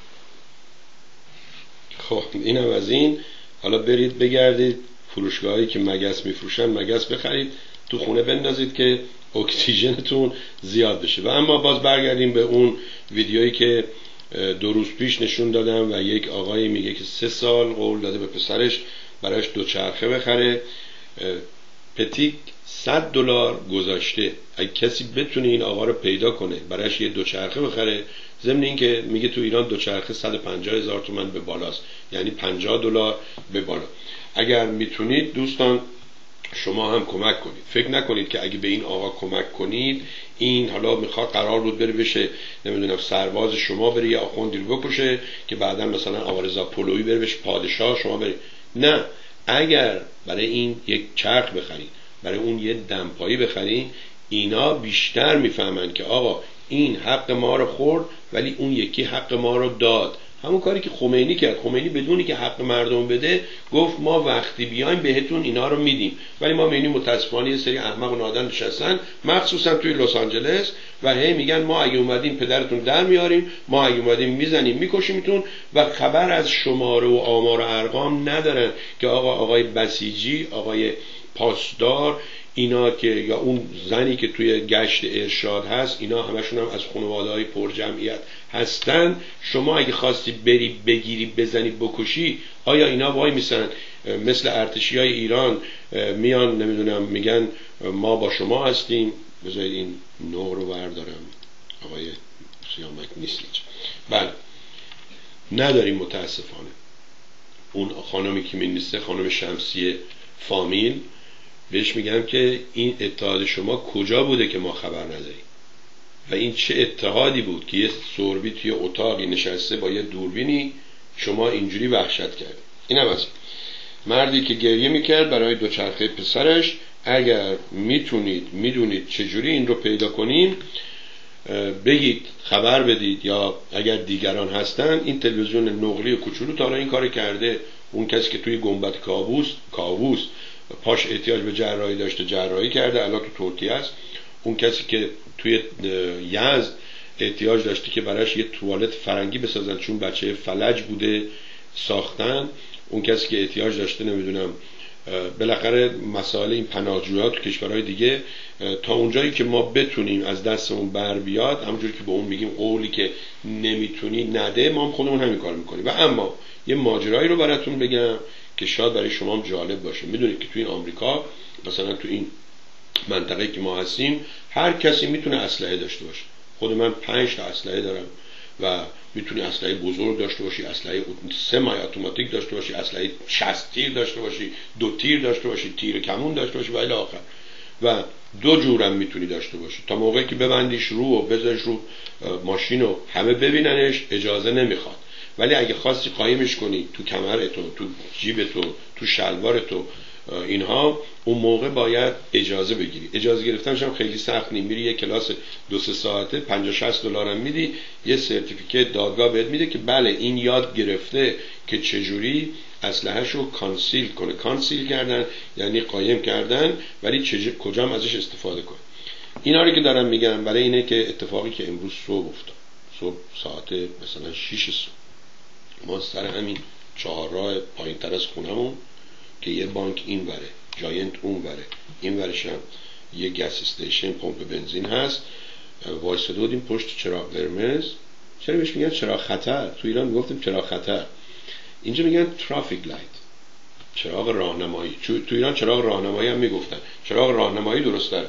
خب اینم از این. حالا برید بگردید فروشگاهایی که مگس میفروشن مگس بخرید، تو خونه بندازید که اکسیژنتون زیاد بشه. و اما باز برگردیم به اون ویدیویی که 2 روز پیش نشون دادم و یک آقایی میگه که 3 سال قول داده به پسرش براش دوچرخه بخره. پتیک $100 گذاشته. اگه کسی بتونه این آقا رو پیدا کنه برایش یه دوچرخه بخره، ضمن این که میگه تو ایران دوچرخه 150,000 تومان به بالاست، یعنی $50 به بالا. اگر میتونید دوستان شما هم کمک کنید. فکر نکنید که اگه به این آقا کمک کنید این حالا میخواد قرار بود بره بشه نمیدونم سرباز شما، بره یه آخوندی رو بکشه که بعدا مثلا آقا رضا پهلوی بره بشه پادشاه شما بره. نه، اگر برای این یک چرخ بخرید، برای اون یه دمپایی بخرید، اینا بیشتر میفهمن که آقا این حق ما رو خورد ولی اون یکی حق ما رو داد. همون کاری که خمینی کرد. خمینی بدونی که حق مردم بده گفت ما وقتی بیایم بهتون اینا رو میدیم، ولی ما میبینیم متاسفانه یه سری احمق و نادان نشستن مخصوصا توی لس آنجلس و هی میگن ما اگه اومدیم پدرتون در میاریم، ما اگه اومدیم میزنیم میکشیمتون، و خبر از شماره و آمار و ارقام ندارن که آقای بسیجی، آقای پاسدار، اینا که یا اون زنی که توی گشت ارشاد هست، اینا همشون هم از خانواده‌های پر جمعیت هستن. شما اگه خواستی بری بگیری بزنی بکشی، آیا اینا وای میسن مثل ارتشیای ایران میان نمیدونم میگن ما با شما هستیم؟ بذارید این نور رو بردارم. آقای سیامک نیست. بله نداریم متاسفانه. اون خانمی که مینیسته خانم شمسی فامیل، بهش میگم که این اتحاد شما کجا بوده که ما خبر نداریم؟ و این چه اتحادی بود که یه سربی توی اتاقی نشسته با یه دوربینی شما اینجوری وحشت کرد؟ این هم از مردی که گریه میکرد برای دوچرخه پسرش. اگر میدونید چجوری این رو پیدا کنیم بگید، خبر بدید، یا اگر دیگران هستن این تلویزیون نقلی کوچولو تا این کار کرده. اون کسی که توی گنبد کاووس پاش احتیاج به جراحی داشته جراحی کرده، الان تو ترکیه است. اون کسی که توی یزد احتیاج داشته که براش یه توالت فرنگی بسازن چون بچه فلج بوده ساختن. اون کسی که احتیاج داشته نمیدونم بالاخره مسائل این پناهجویان تو کشورهای دیگه، تا اونجایی که ما بتونیم از دستمون بر بیاد، همونجوری که به اون میگیم قولی که نمیتونی نده، ما هم خودمون همین کار میکنیم. و اما یه ماجرایی رو براتون بگم که شاید برای شما هم جالب باشه. میدونید که تو این آمریکا مثلا تو این منطقه که ما هستیم هر کسی میتونه اسلحه داشته باشه. خود من 5 تا اسلحه دارم و میتونی اسلحه بزرگ داشته باشی، اسلحه سمی اتوماتیک داشته باشی، اسلحه 60 تیر داشته باشی، 2 تیر داشته باشی، تیر کمون داشته باشی و الی آخر. و 2 جورم میتونی داشته باشی. تا موقعی که ببندیش رو و بذارش رو ماشین و همه ببیننش اجازه نمیخواد. ولی اگه خواستی قایمش کنی تو کمرتو، تو جیبتو، تو شلوارتو، اینها، اون موقع باید اجازه بگیری. اجازه گرفتنش هم خیلی سخت نیم. میری یه کلاس 2-3 ساعته $50-60 هم میدی، یه سرتیفیکت دادگاه بهت میده که بله این یاد گرفته که چجوری اسلحه‌شو کانسیل کنه. کانسیل کردن یعنی قایم کردن، ولی کجا هم ازش استفاده کنه. اینا رو که دارم میگم برای اینه که اتفاقی که امروز صبح افتاد، صبح ساعت مثلا 6 صبح، ما سر همین چهارراه پایین تر از خونمون که یه بانک این وره، جاینت اون وره، این ورش هم یه گس استیشن پمپ بنزین هست، وایساده بودیم پشت چراغ قرمز. چرا بهش میگن چراغ خطر؟ تو ایران میگفتیم چراغ خطر، اینجا میگن ترافیک لایت، چراغ راهنمایی. تو ایران چراغ راهنمایی هم میگفتن. چراغ راهنمایی درسته.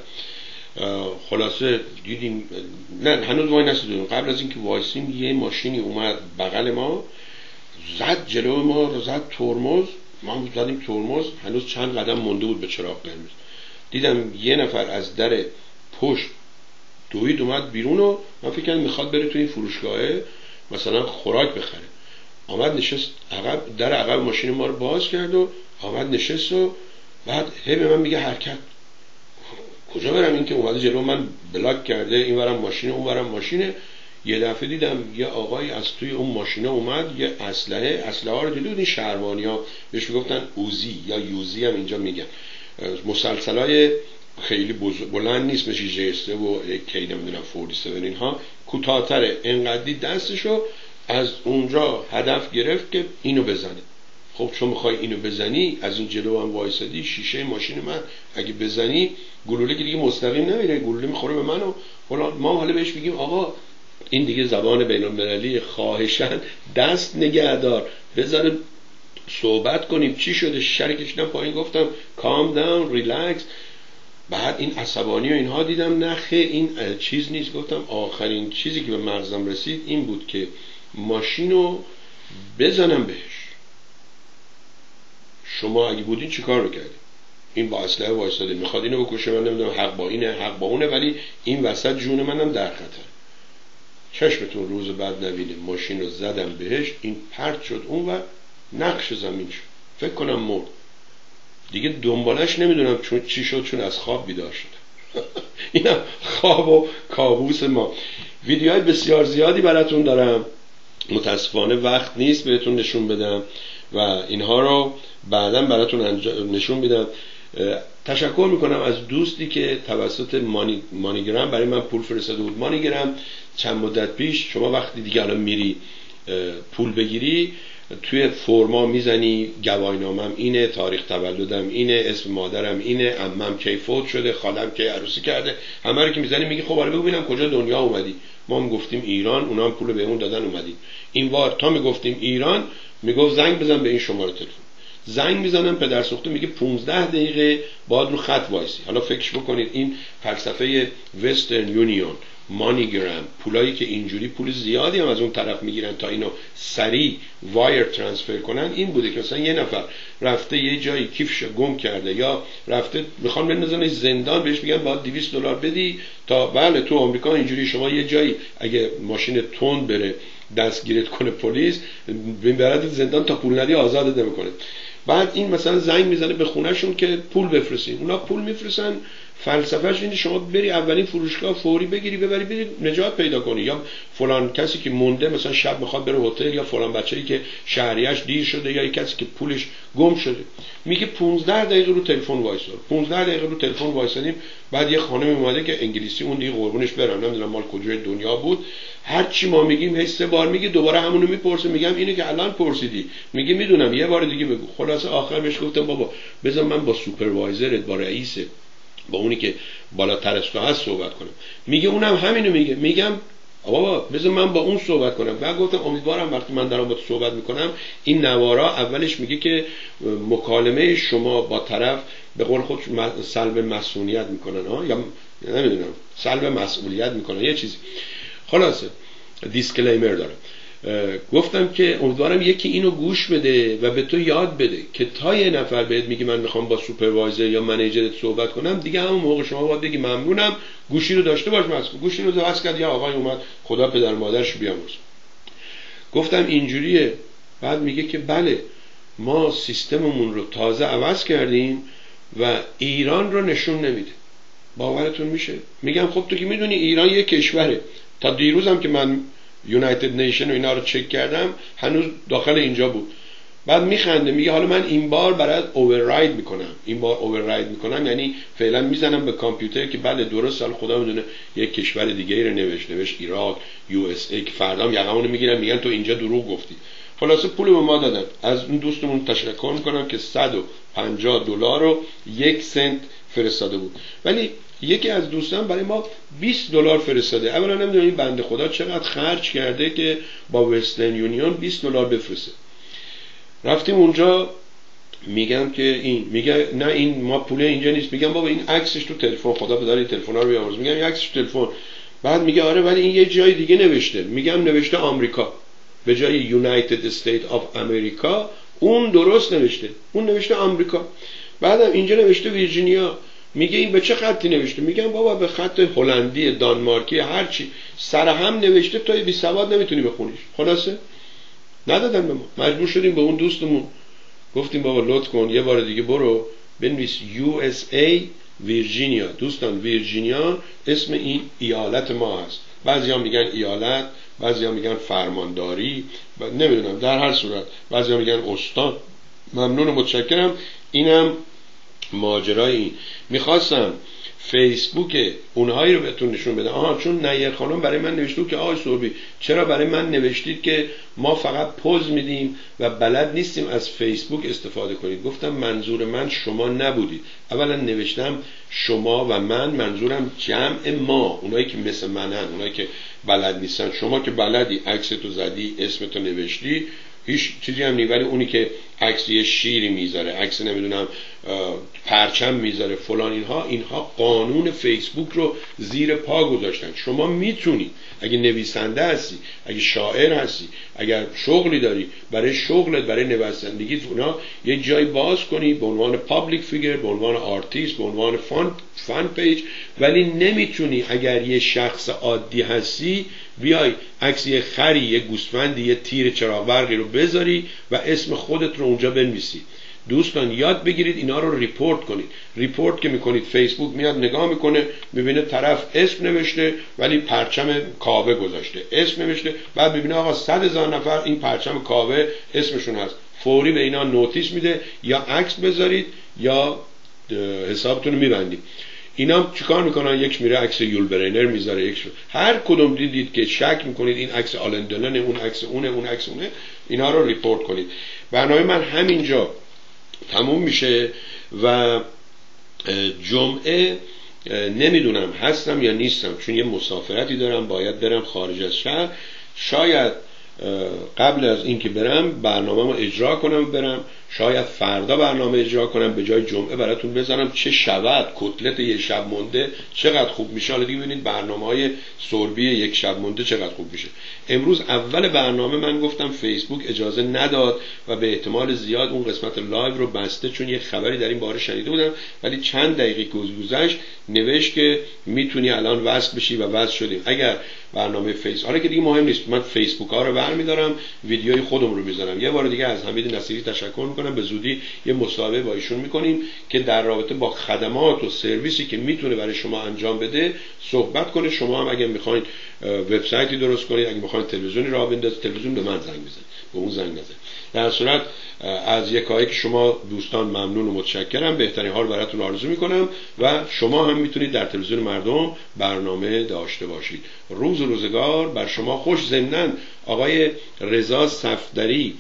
خلاصه دیدیم، نه هنوز وای نسیدیم، قبل از اینکه وایسیم یه ماشینی اومد بغل ما، زد جلو ما رو، زد ترمز، ما زدیم ترمز، هنوز چند قدم مونده بود به چراغ قرمز. دیدم یه نفر از در پشت دوید اومد بیرون و من فکر کردم میخواد بره تو این فروشگاهه مثلا خوراک بخره. آمد نشست عقب، در عقب ماشین ما رو باز کرد و آمد نشست و بعد هی به من میگه حرکت. کجا برم؟ این که اومده جلو من بلاک کرده، این ورم ماشینه اون ورم ماشینه. یه دفعه دیدم یه آقای از توی اون ماشینه اومد، یه اسلحه ها رو دیدید، این شهروانی‌ها بهش میگفتن اوزی یا یوزی هم اینجا میگن، مسلسلای خیلی بلند نیست مثل جیسته و کی نمیدونم 47 اینها، کوتاه‌تره. انقدی دستشو از اونجا هدف گرفت که اینو بزنه. خب چون میخوای اینو بزنی، از این جلو هم وایسادی، شیشه ماشین من اگه بزنی گلوله که دیگه مستقیم نمیره، گلوله میخوره به من و ما حالا بهش بگیم آقا این دیگه زبان بین المللی، خواهشاً دست نگهدار، بذار صحبت کنیم چی شده. شریکش پایین گفتم calm down relax. بعد این عصبانی و اینها دیدم نخه این چیز نیست. گفتم آخرین چیزی که به مغزم رسید این بود که ماشینو بزنم بهش. شما اگه بودین چی کار میکردی؟ این با اسلحه وایساده میخواد اینو بکشه، من نمیدونم حق با اینه حق با اونه، ولی این وسط جون منم در خطر. چشمتون روز بعد نبینه ماشین رو زدم بهش، این پرت شد اون و نقش زمین شد، فکر کنم مرد دیگه. دنبالش نمیدونم چون چی شد، چون از خواب بیدار شد. اینم خواب و کابوس ما. ویدیوهای بسیار زیادی براتون دارم، متاسفانه وقت نیست بهتون نشون بدم و اینها رو بعداً براتون نشون میدم. تشکر میکنم از دوستی که توسط مانیگرام برای من پول فرستاده بود. مانیگرام چند مدت پیش شما وقتی دیگه الان میری پول بگیری توی فرما میزنی گواهینامه‌ام اینه، تاریخ تولدم اینه، اسم مادرم اینه، عمم کی فوت شده، خالم کی عروسی کرده، همه رو که میزنی میگی خب حالا ببینم کجا دنیا اومدی. ما میگفتیم ایران، اونا هم پول بهمون دادن اومدیم. این بار تا میگفتیم ایران میگفت زنگ بزن به این شماره تلفن. زنگ میزنم پدر سوخته میگه 15 دقیقه باید رو خط وایسی. حالا فکرش بکنید این فلسفه وسترن یونیون، مانیگرام، پولایی که اینجوری پول زیادی هم از اون طرف میگیرن تا اینو سریع وایر ترانسفر کنن، این بوده که مثلا یه نفر رفته یه جایی کیفش گم کرده یا رفته میخوان بندازنش زندان، بهش میگن باید $200 بدی تا بله تو آمریکا اینجوری شما یه جایی اگه ماشین تند بره دستگیرت کنه پلیس میبرد زندان تا پول ندی آزادت نمیکنه. بعد این مثلا زنگ میزنه به خونهشون که پول بفرستین، اونا پول میفرستن. فلسفهش اینه شما بری اولین فروشگاه فوری بگیری ببری بری نجات پیدا کنی، یا فلان کسی که مونده مثلا شب میخواد بره هتل، یا فلان بچه‌ای که شهریه‌اش دیر شده، یا کسی که پولش گم شده. میگه 15 دقیقه رو تلفن وایسار. 15 دقیقه رو تلفن وایسادیم. بعد یه خانم اومده که انگلیسی اون دیگه قربونش برم نمیدونم مال کجای دنیا بود، هر چی ما میگیم هی 3 بار میگه، دوباره همونو میپرسه. میگم اینو که الان پرسیدی، میگه میدونم یه بار دیگه بگو. خلاصه آخر بهش گفتم بابا بذار من با سوپروایزرت، با رئیس، با اونی که بالاتر از تو هست صحبت کنم. میگه اونم همینو میگه. میگم بابا بذار من با اون صحبت کنم. بعد گفتم امیدوارم وقتی من دارم با تو صحبت میکنم این نوارا اولش میگه که مکالمه شما با طرف به قول خود سلب مسئولیت میکنن ها، یا نمیدونم سلب مسئولیت میکنن یه چیزی. خلاصه دیسکلیمر دارم. گفتم که امیدوارم یکی اینو گوش بده و به تو یاد بده که تا یه نفر بهت میگه من میخوام با سوپروایزر یا منیجرت صحبت کنم، دیگه همون موقع شما باید بگی ممنونم، گوشی رو داشته باش. گوشی رو وصل کرد، یا آقای اومد خدا پدر مادرش بیامرز. گفتم اینجوریه. بعد میگه که بله ما سیستممون رو تازه عوض کردیم و ایران رو نشون نمیده. باورتون میشه؟ میگم خب تو که میدونی ایران یه کشوره. تا دیروزم که من یونایتد نیشن و اینا رو چک کردم هنوز داخل اینجا بود. بعد میخنده میگه حالا من این بار برات اوورراید میکنم. این بار اوورراید میکنم یعنی فعلا میزنم به کامپیوتر که بله درست، حالا خدا میدونه یک کشور دیگه رو نوشت ایران USA که فردام یقمونو میگیرن میگن تو اینجا دروغ گفتی. خلاصه پول به ما دادن. از اون دوستمون تشکر میکنم که $150 رو 1 سنت فرستاده بود. ولی یکی از دوستان برای ما $20 فرستاده. اولا نمیدونم این بنده خدا چقدر خرج کرده که با وسترن یونیون $20 بفرسته. رفتیم اونجا، میگم که این میگه نه این ما پول اینجا نیست. میگم بابا این عکسش تو تلفن، خدا پدر تلفن‌ها رو بیامرز. میگم این عکسش تو تلفن. بعد میگه آره ولی این یه جای دیگه نوشته. میگم نوشته آمریکا به جای یونایتد استیت آف امریکا، اون درست نوشته، اون نوشته آمریکا. بعدم اینجا نوشته ویرجینیا. میگه این به چه خطی نوشته؟ میگم بابا به خط هلندی، دانمارکی، هر چی سر هم نوشته، تو بی سواد نمیتونی بخونیش. خلاصه ندادن به ما. مجبور شدیم به اون دوستمون گفتیم بابا لطف کن یه بار دیگه برو بنویس USA ویرجینیا. دوستان ویرجینیا اسم این ایالت ما هست. بعضیا میگن ایالت، بعضیا میگن فرمانداری، نمیدونم، در هر صورت بعضیا میگن استان. ممنون و متشکرم. اینم ماجرای این. میخواستم فیسبوک اونهایی رو بهتون نشون بدم. چون نیر خانم برای من نوشته که آقای سوربی چرا برای من نوشتید که ما فقط پوز میدیم و بلد نیستیم از فیسبوک استفاده کنید. گفتم منظور من شما نبودید. اولا نوشتم شما و من، منظورم جمع ما، اونایی که مثل منن، اونایی که بلد نیستن. شما که بلدی، عکستو زدی، اسمتو نوشتی، هیچ چیزی هم نیست. ولی اونی که عکس یه شیری میذاره، عکس نمیدونم پرچم میذاره فلان، اینها قانون فیسبوک رو زیر پا گذاشتن. شما میتونی اگه نویسنده هستی، اگه شاعر هستی، اگر شغلی داری، برای شغلت، برای نویسندگی اونا یه جای باز کنی به عنوان پابلیک فیگر، به عنوان آرتیست، به عنوان فان پیج. ولی نمیتونی اگر یه شخص عادی هستی بیای عکس یه خری، یه گوسفندی، یه تیر چراغ برقی رو بذاری و اسم خودت رو اونجا بنویسی. دوستان یاد بگیرید اینا رو ریپورت کنید. ریپورت که میکنید فیسبوک میاد نگاه میکنه، میبینه طرف اسم نوشته ولی پرچم کاوه گذاشته، اسم نوشته، بعد میبینه آقا 100,000 نفر این پرچم کاوه اسمشون هست، فوری به اینا نوتیس میده یا عکس بذارید یا حسابتون رو میبندید. اینا چیکار میکنن؟ یک میره عکس یول برینر میذاره، یک هر کدوم دیدید که شک میکنید این عکس آلن دلن، اون عکس اونه، اون عکس اونه، اینا رو ریپورت کنید. برنامه من همینجا تموم میشه و جمعه نمیدونم هستم یا نیستم، چون یه مسافرتی دارم باید برم خارج از شهر. شاید قبل از اینکه برم برنامه رو اجرا کنم برم، شاید فردا برنامه اجرا کنم به جای جمعه براتون بزنم چه شود کتلت یک شب مونده چقدر خوب میشه. حالا دیگه ببینید برنامه‌های سربی یک شب مونده چقدر خوب میشه. امروز اول برنامه من گفتم فیسبوک اجازه نداد و به احتمال زیاد اون قسمت لایو رو بسته، چون یک خبری در این باره شنیده بودم، ولی چند دقیقه گذشت نوشت که میتونی الان وصل بشی و وصل شدیم. اگر برنامه فیس، حالا که دیگه مهم نیست، من فیسبوک ها رو برمی‌دارم، ویدیوی خودم رو میذارم. یه بار دیگه از حمید نصیری تشکر میکنم، به زودی یه مصاحبه با ایشون میکنیم که در رابطه با خدمات و سرویسی که میتونه برای شما انجام بده صحبت کنه. شما هم اگه میخواین وبسایتی درست کنید، اگه میخواین تلویزیونی راه بندازید، تلویزیون به من زنگ بزنید، به اون زنگ نزنید. در صورت از یکایی که شما دوستان ممنون و متشکرم، بهترین حال براتون آرزو میکنم و شما هم میتونید در تلویزیون مردم برنامه داشته باشید. روز و روزگار بر شما خوش. ضمناً آقای رضا صفدری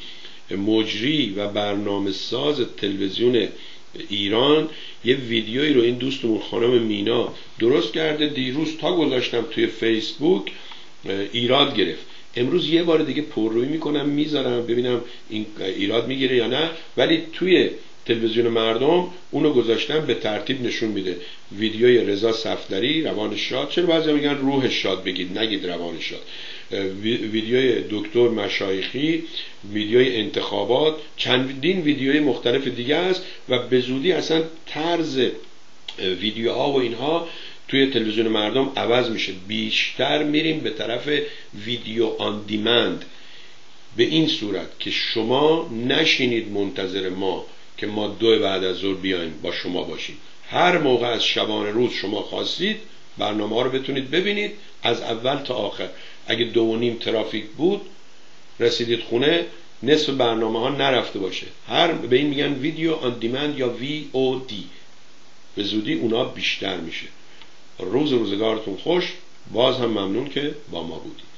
مجری و برنامه ساز تلویزیون ایران یه ویدیویی رو این دوستمون خانم مینا درست کرده، دیروز تا گذاشتم توی فیسبوک ایراد گرفت. امروز یه بار دیگه پررویی میکنم میذارم ببینم این ایراد میگیره یا نه، ولی توی تلویزیون مردم اونو گذاشتم به ترتیب نشون میده. ویدیوی رضا صفدری روان شاد، چرا بعضی میگن روح شاد بگید نگید روان شاد، ویدیوی دکتر مشایخی، ویدیوی انتخابات، چندین ویدیوی مختلف دیگه است و به زودی اصلا طرز ویدیوها و اینها توی تلویزیون مردم عوض میشه. بیشتر میریم به طرف ویدیو آن دیمند، به این صورت که شما نشینید منتظر ما که ما 2 بعد از ظهر بیایم با شما باشیم. هر موقع از شبانه روز شما خواستید برنامه ها رو بتونید ببینید از اول تا آخر. اگه 2:30 ترافیک بود رسیدید خونه نصف برنامه ها نرفته باشه. به این میگن ویدیو آن دیمند یا VOD. به زودی اونا بیشتر میشه. روز روزگارتون خوش. باز هم ممنون که با ما بودید.